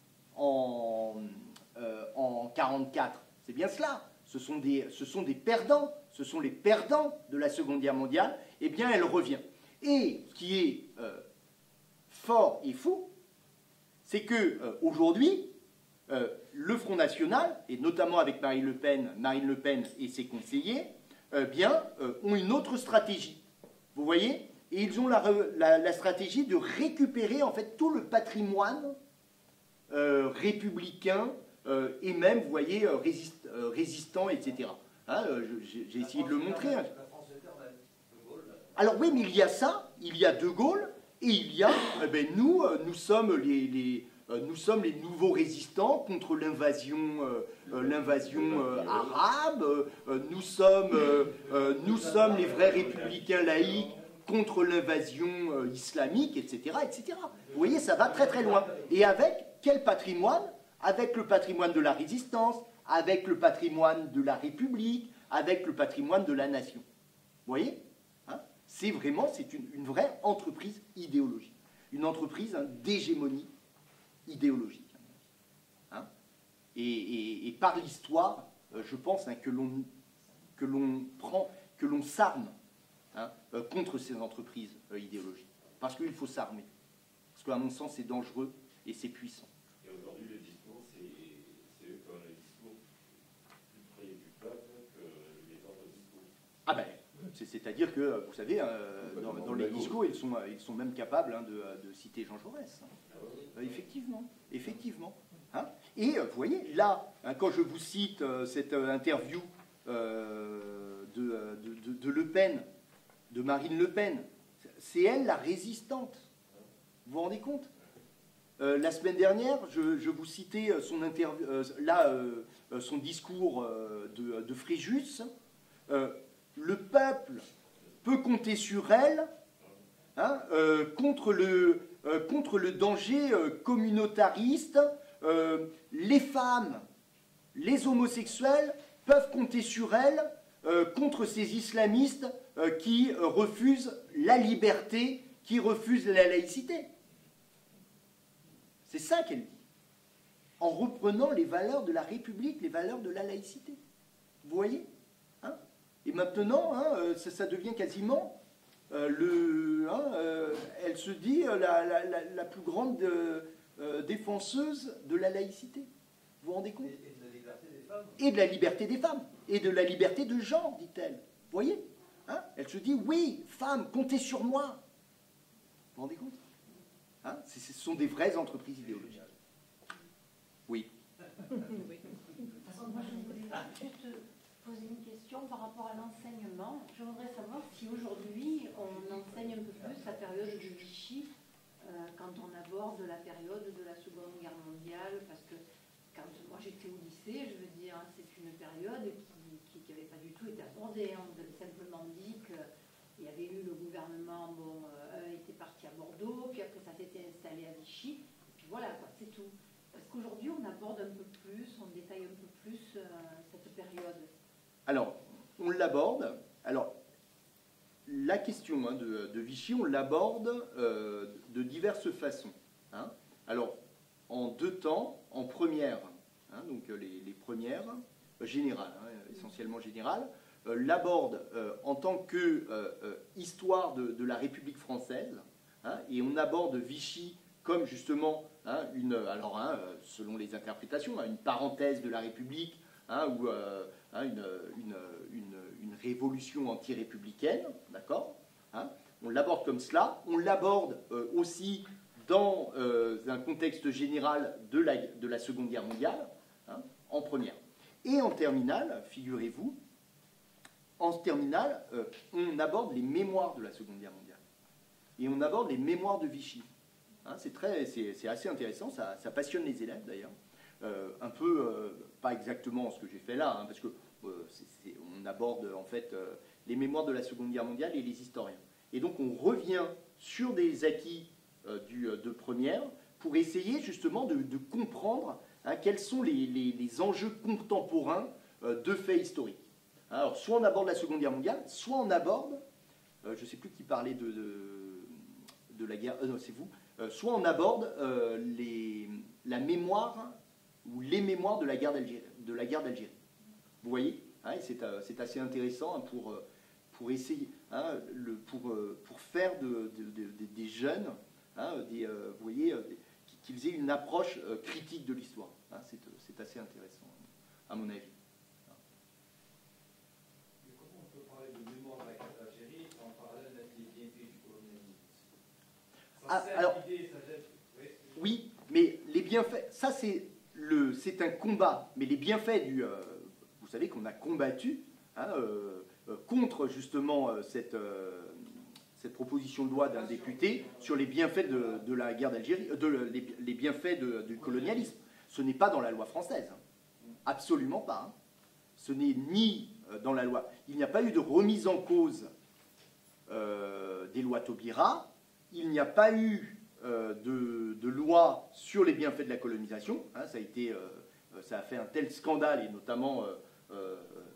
en, euh, en quarante-quatre. C'est bien cela. Ce sont, des, ce sont des perdants. Ce sont les perdants de la Seconde Guerre mondiale. Eh bien, elle revient. Et ce qui est euh, fort et fou, c'est qu'aujourd'hui, euh, euh, le Front National, et notamment avec Marine Le Pen, Marine Le Pen et ses conseillers, euh, bien, euh, ont une autre stratégie. Vous voyez? Et ils ont la, la, la stratégie de récupérer en fait tout le patrimoine euh, républicain euh, et même, vous voyez, euh, résist, euh, résistant, et cetera. Hein, euh, j'ai essayé de le montrer. Hein. Alors oui, mais il y a ça, il y a De Gaulle, et il y a, eh ben, nous, nous sommes les... les Nous sommes les nouveaux résistants contre l'invasion euh, l'invasion euh, arabe. Euh, nous, sommes, euh, euh, nous sommes les vrais républicains laïcs contre l'invasion euh, islamique, et cetera, et cetera. Vous voyez, ça va très très loin. Et avec quel patrimoine? Avec le patrimoine de la résistance, avec le patrimoine de la République, avec le patrimoine de la nation. Vous voyez, hein, c'est vraiment, c'est une, une vraie entreprise idéologique. Une entreprise hein, d'hégémonie idéologique. Hein, et, et, et par l'histoire, euh, je pense hein, que l'on que l'on prend, que l'on s'arme hein, euh, contre ces entreprises euh, idéologiques. Parce qu'il faut s'armer. Parce qu'à mon sens, c'est dangereux et c'est puissant. Et aujourd'hui, le discours, c'est eux qui ont le discours plus près du peuple que les autres discours. Ah ben, c'est-à-dire que, vous savez, euh, dans, dans les discours, ils sont, ils sont même capables hein, de, de citer Jean Jaurès. Euh, effectivement, effectivement. Hein. Et euh, vous voyez, là, hein, quand je vous cite euh, cette euh, interview euh, de, de, de, de Le Pen, de Marine Le Pen, c'est elle la résistante. Vous vous rendez compte? euh, La semaine dernière, je, je vous citais son, interview, euh, là, euh, son discours euh, de, de Fréjus. Euh, le peuple peut compter sur elle hein, euh, contre le... Euh, contre le danger euh, communautariste, euh, les femmes, les homosexuels peuvent compter sur elles euh, contre ces islamistes euh, qui euh, refusent la liberté, qui refusent la laïcité. C'est ça qu'elle dit, en reprenant les valeurs de la République, les valeurs de la laïcité. Vous voyez hein? Et maintenant, hein, ça, ça devient quasiment... Euh, le, hein, euh, elle se dit euh, la, la, la, la plus grande euh, euh, défenseuse de la laïcité. Vous vous rendez compte? Et, et de la liberté des femmes. Et de la liberté des femmes. Et de la liberté de genre, dit-elle. Vous voyez hein? Elle se dit, oui, femme, comptez sur moi. Vous vous rendez compte hein? Ce sont des vraies entreprises idéologiques. Oui. Oui. Moi, je voulais juste poser une question par rapport à l'enseignement. Je voudrais savoir si aujourd'hui on enseigne un peu plus la période de Vichy euh, quand on aborde la période de la Seconde Guerre mondiale, parce que quand moi j'étais au lycée, je veux dire, c'est une période qui n'avait pas du tout été abordée. On vous avait simplement dit qu'il y avait eu le gouvernement, bon, euh, un était parti à Bordeaux, puis après ça s'était installé à Vichy, et puis voilà, quoi, c'est tout. Parce qu'aujourd'hui on aborde un peu plus, on détaille un peu plus euh, cette période. Alors, on l'aborde. Alors, la question hein, de, de Vichy, on l'aborde euh, de diverses façons. Hein. Alors, en deux temps, en première, hein, donc les, les premières, générale, hein, essentiellement générale, euh, l'aborde euh, en tant que euh, euh, histoire de, de la République française, hein, et on aborde Vichy comme justement hein, une, alors hein, selon les interprétations, hein, une parenthèse de la République, hein, ou euh, hein, une, une, une, une révolution anti-républicaine, d'accord, hein, on l'aborde comme cela, on l'aborde euh, aussi dans euh, un contexte général de la, de la Seconde Guerre mondiale, hein, en première. Et en terminale, figurez-vous, en terminale, euh, on aborde les mémoires de la Seconde Guerre mondiale. Et on aborde les mémoires de Vichy. Hein, c'est, très, c'est, c'est assez intéressant, ça, ça passionne les élèves d'ailleurs. Euh, un peu, euh, pas exactement ce que j'ai fait là, hein, parce que euh, c'est, c'est, on aborde en fait euh, les mémoires de la Seconde Guerre mondiale et les historiens. Et donc on revient sur des acquis euh, du, de première pour essayer justement de, de comprendre hein, quels sont les, les, les enjeux contemporains euh, de faits historiques. Alors soit on aborde la Seconde Guerre mondiale, soit on aborde, euh, je ne sais plus qui parlait de, de, de la guerre, euh, non c'est vous, euh, soit on aborde euh, les, la mémoire ou les mémoires de la guerre d'Algérie. De la guerre d'Algérie. Vous voyez hein, c'est, euh, c'est assez intéressant hein, pour... Euh, pour essayer, hein, le, pour, pour faire de, de, de, de, des jeunes, hein, des, euh, vous voyez, des, qu'ils aient une approche euh, critique de l'histoire. Hein, c'est, c'est assez intéressant, à mon avis. Mais comment on peut parler de mémoire de la guerre d'Algérie en parallèle des bienfaits du colonialisme? Ça ah, sert alors, l'idée, ça jette... Oui, oui, mais les bienfaits, ça c'est, le, c'est un combat, mais les bienfaits du... Euh, vous savez qu'on a combattu, hein, euh, contre justement cette, euh, cette proposition de loi d'un député sur les bienfaits de, de la guerre d'Algérie, de, les, les bienfaits de, du colonialisme. Ce n'est pas dans la loi française. Absolument pas. Hein. Ce n'est ni dans la loi. Il n'y a pas eu de remise en cause euh, des lois Taubira. Il n'y a pas eu euh, de, de loi sur les bienfaits de la colonisation. Hein, ça, a été, euh, ça a fait un tel scandale, et notamment... Euh, euh,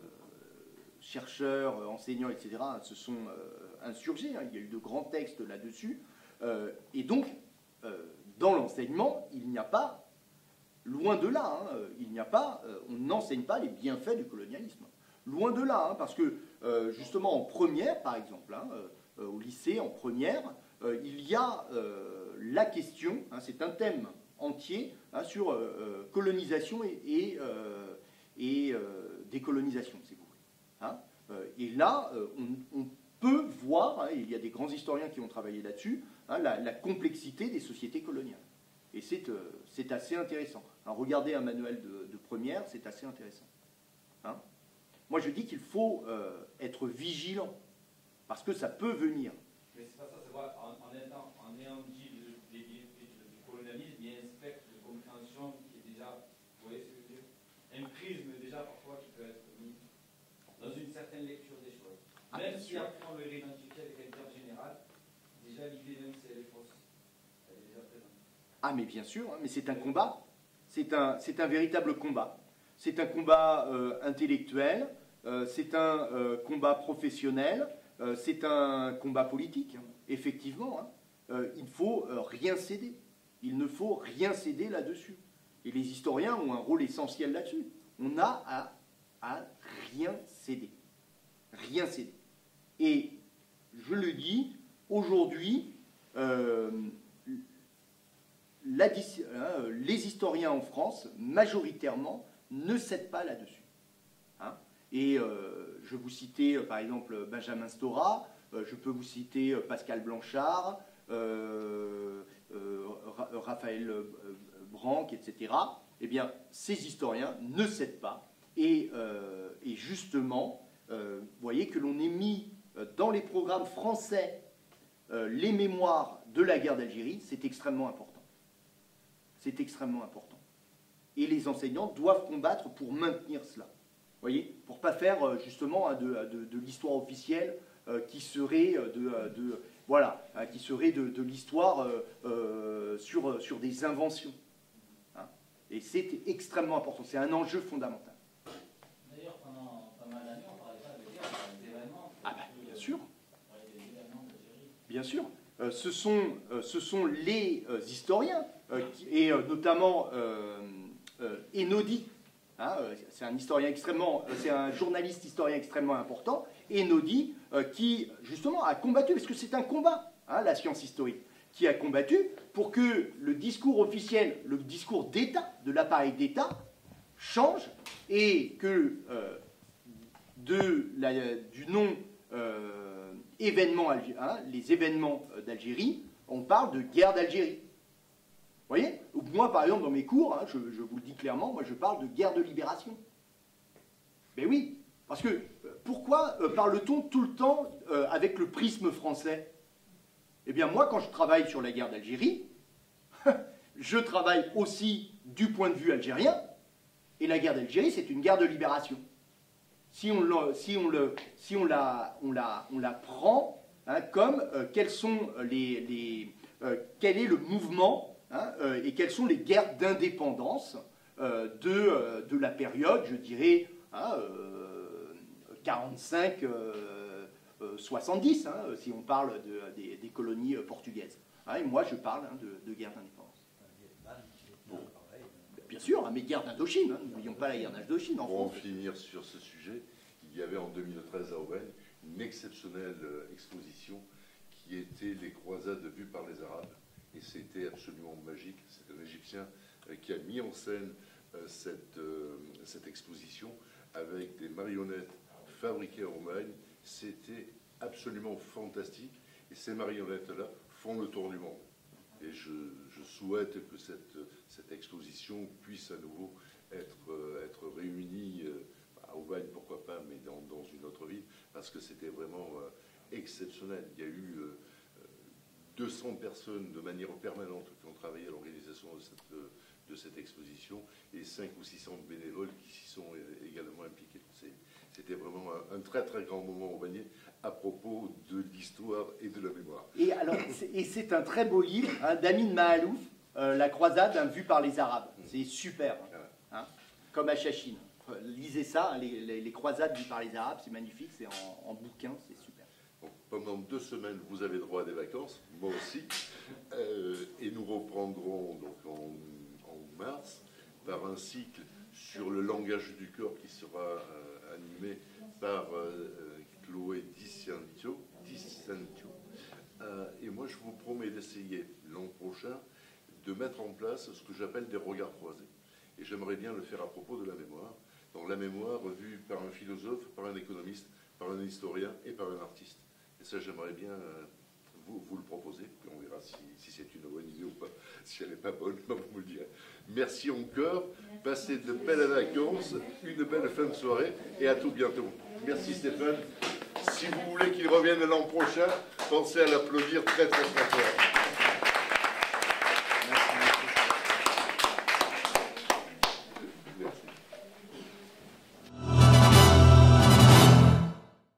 chercheurs, enseignants, et cetera, se sont euh, insurgés. Hein. Il y a eu de grands textes là-dessus. Euh, et donc, euh, dans l'enseignement, il n'y a pas, loin de là, hein, il n'y a pas, euh, on n'enseigne pas les bienfaits du colonialisme. Loin de là, hein, parce que, euh, justement, en première, par exemple, hein, euh, au lycée, en première, euh, il y a euh, la question, hein, c'est un thème entier, hein, sur euh, colonisation et, et, euh, et euh, décolonisation, c'est vous. Hein, et là, on, on peut voir, hein, il y a des grands historiens qui ont travaillé là-dessus, hein, la, la complexité des sociétés coloniales. Et c'est, euh, c'est assez intéressant. Alors, regardez un manuel de, de première, c'est assez intéressant. Hein. Moi, je dis qu'il faut euh, être vigilant, parce que ça peut venir. Mais c'est pas ça, c'est vrai, en, en, étant, en ayant dit les bienfaits du colonialisme, il y a un spectre de compréhension qui est déjà, vous voyez ce que je veux dire, un prisme déjà parfois qui peut être mis dans une certaine lecture des choses. Ah, même si après on le réidentifie avec un terme général, déjà l'idée même si elle est fausse, elle est déjà présente. Ah mais bien sûr, hein, mais c'est un combat, c'est un, c'est un véritable combat. C'est un combat euh, intellectuel, euh, c'est un euh, combat professionnel, euh, c'est un combat politique, hein. Effectivement. Hein. Euh, il ne faut euh, rien céder, il ne faut rien céder là-dessus. Et les historiens ont un rôle essentiel là-dessus. On a à à rien céder. Rien céder. Et je le dis, aujourd'hui, euh, la, euh, les historiens en France, majoritairement, ne cèdent pas là-dessus. Hein. Et euh, je vous citais, par exemple, Benjamin Stora, euh, je peux vous citer Pascal Blanchard, euh, euh, Raphaël Branc, et cetera. Eh bien, ces historiens ne cèdent pas. Et, euh, et justement, euh, vous voyez que l'on ait mis dans les programmes français euh, les mémoires de la guerre d'Algérie, c'est extrêmement important. C'est extrêmement important. Et les enseignants doivent combattre pour maintenir cela. Vous voyez, pour ne pas faire justement de, de, de l'histoire officielle euh, qui serait de, de voilà, qui serait de, de l'histoire euh, euh, sur, sur des inventions. Hein. Et c'est extrêmement important. C'est un enjeu fondamental. D'ailleurs, pendant pas mal d'années, on ne parlait pas de guerre, on parlait d'événements. Ah ben, bien sûr. Bien sûr. Euh, ce, sont, euh, ce sont les euh, historiens, euh, qui, et euh, notamment euh, euh, Enodi, hein, c'est un historien extrêmement, c'est un journaliste historien extrêmement important, Einaudi, euh, qui justement a combattu, parce que c'est un combat, hein, la science historique, qui a combattu pour que le discours officiel, le discours d'État, de l'appareil d'État, change et que euh, de la, du nom euh, événement, hein, les événements d'Algérie, on parle de guerre d'Algérie. Vous voyez? Moi, par exemple, dans mes cours, hein, je, je vous le dis clairement, moi je parle de guerre de libération. Ben oui, parce que pourquoi euh, parle-t-on tout le temps euh, avec le prisme français? Eh bien moi, quand je travaille sur la guerre d'Algérie, je travaille aussi du point de vue algérien, et la guerre d'Algérie, c'est une guerre de libération. Si on, le, si on, le, si on, la, on, la, on la prend hein, comme euh, quels sont les, les, euh, quel est le mouvement hein, euh, et quelles sont les guerres d'indépendance euh, de, euh, de la période, je dirais, hein, euh, quarante-cinq soixante-dix, hein, si on parle de, des, des colonies portugaises. Hein, et moi, je parle hein, de, de guerre d'indépendance. Bon. Bien sûr, mais guerre d'Indochine, hein, n'oublions pas la guerre d'Indochine en France. Pour en France. finir sur ce sujet, il y avait en deux mille treize à Aubagne une exceptionnelle exposition qui était les croisades vues par les Arabes. Et c'était absolument magique. C'est un Égyptien qui a mis en scène cette, cette exposition avec des marionnettes fabriquées en Aubagne. C'était absolument fantastique. Et ces marionnettes-là font le tour du monde. Et je, je souhaite que cette, cette exposition puisse à nouveau être, être réunie à Aubagne, pourquoi pas, mais dans, dans une autre ville, parce que c'était vraiment exceptionnel. Il y a eu deux cents personnes de manière permanente qui ont travaillé à l'organisation de cette, de cette exposition et cinq ou six cents bénévoles qui s'y sont également impliqués. C'était vraiment un, un très très grand moment au Aubagnais à propos de l'histoire et de la mémoire. Et alors, et c'est un très beau livre hein, d'Amin Mahalouf, euh, La croisade hein, vue par les Arabes. C'est super, hein, comme à Chachine. Lisez ça, les, les, les croisades vues par les Arabes, c'est magnifique, c'est en, en bouquin, c'est super. Donc, pendant deux semaines, vous avez droit à des vacances, moi aussi, euh, et nous reprendrons donc en, en mars par un cycle sur le langage du corps qui sera euh, animé par euh, Chloé Dicentio. Euh, et moi, je vous promets d'essayer l'an prochain de mettre en place ce que j'appelle des regards croisés. Et j'aimerais bien le faire à propos de la mémoire. Donc la mémoire vue par un philosophe, par un économiste, par un historien et par un artiste. Et ça, j'aimerais bien euh, vous, vous le proposer. Puis on verra si, si c'est une bonne idée ou pas. Si elle n'est pas bonne, vous me le direz. Merci encore. Passez de belles vacances, une belle fin de soirée et à tout bientôt. Merci Stéphane. Si vous voulez qu'il revienne l'an prochain, pensez à l'applaudir très très très fort.